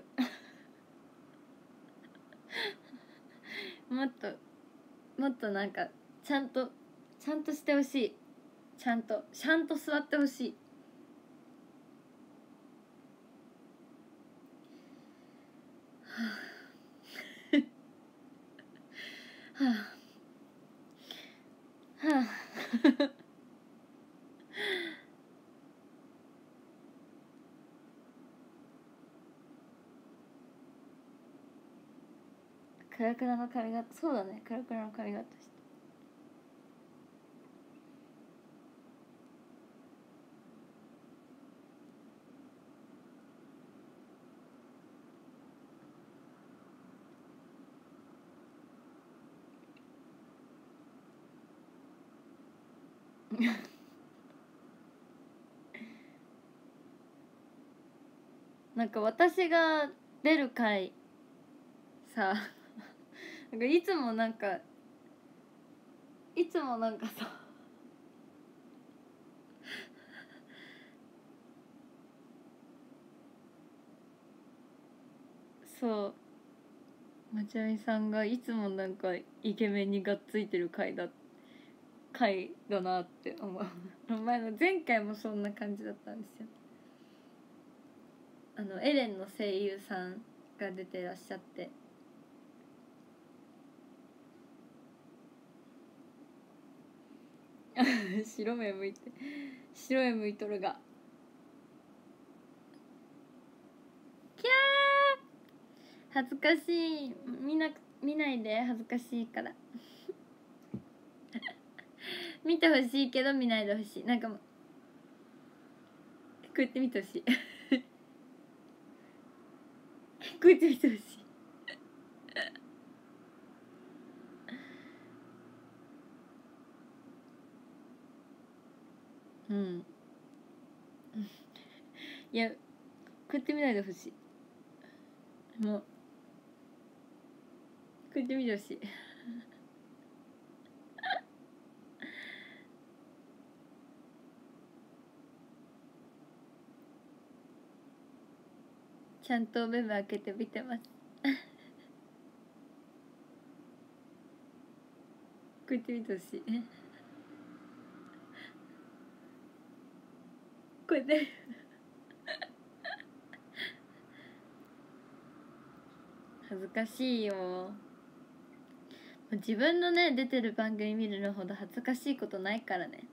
もっともっとなんかちゃんとちゃんとしてほしい。ちゃんとちゃんと座ってほしい。はあはあクラクラの髪型。そうだねクラクラの髪型してなんか私が出る回さなんかいつもなんかいつもなんかさそうまちゃみさんがいつもなんかイケメンにがっついてる回だ回だなって思うお前の前回もそんな感じだったんですよ。あのエレンの声優さんが出てらっしゃって白目向いて白目向いとるがキャー恥ずかしい。見な見ないで恥ずかしいから見てほしいけど見ないでほしい。なんかもうこうやって見てほしいこうやって見てほしいうんいやこうやって見ないでほしい。もうこうやって見てほしいちゃんと目開けて見てますこうやって見てほしいこうやって恥ずかしいよ。自分のね出てる番組見るのほど恥ずかしいことないからね。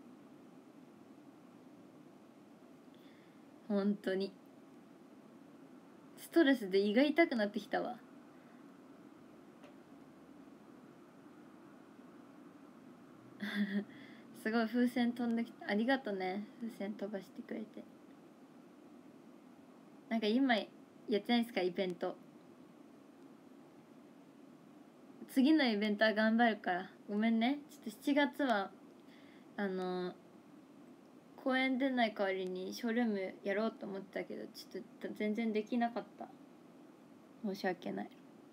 本当にストレスで胃が痛くなってきたわすごい風船飛んできた。ありがとね、風船飛ばしてくれて。なんか今やってないですか、イベント。次のイベントは頑張るから。ごめんね。ちょっとしちがつはあの公演出ない代わりにショールームやろうと思ってたけど、ちょっと全然できなかった。申し訳ない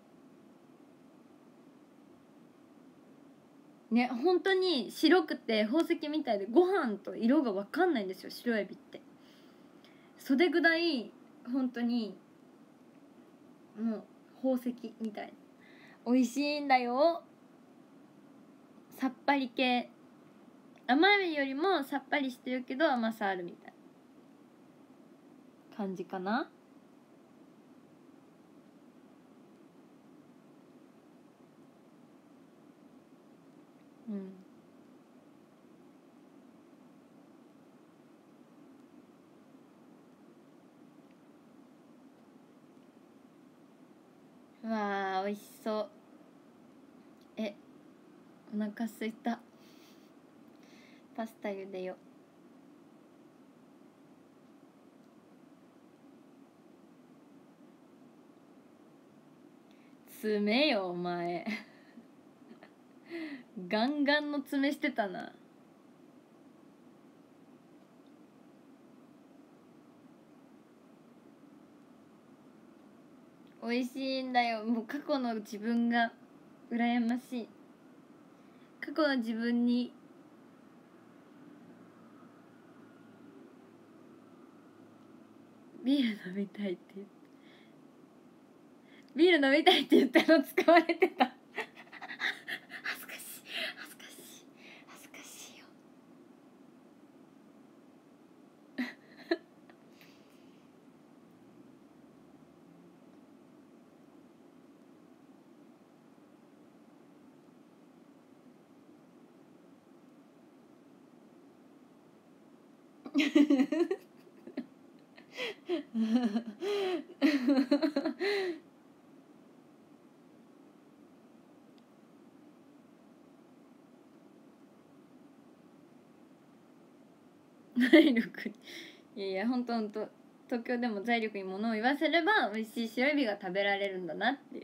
ね。本当に白くて宝石みたいで、ご飯と色が分かんないんですよ、白エビって。それぐらい本当にもう宝石みたい。美味しいんだよ。さっぱり系、甘いよりもさっぱりしてるけど甘さあるみたいな感じかな。うんうわー美味しそう。え、お腹すいた。パスタ茹でよ。爪よお前ガンガンの爪してたな。美味しいんだよ。もう過去の自分が羨ましい。過去の自分にビール飲みたいって言って、ビール飲みたいって言ったの使われてた恥ずかしい恥ずかしい恥ずかしいよ財力、いやいやほんとほんと、東京でも財力に物を言わせれば美味しい白エビが食べられるんだなっていう。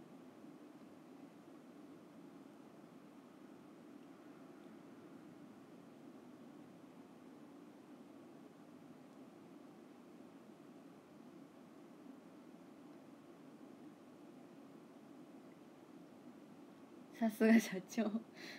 さすが社長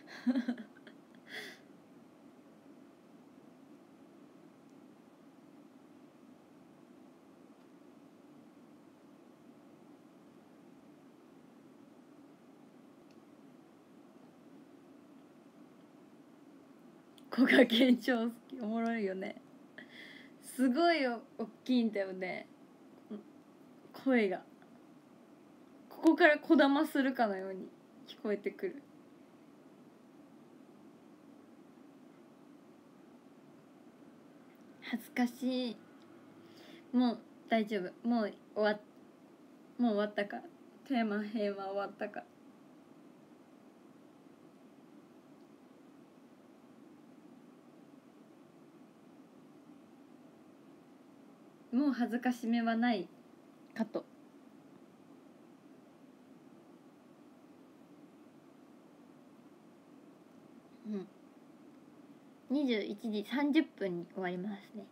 小賀健長好き、おもろいよね。すごいお大きいんだよね、声が。ここからこだまするかのように聞こえてくる。恥ずかしい。もう大丈夫、もう終わっもう終わったから。テーマ平和終わったから。もう恥ずかしめはないかと。うん、にじゅういちじさんじゅっぷんに終わりますね。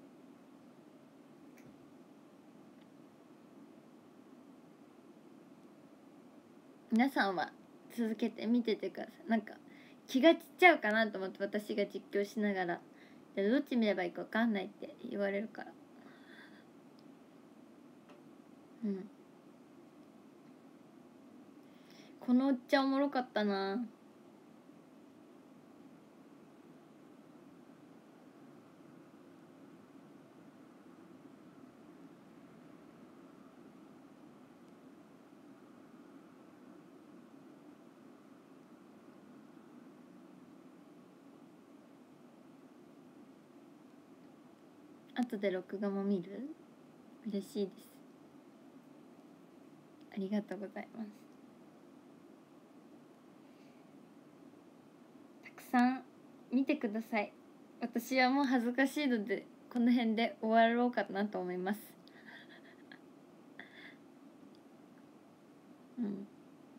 皆さんは続けて見ててください。なんか気が散っちゃうかなと思って、私が実況しながらどっち見ればいいか分かんないって言われるから。うん、このおっちゃんおもろかったな。後で録画も見る？嬉しいです。ありがとうございます。たくさん見てください。私はもう恥ずかしいのでこの辺で終わろうかなと思います。うん。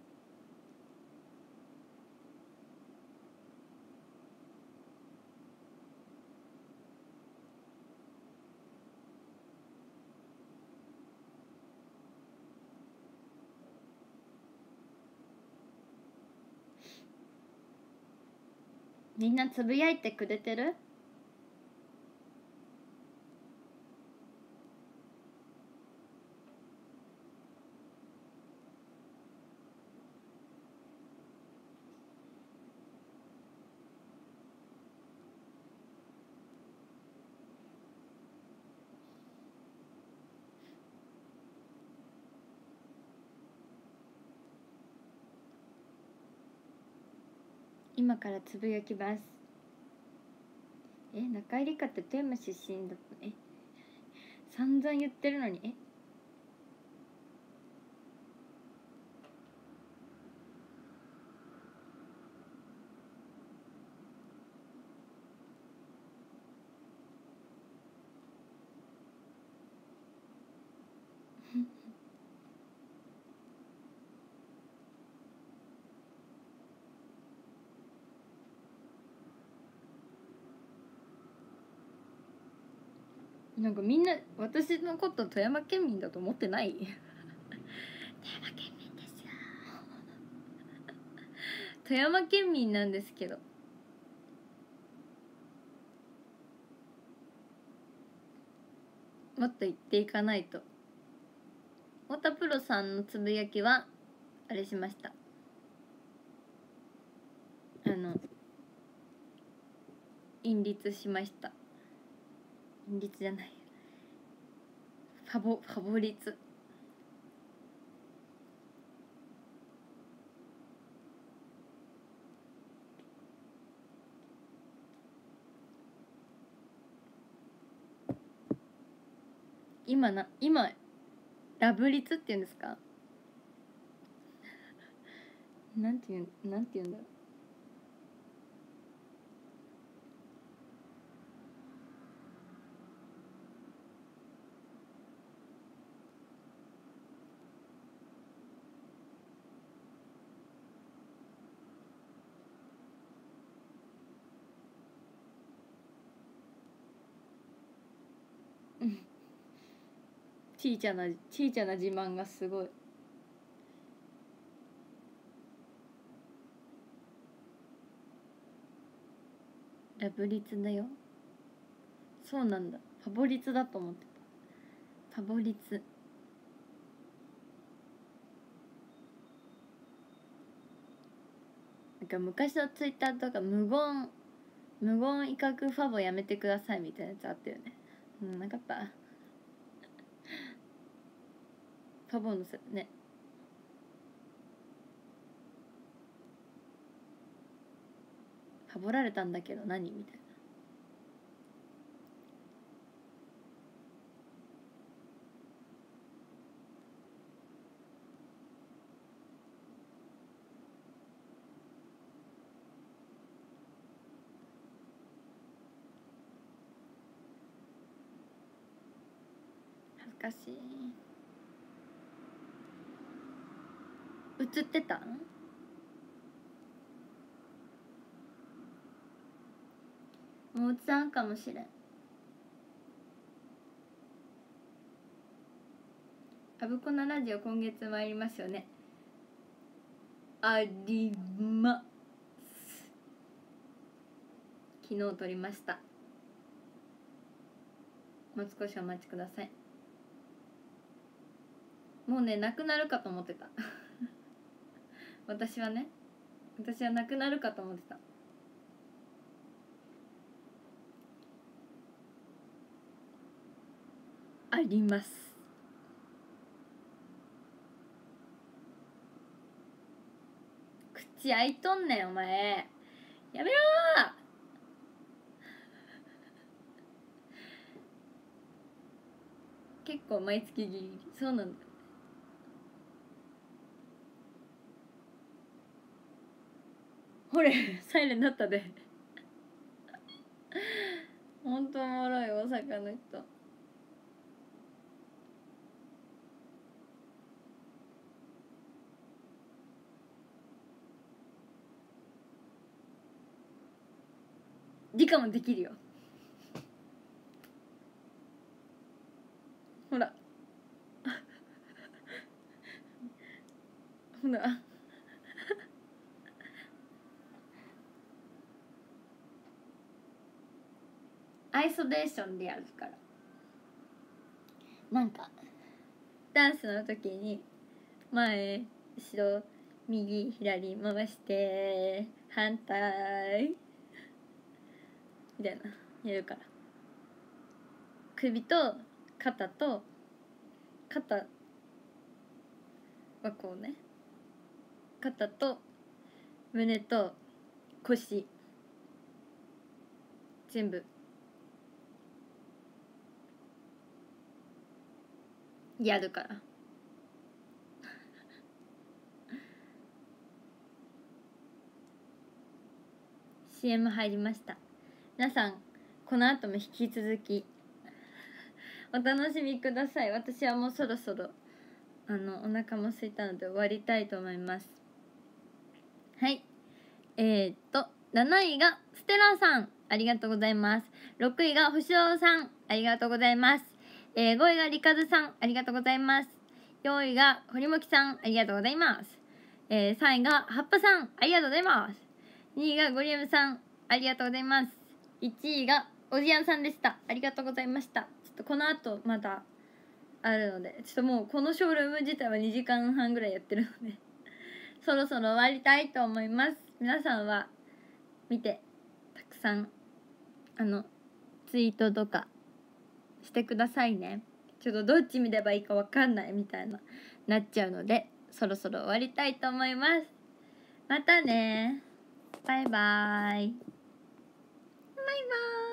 みんなつぶやいてくれてる？今からつぶやきます。え、中井梨花って富山出身だった。え、散々言ってるのに。えなんかみんな私のこと富山県民だと思ってない？富山県民ですよ。富山県民なんですけど。もっと言っていかないと。太田プロさんのつぶやきはあれしました。あの隠立しました。隠立じゃない、ファボファボリツ。今な今ラブリツって言うんですか？なんて言うなんて言うんだろう。うん。ちいちゃなちいちゃな自慢がすごい。ラブリツだよ。そうなんだ。ファボリツだと思ってた。ファボリツ。なんか昔のツイッターとか無言無言威嚇ファボやめてくださいみたいなやつあったよね。うん、なかった。ファボのさね、ファボられたんだけど何みたいな。恥ずかしい。映ってたん？もう映さんかもしれん。アブコナラジオ今月参りますよね。あります。昨日撮りました。もう少しお待ちください。もうねなくなるかと思ってた。私はね私はなくなるかと思ってた。あります。口開いとんねんお前、やめろー。結構毎月ギリギリ。そうなんだ。ほれサイレンだったで。 ほんとおもろい大阪の人。理科もできるよ。ほらほらアイソレーションでやるから。なんかダンスの時に前後ろ右左回して反対みたいなやるから。首と肩と肩はこうね、肩と胸と腰全部やるからシーエム 入りました。皆さんこの後も引き続きお楽しみください。私はもうそろそろあのお腹も空いたので終わりたいと思います。はい、えー、っとなないがステラさん、ありがとうございます。ろくいが星尾さん、ありがとうございます。えー、ごいがりかずさん、ありがとうございます。よんいが堀もきさん、ありがとうございます。えー、さんいがはっぱさん、ありがとうございます。にいがゴリエムさん、ありがとうございます。いちいがおじやんさんでした。ありがとうございました。ちょっとこの後まだあるので、ちょっともうこのショールーム自体はにじかんはんぐらいやってるのでそろそろ終わりたいと思います。皆さんは見てたくさんあのツイートとかしてくださいね。ちょっとどっち見ればいいか分かんないみたいななっちゃうので、そろそろ終わりたいと思います。またね、バイバーイバイバーイ。